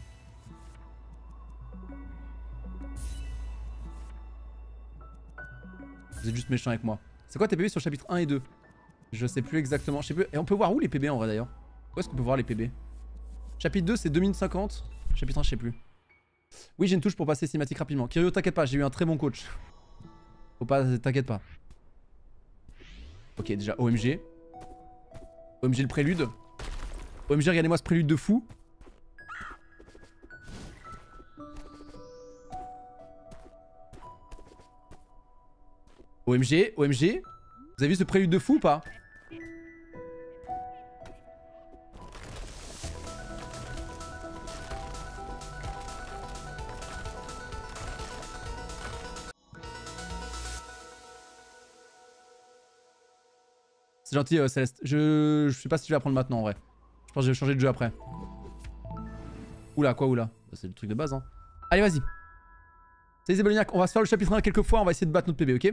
Vous êtes juste méchant avec moi. C'est quoi tes P B sur le chapitre un et deux? Je sais plus exactement. Je sais plus. Et on peut voir où les P B en vrai d'ailleurs? Où est-ce qu'on peut voir les P B? Chapitre deux c'est deux minutes cinquante. Chapitre un je sais plus. Oui j'ai une touche pour passer cinématique rapidement. Kirio t'inquiète pas, j'ai eu un très bon coach. Faut pas, t'inquiète pas. Ok déjà O M G. O M G le prélude. O M G regardez-moi ce prélude de fou. O M G, O M G. Vous avez vu ce prélude de fou ou pas? gentil, euh, Céleste. Je... je sais pas si je vais apprendre maintenant en vrai. Je pense que je vais changer de jeu après. Oula, quoi, oula. C'est le truc de base, hein. Allez, vas-y. Salut Zéboliac, on va se faire le chapitre un quelques fois, on va essayer de battre notre P B, ok?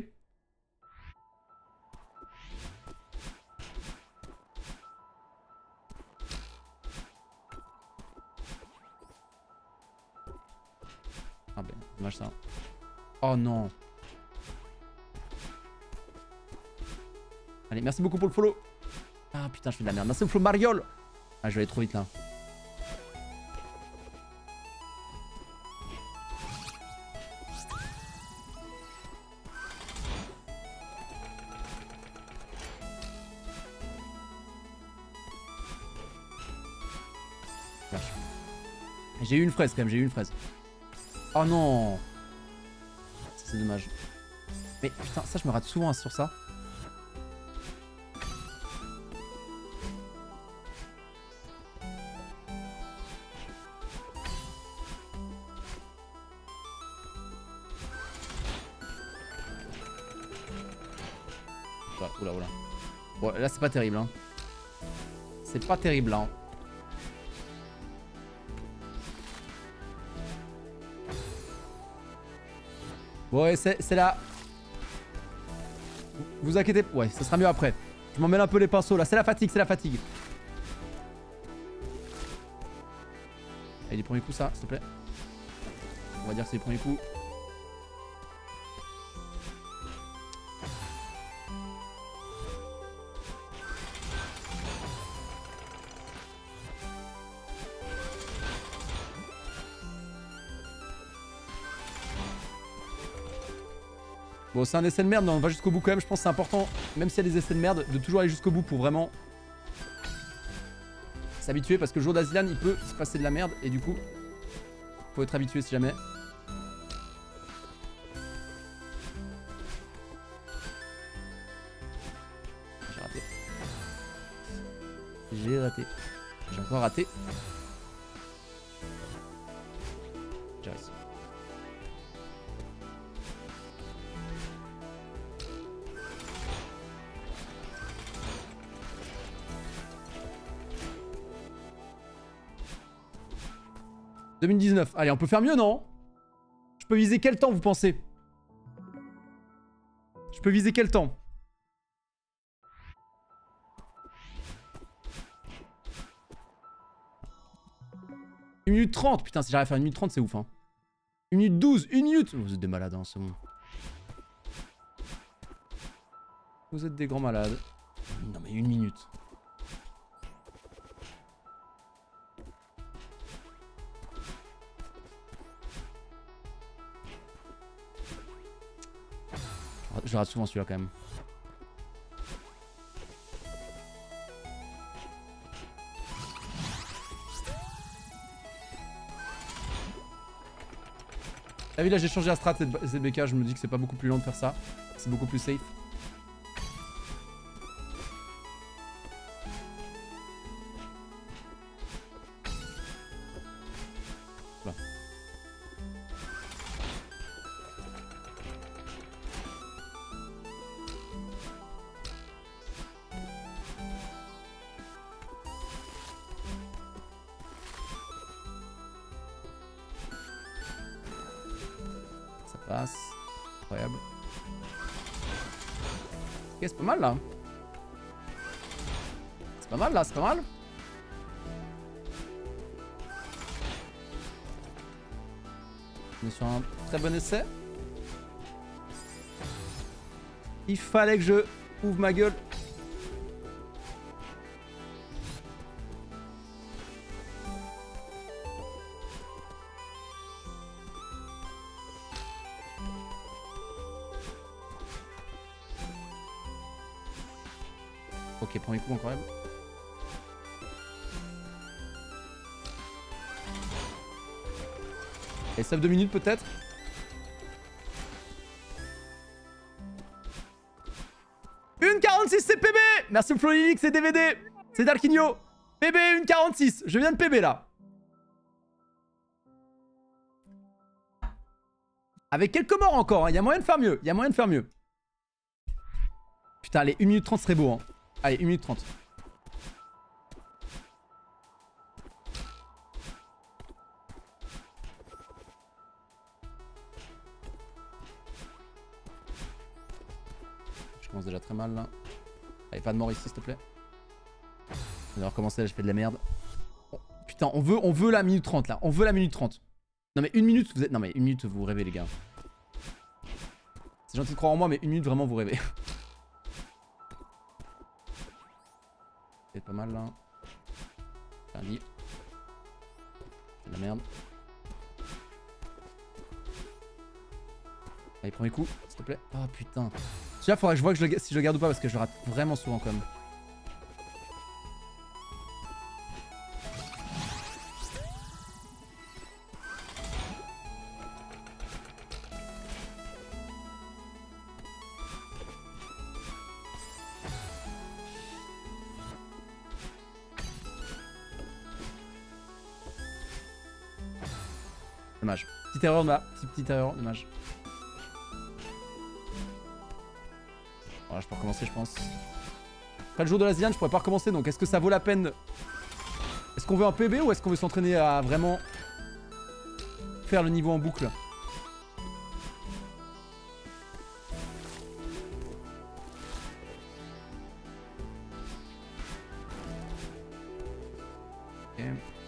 Ah ben, dommage ça. Oh non. Allez, merci beaucoup pour le follow. Ah putain, je fais de la merde. Merci pour le follow Mariol. Ah, je vais aller trop vite là. J'ai eu une fraise quand même, j'ai eu une fraise. Oh non. C'est dommage. Mais putain, ça je me rate souvent hein, sur ça. Oula, oula, oula. Bon, là c'est pas terrible. Hein. C'est pas terrible là. Hein. Bon, ouais, c'est là. Vous, vous inquiétez. Ouais, ça sera mieux après. Je m'en mêle un peu les pinceaux là. C'est la fatigue, c'est la fatigue. Allez, les premiers coups, ça, s'il te plaît. On va dire que c'est les premiers coups. Bon, c'est un essai de merde, mais on va jusqu'au bout quand même. Je pense que c'est important, même s'il y a des essais de merde, de toujours aller jusqu'au bout pour vraiment s'habituer. Parce que le jour d'Azilan, il peut se passer de la merde. Et du coup, faut être habitué si jamais. J'ai raté. J'ai raté. J'ai encore raté. J'ai réussi. deux mille dix-neuf. Allez, on peut faire mieux, non? Je peux viser quel temps, vous pensez? Je peux viser quel temps? une minute trente. Putain, si j'arrive à faire une minute trente, c'est ouf, hein. une minute douze. une minute. Vous êtes des malades, hein, c'est bon. Vous êtes des grands malades. Non, mais une minute. Je rate souvent celui-là quand même. Ah oui, là j'ai changé la strat Z B K, je me dis que c'est pas beaucoup plus long de faire ça. C'est beaucoup plus safe. Voilà. Passe. Incroyable. Ok, c'est pas mal là. C'est pas mal là, c'est pas mal. On est sur un très bon essai. Il fallait que je ouvre ma gueule. Ok, premier coup incroyable. Et save deux minutes peut-être. une quarante-six c'est P B. Merci Flolilix et D V D. C'est Darkinho. P B une quarante-six. Je viens de P B là. Avec quelques morts encore, il hein. Y a moyen de faire mieux. Il y a moyen de faire mieux. Putain, allez, une minute trente serait beau. Hein. Allez, une minute trente. Je commence déjà très mal là. Allez, pas de mort ici s'il te plaît. On va recommencer là, je fais de la merde. Oh, putain, on veut, on veut la minute trente là. On veut la minute trente. Non mais une minute, vous êtes... Non mais une minute, vous rêvez les gars. C'est gentil de croire en moi, mais une minute, vraiment, vous rêvez. C'est pas mal là. C'est un lit. C'est de la merde. Allez, premier coup, s'il te plaît. Oh putain. Celui-là, faudrait que je vois que je le... si je le garde ou pas, parce que je le rate vraiment souvent quand même. Dommage. Petite erreur, ma... petite, petite erreur, dommage. Voilà, je peux recommencer, je pense. Après le jour de la Ziane, je pourrais pas recommencer, donc est-ce que ça vaut la peine? Est-ce qu'on veut un P B ou est-ce qu'on veut s'entraîner à vraiment faire le niveau en boucle? Ok.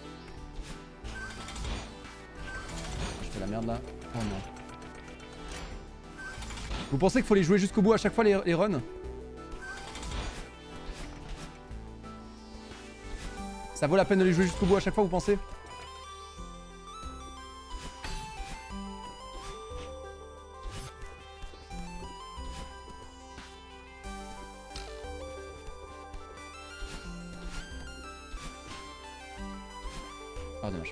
Je fais la merde là. Oh non. Vous pensez qu'il faut les jouer jusqu'au bout à chaque fois les, les runs? Ça vaut la peine de les jouer jusqu'au bout à chaque fois, vous pensez? Ah, dommage.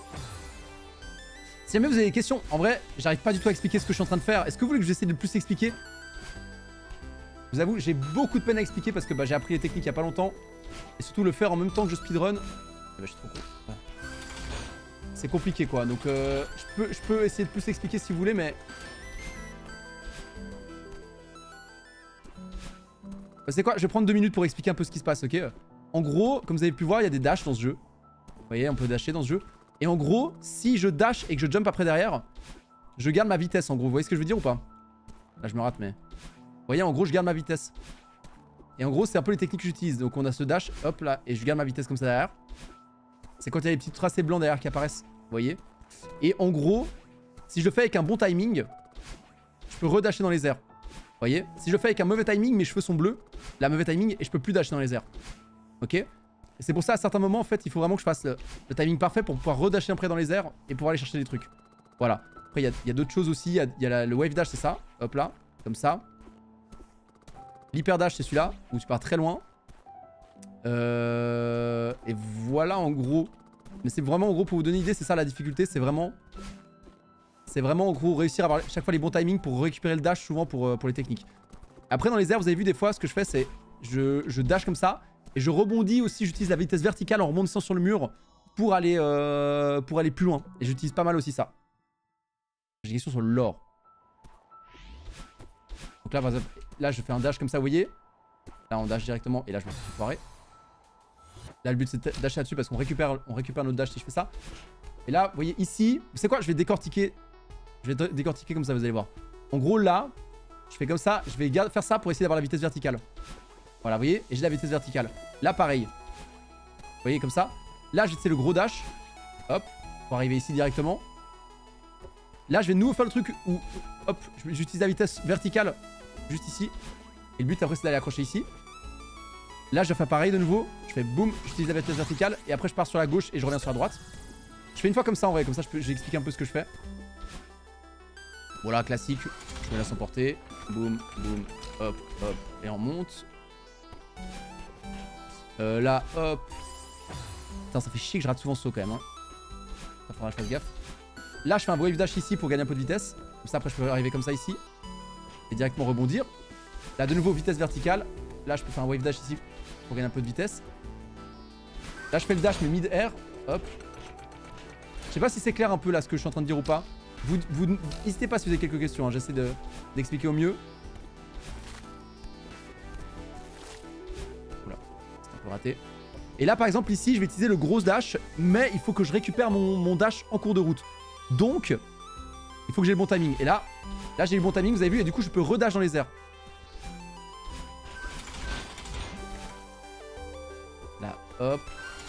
Si jamais vous avez des questions, en vrai, j'arrive pas du tout à expliquer ce que je suis en train de faire. Est-ce que vous voulez que j'essaie de plus expliquer? Je vous avoue, j'ai beaucoup de peine à expliquer parce que bah, j'ai appris les techniques il y a pas longtemps. Et surtout le faire en même temps que je speedrun. Eh bah, je suis trop con. Ouais. C'est compliqué quoi. Donc euh, je, peux, je peux essayer de plus expliquer si vous voulez, mais... C'est quoi? Je vais prendre deux minutes pour expliquer un peu ce qui se passe, ok? En gros, comme vous avez pu voir, il y a des dashs dans ce jeu. Vous voyez, on peut dasher dans ce jeu. Et en gros, si je dash et que je jump après derrière, je garde ma vitesse en gros. Vous voyez ce que je veux dire ou pas? Là, je me rate, mais... Vous voyez, en gros, je garde ma vitesse. Et en gros, c'est un peu les techniques que j'utilise. Donc, on a ce dash, hop là, et je garde ma vitesse comme ça derrière. C'est quand il y a les petits tracés blancs derrière qui apparaissent. Vous voyez? Et en gros, si je le fais avec un bon timing, je peux redasher dans les airs. Vous voyez? Si je le fais avec un mauvais timing, mes cheveux sont bleus, là, mauvais timing, et je peux plus dasher dans les airs. Ok? Et c'est pour ça, à certains moments, en fait, il faut vraiment que je fasse le, le timing parfait pour pouvoir redasher après dans les airs et pouvoir aller chercher des trucs. Voilà. Après, il y a, a d'autres choses aussi. Il y a, y a la, le wave dash, c'est ça. Hop là, comme ça. L'hyper dash, c'est celui-là, où tu pars très loin. Euh... Et voilà, en gros. Mais c'est vraiment, en gros, pour vous donner une idée, c'est ça la difficulté. C'est vraiment... C'est vraiment, en gros, réussir à avoir chaque fois les bons timings pour récupérer le dash, souvent pour, euh, pour les techniques. Après, dans les airs, vous avez vu, des fois, ce que je fais, c'est... Je, je dash comme ça. Et je rebondis aussi, j'utilise la vitesse verticale en rebondissant sur le mur pour aller, euh, pour aller plus loin. Et j'utilise pas mal aussi ça. J'ai une question sur l'or. Donc là, par exemple, là, je fais un dash comme ça, vous voyez. Là, on dash directement et là, je me suis foiré. Là, le but, c'est de dasher là-dessus parce qu'on récupère, on récupère notre dash si je fais ça. Et là, vous voyez, ici, vous savez quoi? Je vais décortiquer. Je vais décortiquer comme ça, vous allez voir. En gros, là, je fais comme ça. Je vais faire ça pour essayer d'avoir la vitesse verticale. Voilà, vous voyez, et j'ai la vitesse verticale. Là, pareil. Vous voyez, comme ça. Là, j'ai le gros dash. Hop, pour arriver ici directement. Là, je vais de nouveau faire le truc où, hop, j'utilise la vitesse verticale juste ici. Et le but, après, c'est d'aller accrocher ici. Là, je vais faire pareil de nouveau. Je fais boum, j'utilise la vitesse verticale. Et après, je pars sur la gauche et je reviens sur la droite. Je fais une fois comme ça, en vrai. Comme ça, j'ai expliqué un peu ce que je fais. Voilà, classique. Je me laisse emporter. Boum, boum, hop, hop. Et on monte. Euh, là, hop. Putain, ça fait chier que je rate souvent ce saut quand même. Hein. Ça faudra que je fasse gaffe. Là, je fais un wave dash ici pour gagner un peu de vitesse. Comme ça, après, je peux arriver comme ça ici. Et directement rebondir. Là, de nouveau, vitesse verticale. Là, je peux faire un wave dash ici pour gagner un peu de vitesse. Là, je fais le dash, mais mid-air. Hop. Je sais pas si c'est clair un peu là ce que je suis en train de dire ou pas. Vous, vous n'hésitez pas si vous avez quelques questions. Hein. J'essaie d'expliquer au mieux. peu raté. Et là, par exemple, ici, je vais utiliser le gros dash, mais il faut que je récupère mon, mon dash en cours de route. Donc, il faut que j'ai le bon timing. Et là, là j'ai le bon timing, vous avez vu, et du coup, je peux redash dans les airs. Là, hop.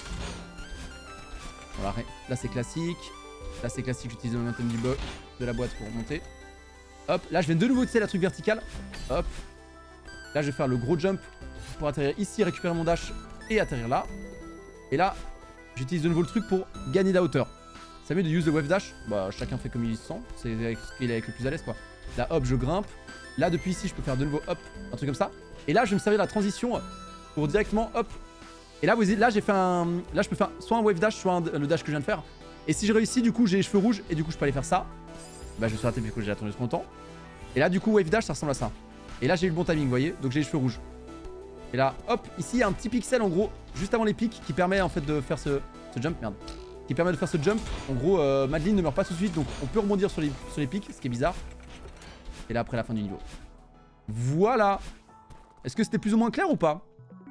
Voilà, là, c'est classique. Là, c'est classique, j'utilise le momentum du bot de la boîte pour monter. Hop, là, je viens de nouveau utiliser la truc verticale. Hop. Là, je vais faire le gros jump pour atterrir ici, récupérer mon dash et atterrir là. Et là, j'utilise de nouveau le truc pour gagner de la hauteur. Ça met de use the wave dash. Bah, chacun fait comme il se sent. C'est avec ce qu'il est avec le plus à l'aise, quoi. Là, hop, je grimpe. Là, depuis ici, je peux faire de nouveau hop, un truc comme ça. Et là, je vais me servir de la transition pour directement hop. Et là, vous voyez, là, j'ai fait un. Là, je peux faire soit un wave dash, soit un... le dash que je viens de faire. Et si je réussis, du coup, j'ai les cheveux rouges et du coup, je peux aller faire ça. Bah, je suis raté vu que j'ai attendu trop longtemps. Et là, du coup, wave dash, ça ressemble à ça. Et là, j'ai eu le bon timing, vous voyez. Donc, j'ai les cheveux rouges. Et là, hop, ici, il y a un petit pixel en gros, juste avant les pics, qui permet en fait de faire ce, ce jump. Merde. Qui permet de faire ce jump. En gros, euh, Madeline ne meurt pas tout de suite, donc on peut rebondir sur les, sur les pics, ce qui est bizarre. Et là, après la fin du niveau. Voilà. Est-ce que c'était plus ou moins clair ou pas?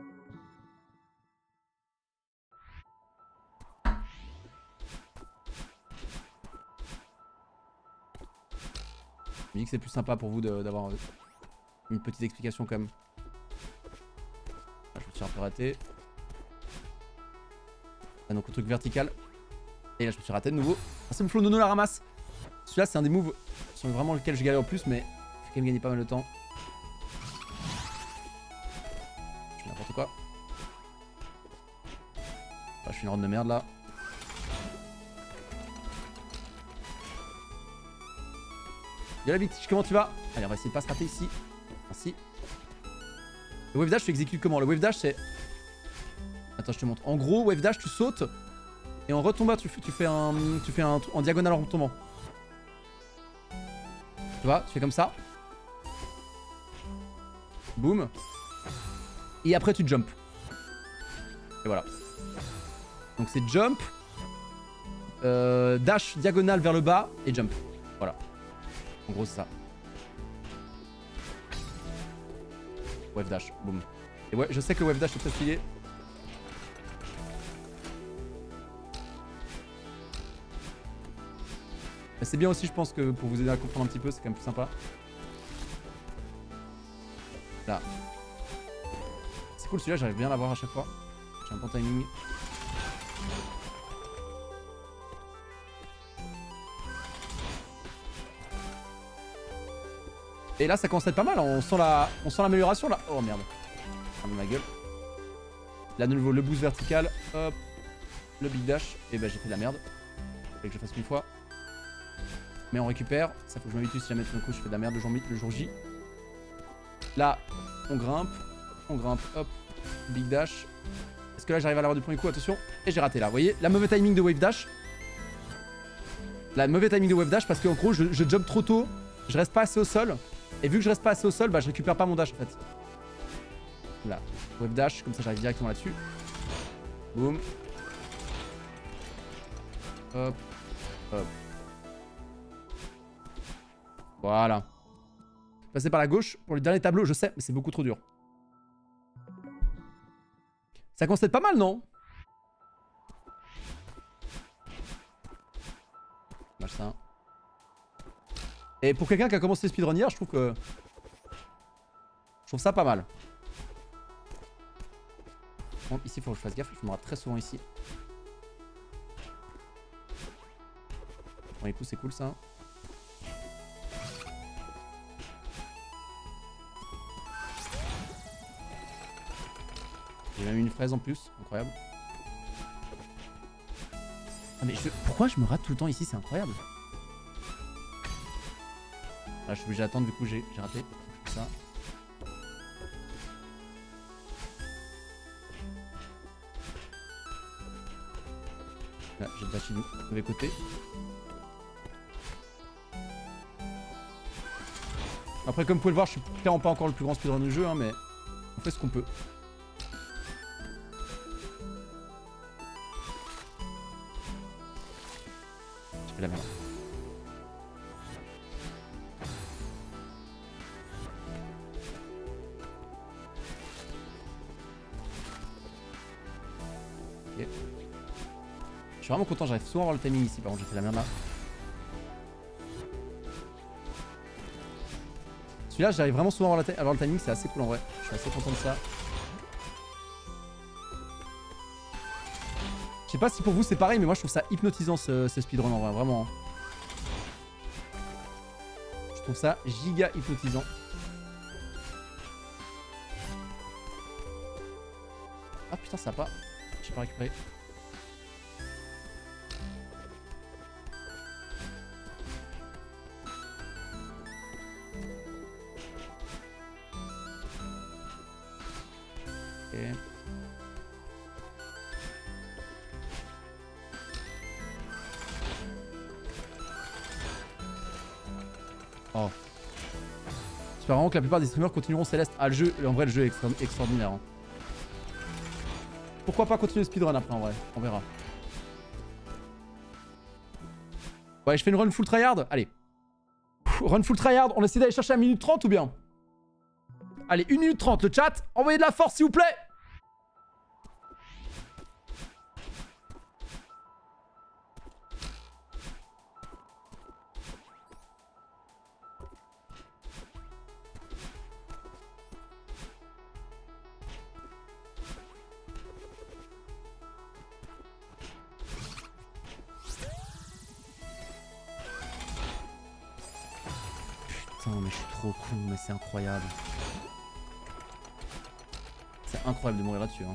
Je me dis que c'est plus sympa pour vous d'avoir une petite explication quand même. Là, je me suis un peu raté. Ah, donc le truc vertical. Et là je me suis raté de nouveau. Ah, c'est mon flow, Nono la ramasse. Celui-là c'est un des moves sur vraiment lequel je galère le plus, mais il fait quand même gagner pas mal de temps. Je fais n'importe quoi. Ah, je suis une ronde de merde là. Yo la Victige, comment tu vas? Allez, on va essayer de pas se rater ici. Merci. Le wave dash, tu exécutes comment? Le wave dash, c'est... Attends, je te montre. En gros, wave dash, tu sautes. Et en retombant, tu fais, tu fais un... Tu fais un... En diagonale en retombant. Tu vois? Tu fais comme ça. Boum. Et après, tu jump. Et voilà. Donc c'est jump. Euh, dash diagonale vers le bas. Et jump. Voilà. En gros, c'est ça. Wave dash, boum. Et ouais, je sais que le wave dash est très stylé. C'est bien aussi, je pense, que pour vous aider à comprendre un petit peu, c'est quand même plus sympa. Là. C'est cool, celui-là, j'arrive bien à l'avoir à chaque fois. J'ai un bon timing. Et là, ça commence à être pas mal. On sent la, on sent l'amélioration là. Oh merde. Ferme ma gueule. Là, de nouveau, le boost vertical. Hop. Le big dash. Et bah, j'ai fait de la merde. Fallait que je fasse une fois. Mais on récupère. Ça faut que je m'habitue si jamais tout d'un coup je fais de la merde le jour, le jour J. Là, on grimpe. On grimpe. Hop. Big dash. Est-ce que là, j'arrive à l'avoir du premier coup? Attention. Et j'ai raté là. Vous voyez, la mauvais timing de wave dash. La mauvais timing de wave dash parce qu'en gros, je, je jump trop tôt. Je reste pas assez au sol. Et vu que je reste pas assez au sol, bah je récupère pas mon dash en fait. Là, wave dash, comme ça j'arrive directement là-dessus. Boum. Hop. Hop. Voilà. Passer par la gauche pour le dernier tableau, je sais, mais c'est beaucoup trop dur. Ça commence à être pas mal, non? Lâche ça. Et pour quelqu'un qui a commencé le speedrun hier, je trouve que... Je trouve ça pas mal. Bon, ici, il faut que je fasse gaffe, je me rate très souvent ici. Bon, écoute, c'est cool ça. J'ai même une fraise en plus, incroyable. Ah mais je... pourquoi je me rate tout le temps ici? C'est incroyable. Là, je suis obligé d'attendre, du coup, j'ai raté. Je fais ça. Là, j'ai dash du mauvais côté. Après, comme vous pouvez le voir, je suis clairement pas encore le plus grand speedrun du jeu, hein, mais on fait ce qu'on peut. J'ai fait la merde. Je suis vraiment content, j'arrive souvent à avoir le timing ici. Par contre, j'ai fait la merde là. Celui-là, j'arrive vraiment souvent à avoir, la avoir le timing, c'est assez cool en vrai. Je suis assez content de ça. Je sais pas si pour vous c'est pareil, mais moi je trouve ça hypnotisant ce, ce speedrun en vrai, vraiment. Je trouve ça giga hypnotisant. Ah putain, ça a pas. J'ai pas récupéré. Ok. Oh. J'espère vraiment que la plupart des streamers continueront Céleste. Ah, le jeu, en vrai, le jeu est extra extraordinaire. Hein. Pourquoi pas continuer le speedrun après, en vrai? On verra. Ouais, je fais une run full tryhard. Allez. Run full tryhard. On essaie d'aller chercher à une minute trente ou bien? Allez, une minute trente. Le chat, envoyez de la force, s'il vous plaît. Putain, mais je suis trop con, mais c'est incroyable. C'est incroyable de mourir là-dessus. Hein.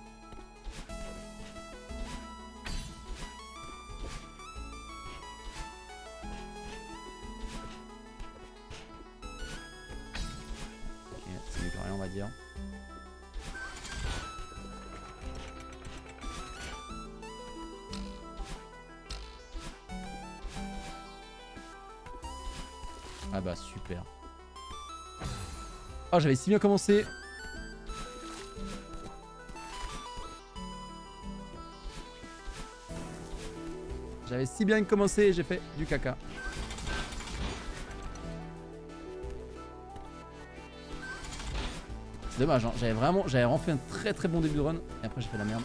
Ok, c'est mieux que rien, on va dire. Ah bah super. Oh, j'avais si bien commencé. J'avais si bien commencé et j'ai fait du caca. C'est dommage, hein. J'avais vraiment, j'avais vraiment fait un très très bon début de run et après j'ai fait la merde.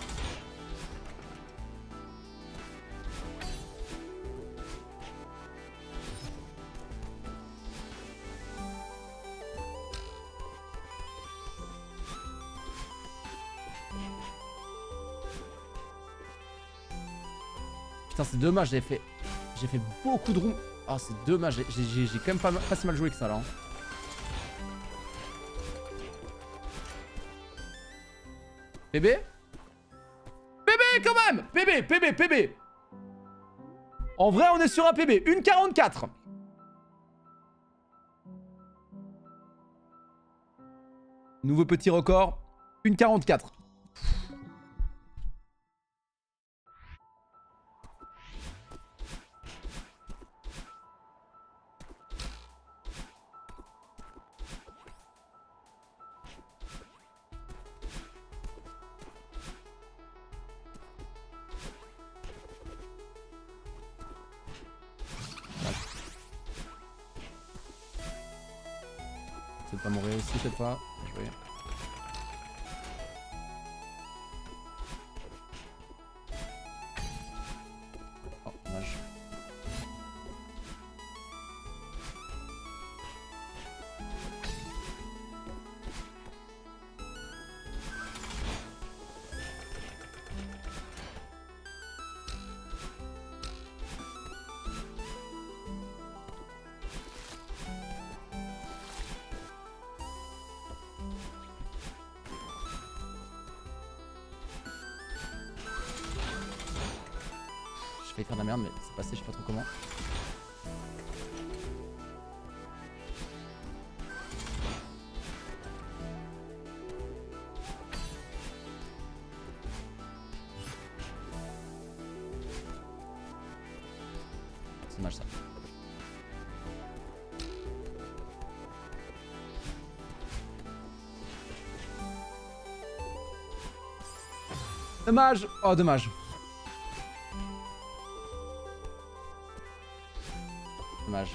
Putain, c'est dommage, j'ai fait j'ai fait beaucoup de ronds. Ah, oh, c'est dommage, j'ai quand même pas, pas si mal joué que ça là. Hein. P B P B quand même. P B, P B, P B. En vrai, on est sur un P B. une quarante-quatre. Nouveau petit record. une quarante-quatre. C'est pas mourir ici cette fois. Je vais... Oh, dommage. Je vais faire de la merde, mais c'est passé, je sais pas trop comment. C'est dommage ça. Dommage! Oh, dommage. Dommage.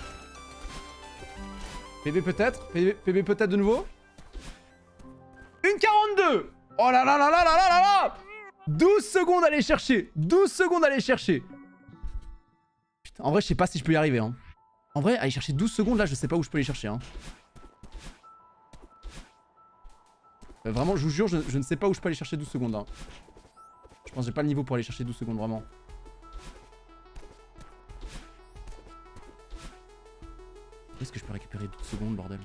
P B peut-être? P B, P B peut-être de nouveau? Une Une quarante-deux. Oh là là là là là là là là. douze secondes à aller chercher. douze secondes à aller chercher. Putain, en vrai, je sais pas si je peux y arriver. Hein. En vrai, aller chercher douze secondes, là, je sais pas où je peux aller chercher. Hein. Euh, vraiment, je vous jure, je, je ne sais pas où je peux aller chercher douze secondes. Hein. Je pense que j'ai pas le niveau pour aller chercher douze secondes, vraiment. Où est-ce que je peux récupérer douze secondes, bordel?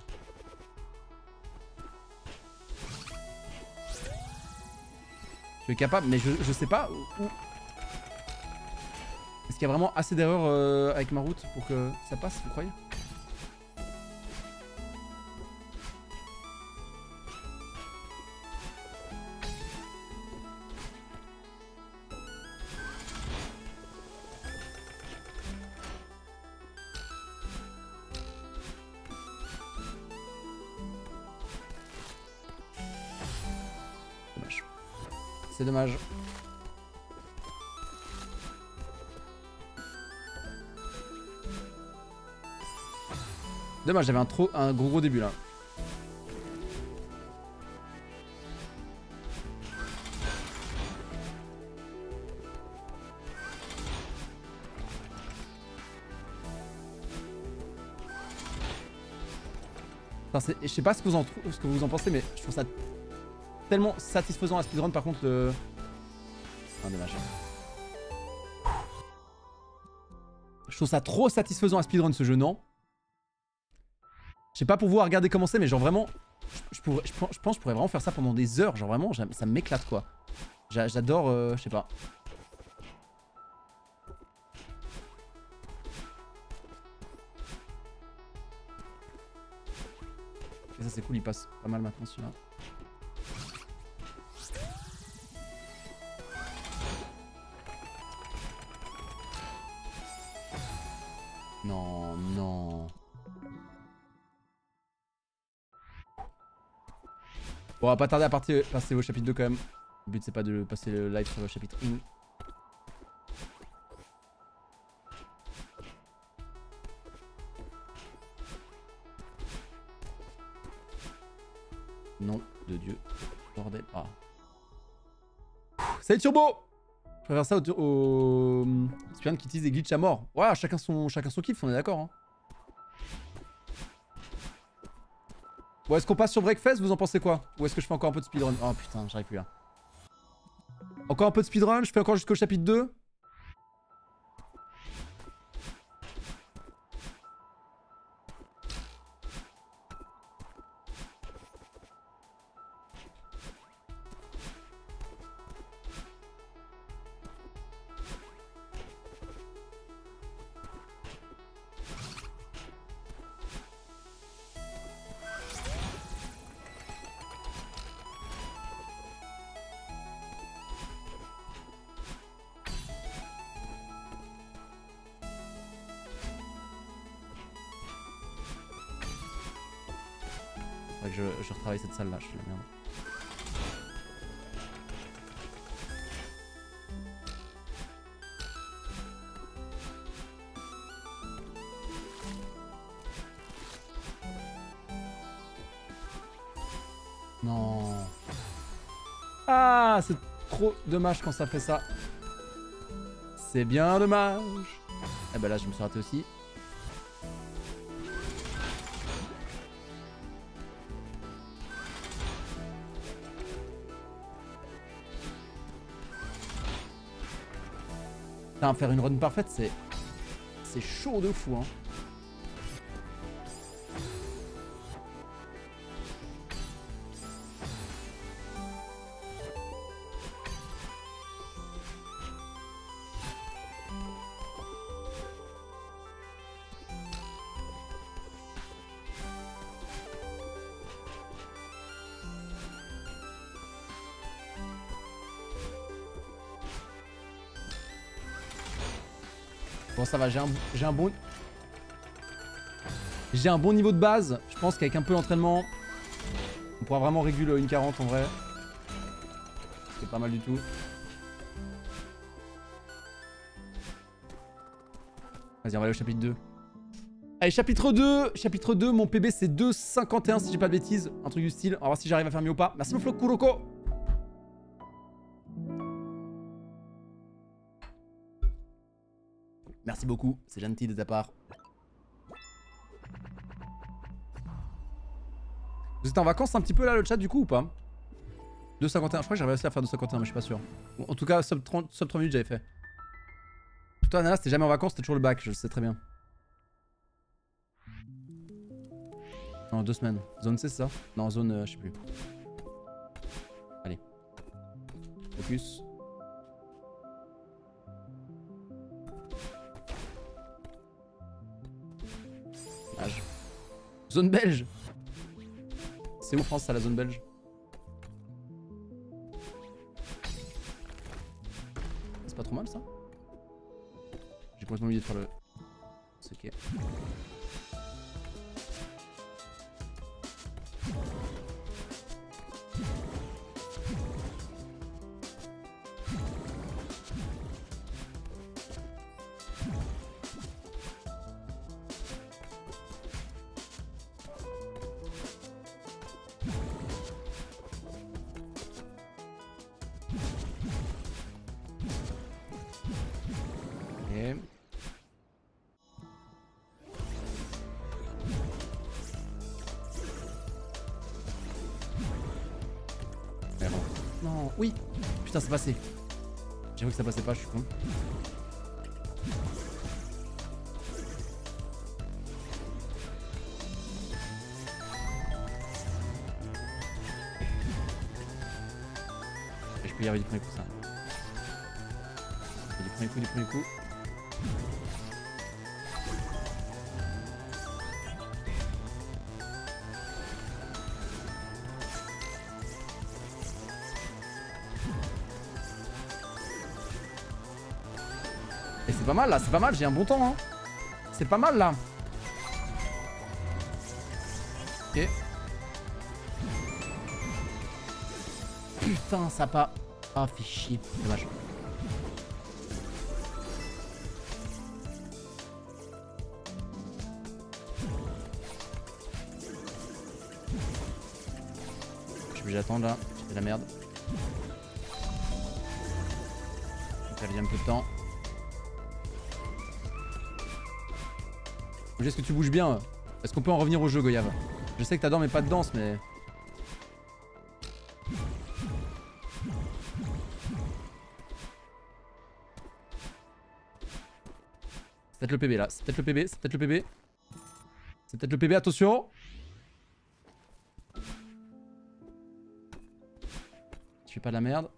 Je suis capable, mais je, je sais pas où... Est-ce qu'il y a vraiment assez d'erreurs euh, avec ma route pour que ça passe, vous croyez? Dommage. C'est dommage. Dommage, j'avais un, trop, un gros gros début là. Enfin, je sais pas ce que, vous en, ce que vous en pensez, mais je trouve ça tellement satisfaisant à speedrun par contre le... Ah, dommage. Je trouve ça trop satisfaisant à speedrun ce jeu, non? Je sais pas pour vous à regarder comment c'est, mais genre vraiment, je, je, pourrais, je, pense, je pense que je pourrais vraiment faire ça pendant des heures. Genre vraiment, ça m'éclate quoi. J'adore, euh, je sais pas. Et ça c'est cool, il passe pas mal maintenant celui-là. Non, non. Bon, on va pas tarder à partir, passer au chapitre deux quand même. Le but c'est pas de passer le live sur le chapitre un. Nom de Dieu. Bordel. Ah. Salut Turbo! Je préfère ça au, au... speedrun qui utilise des glitches à mort. Ouais, chacun son, chacun son kiff, on est d'accord. Hein. Bon, est-ce qu'on passe sur Breakfast? Vous en pensez quoi? Ou est-ce que je fais encore un peu de speedrun? Oh putain, j'arrive plus là. Encore un peu de speedrun? Je fais encore jusqu'au chapitre deux? Faudrait que je, je retravaille cette salle là, je suis la merde. Non. Ah, c'est trop dommage quand ça fait ça. C'est bien dommage. Eh ben là, je me suis raté aussi. Putain, faire une run parfaite, c'est... C'est chaud de fou, hein. Bon, ça va, j'ai un, j'ai un bon... J'ai un bon niveau de base. Je pense qu'avec un peu d'entraînement, on pourra vraiment réguler une quarante en vrai. C'est pas mal du tout. Vas-y, on va aller au chapitre deux. Allez, chapitre deux. Chapitre deux, mon P B c'est deux cinquante et un si j'ai pas de bêtises. Un truc du style. On va voir si j'arrive à faire mieux ou pas. Merci mon Flo Kuroko. Merci beaucoup, c'est gentil de ta part. Vous êtes en vacances un petit peu là le chat du coup ou pas? deux cinquante et un, je crois que j'ai réussi à faire deux cinquante et un mais je suis pas sûr. Bon, en tout cas, sub, trente, sub trois minutes j'avais fait. Toi Nana, c'était jamais en vacances, c'était toujours le bac, je le sais très bien. Non, deux semaines. Zone C, c'est ça? Non, zone, euh, je sais plus. Allez. Focus. Âge. Zone belge. C'est où en France, ça, la zone belge? C'est pas trop mal, ça? J'ai complètement oublié de faire le... C'est ok. Non, oui. Putain, c'est passé. J'avoue que ça passait pas, je suis con. Et je peux y arriver du premier coup, ça. Du premier coup, du premier coup. C'est pas mal là, c'est pas mal, j'ai un bon temps hein. C'est pas mal là. Ok. Putain, ça a pas... Ah, fait chier, dommage. Je suis obligé d'attendre là, c'est de la merde. Ça fait un peu de temps. Est-ce que tu bouges bien? Est-ce qu'on peut en revenir au jeu, Goyave? Je sais que t'adores mais pas de danse, mais... C'est peut-être le P B là, c'est peut-être le P B, c'est peut-être le P B. C'est peut-être le P B, attention! Tu fais pas de la merde.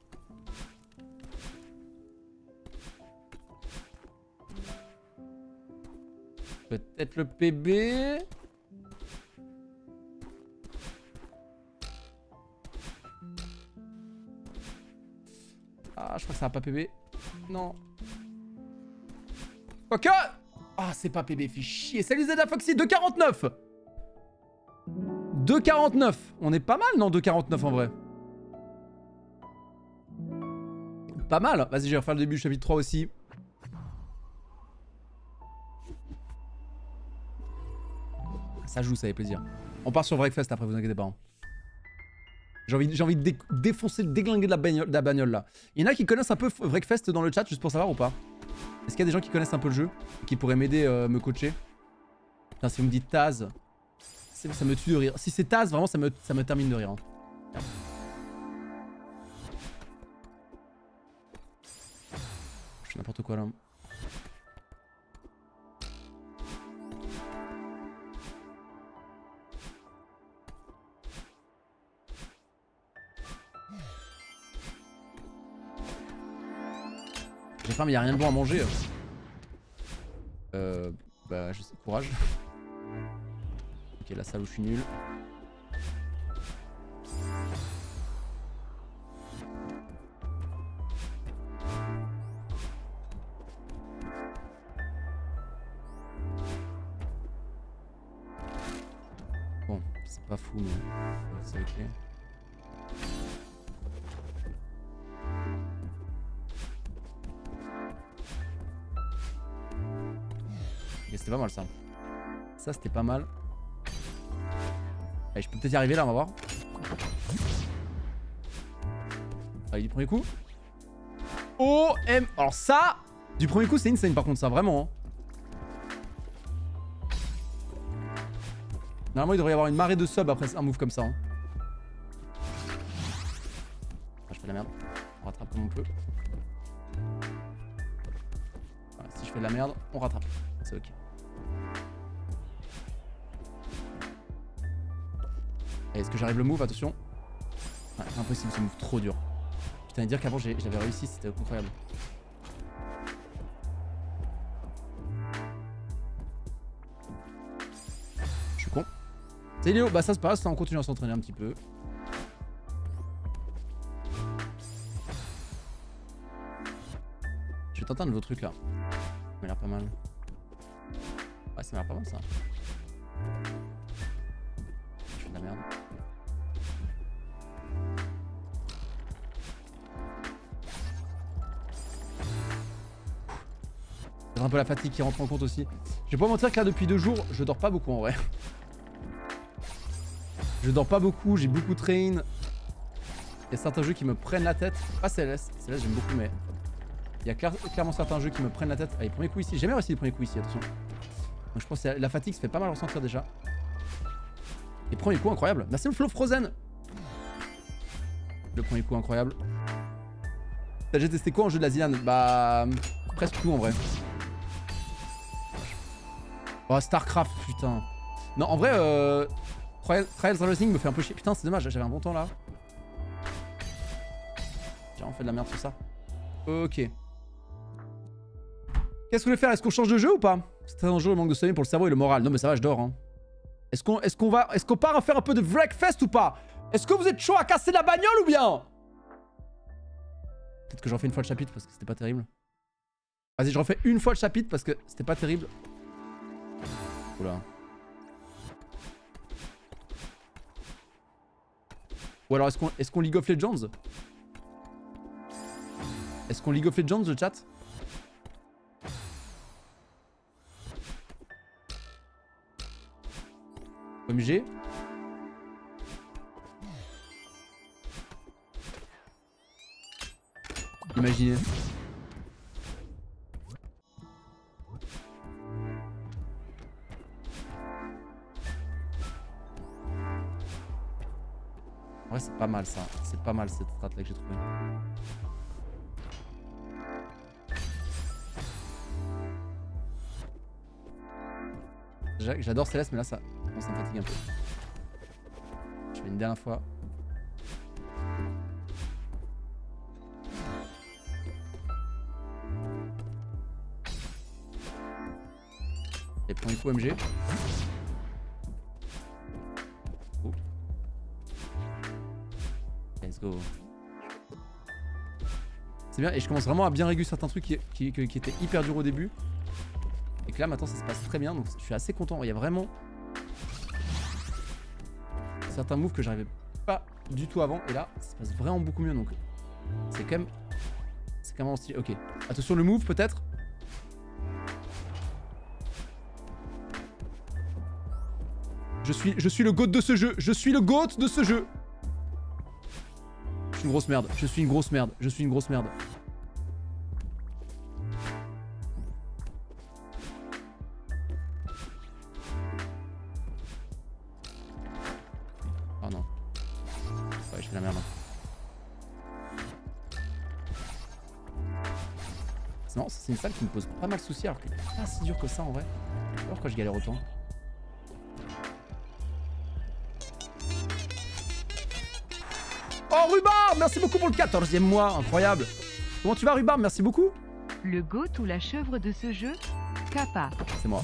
Peut-être le P B. Ah, je crois que ça va pas P B. Non. Ok. Ah, c'est pas P B, fait chier. Salut Zeda Foxy, deux quarante-neuf. deux quarante-neuf. On est pas mal, non, deux quarante-neuf en vrai. Pas mal. Vas-y, je vais refaire le début du chapitre trois aussi. Ça joue, ça fait plaisir. On part sur Breakfast après, vous inquiétez pas. Hein. J'ai envie, j'ai envie de dé défoncer, de déglinguer de la, bagnole, de la bagnole là. Il y en a qui connaissent un peu Breakfast dans le chat, juste pour savoir ou pas? Est-ce qu'il y a des gens qui connaissent un peu le jeu? Qui pourraient m'aider, euh, me coacher? Putain, si vous me dites Taz, ça me tue de rire. Si c'est Taz, vraiment, ça me, ça me termine de rire. Hein. Je fais n'importe quoi là. J'ai faim mais y'a rien de bon à manger. Euh... Bah je sais, courage. Ok, la salle où je suis nul. Bon, c'est pas fou mais c'est ok. C'était pas mal ça. Ça, c'était pas mal. Allez, je peux peut-être y arriver là, on va voir. Allez, du premier coup. O M. Alors ça, du premier coup, c'est insane par contre, ça, vraiment. Hein. Normalement, il devrait y avoir une marée de subs après un move comme ça. Hein. Ah, je fais de la merde. On rattrape comme on peut. Voilà, si je fais de la merde, on rattrape. C'est ok. Est-ce que j'arrive le move? Attention. Ouais, impossible ce move, trop dur. Putain, dire qu'avant j'avais réussi, c'était incroyable. Je suis con. C'est Léo, bah ça se passe, on continue à s'entraîner un petit peu. Je vais tenter un nouveau truc là. Ça m'a l'air pas mal. Ouais, ça m'a l'air pas mal ça. Je fais de la merde. C'est un peu la fatigue qui rentre en compte aussi. Je vais pas mentir que là depuis deux jours, je dors pas beaucoup en vrai. Je dors pas beaucoup, j'ai beaucoup de train. Il y a certains jeux qui me prennent la tête. Pas Céleste, Céleste j'aime beaucoup mais... Il y a clair, clairement certains jeux qui me prennent la tête. Allez, premier coup ici. J'ai jamais réussi le premier coup ici, attention. Donc je pense que la fatigue se fait pas mal ressentir déjà. Et premier coup incroyable. Merci le flow Frozen. Le premier coup incroyable. T'as déjà testé quoi en jeu de la Zilan? Bah... Presque tout en vrai. Oh, Starcraft, putain. Non, en vrai, euh... Trials Racing me fait un peu chier. Putain, c'est dommage, j'avais un bon temps là. J'ai vraiment fait de la merde sur ça. Ok. Qu'est-ce que vous voulez faire? Est-ce qu'on change de jeu ou pas? C'est très dangereux le manque de sommeil pour le cerveau et le moral. Non mais ça va, je dors. Hein. Est-ce qu'on est qu'on va... Est-ce qu'on part à faire un peu de breakfast ou pas? Est-ce que vous êtes chaud à casser la bagnole ou bien? Peut-être que j'en fais une fois le chapitre parce que c'était pas terrible. Vas-y, je refais une fois le chapitre parce que c'était pas terrible. Oula. Ou alors est-ce qu'on est-ce qu'on League of Legends? Est-ce qu'on League of Legends le chat? O M G. Imaginez. Ouais, c'est pas mal ça. C'est pas mal cette strat là que j'ai trouvé. J'adore Céleste, mais là ça commence à me fatiguer un peu. Je fais une dernière fois. Et premier coup O M G. Oh. Let's go. C'est bien, et je commence vraiment à bien réguler certains trucs qui, qui, qui, qui étaient hyper durs au début. Et que là maintenant ça se passe très bien, donc je suis assez content. Il y a vraiment certains moves que j'arrivais pas du tout avant, et là ça se passe vraiment beaucoup mieux, donc c'est quand même c'est quand même stylé. Ok, attention le move peut-être. Je suis, je suis le GOAT de ce jeu, je suis le GOAT de ce jeu. Je suis une grosse merde, je suis une grosse merde, je suis une grosse merde. Oh non. Ouais, je fais la merde. C'est marrant, c'est une salle qui me pose pas mal de soucis alors que c'est pas si dur que ça en vrai. Alors pourquoi je galère autant. Oh Rhubarbe, merci beaucoup pour le quatorzième mois, incroyable. Comment tu vas Rhubarbe, merci beaucoup. Le GOAT ou la chèvre de ce jeu? Kappa. C'est moi.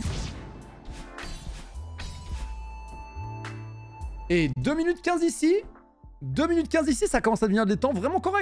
Et deux minutes quinze ici. deux minutes quinze ici, ça commence à devenir des temps vraiment corrects.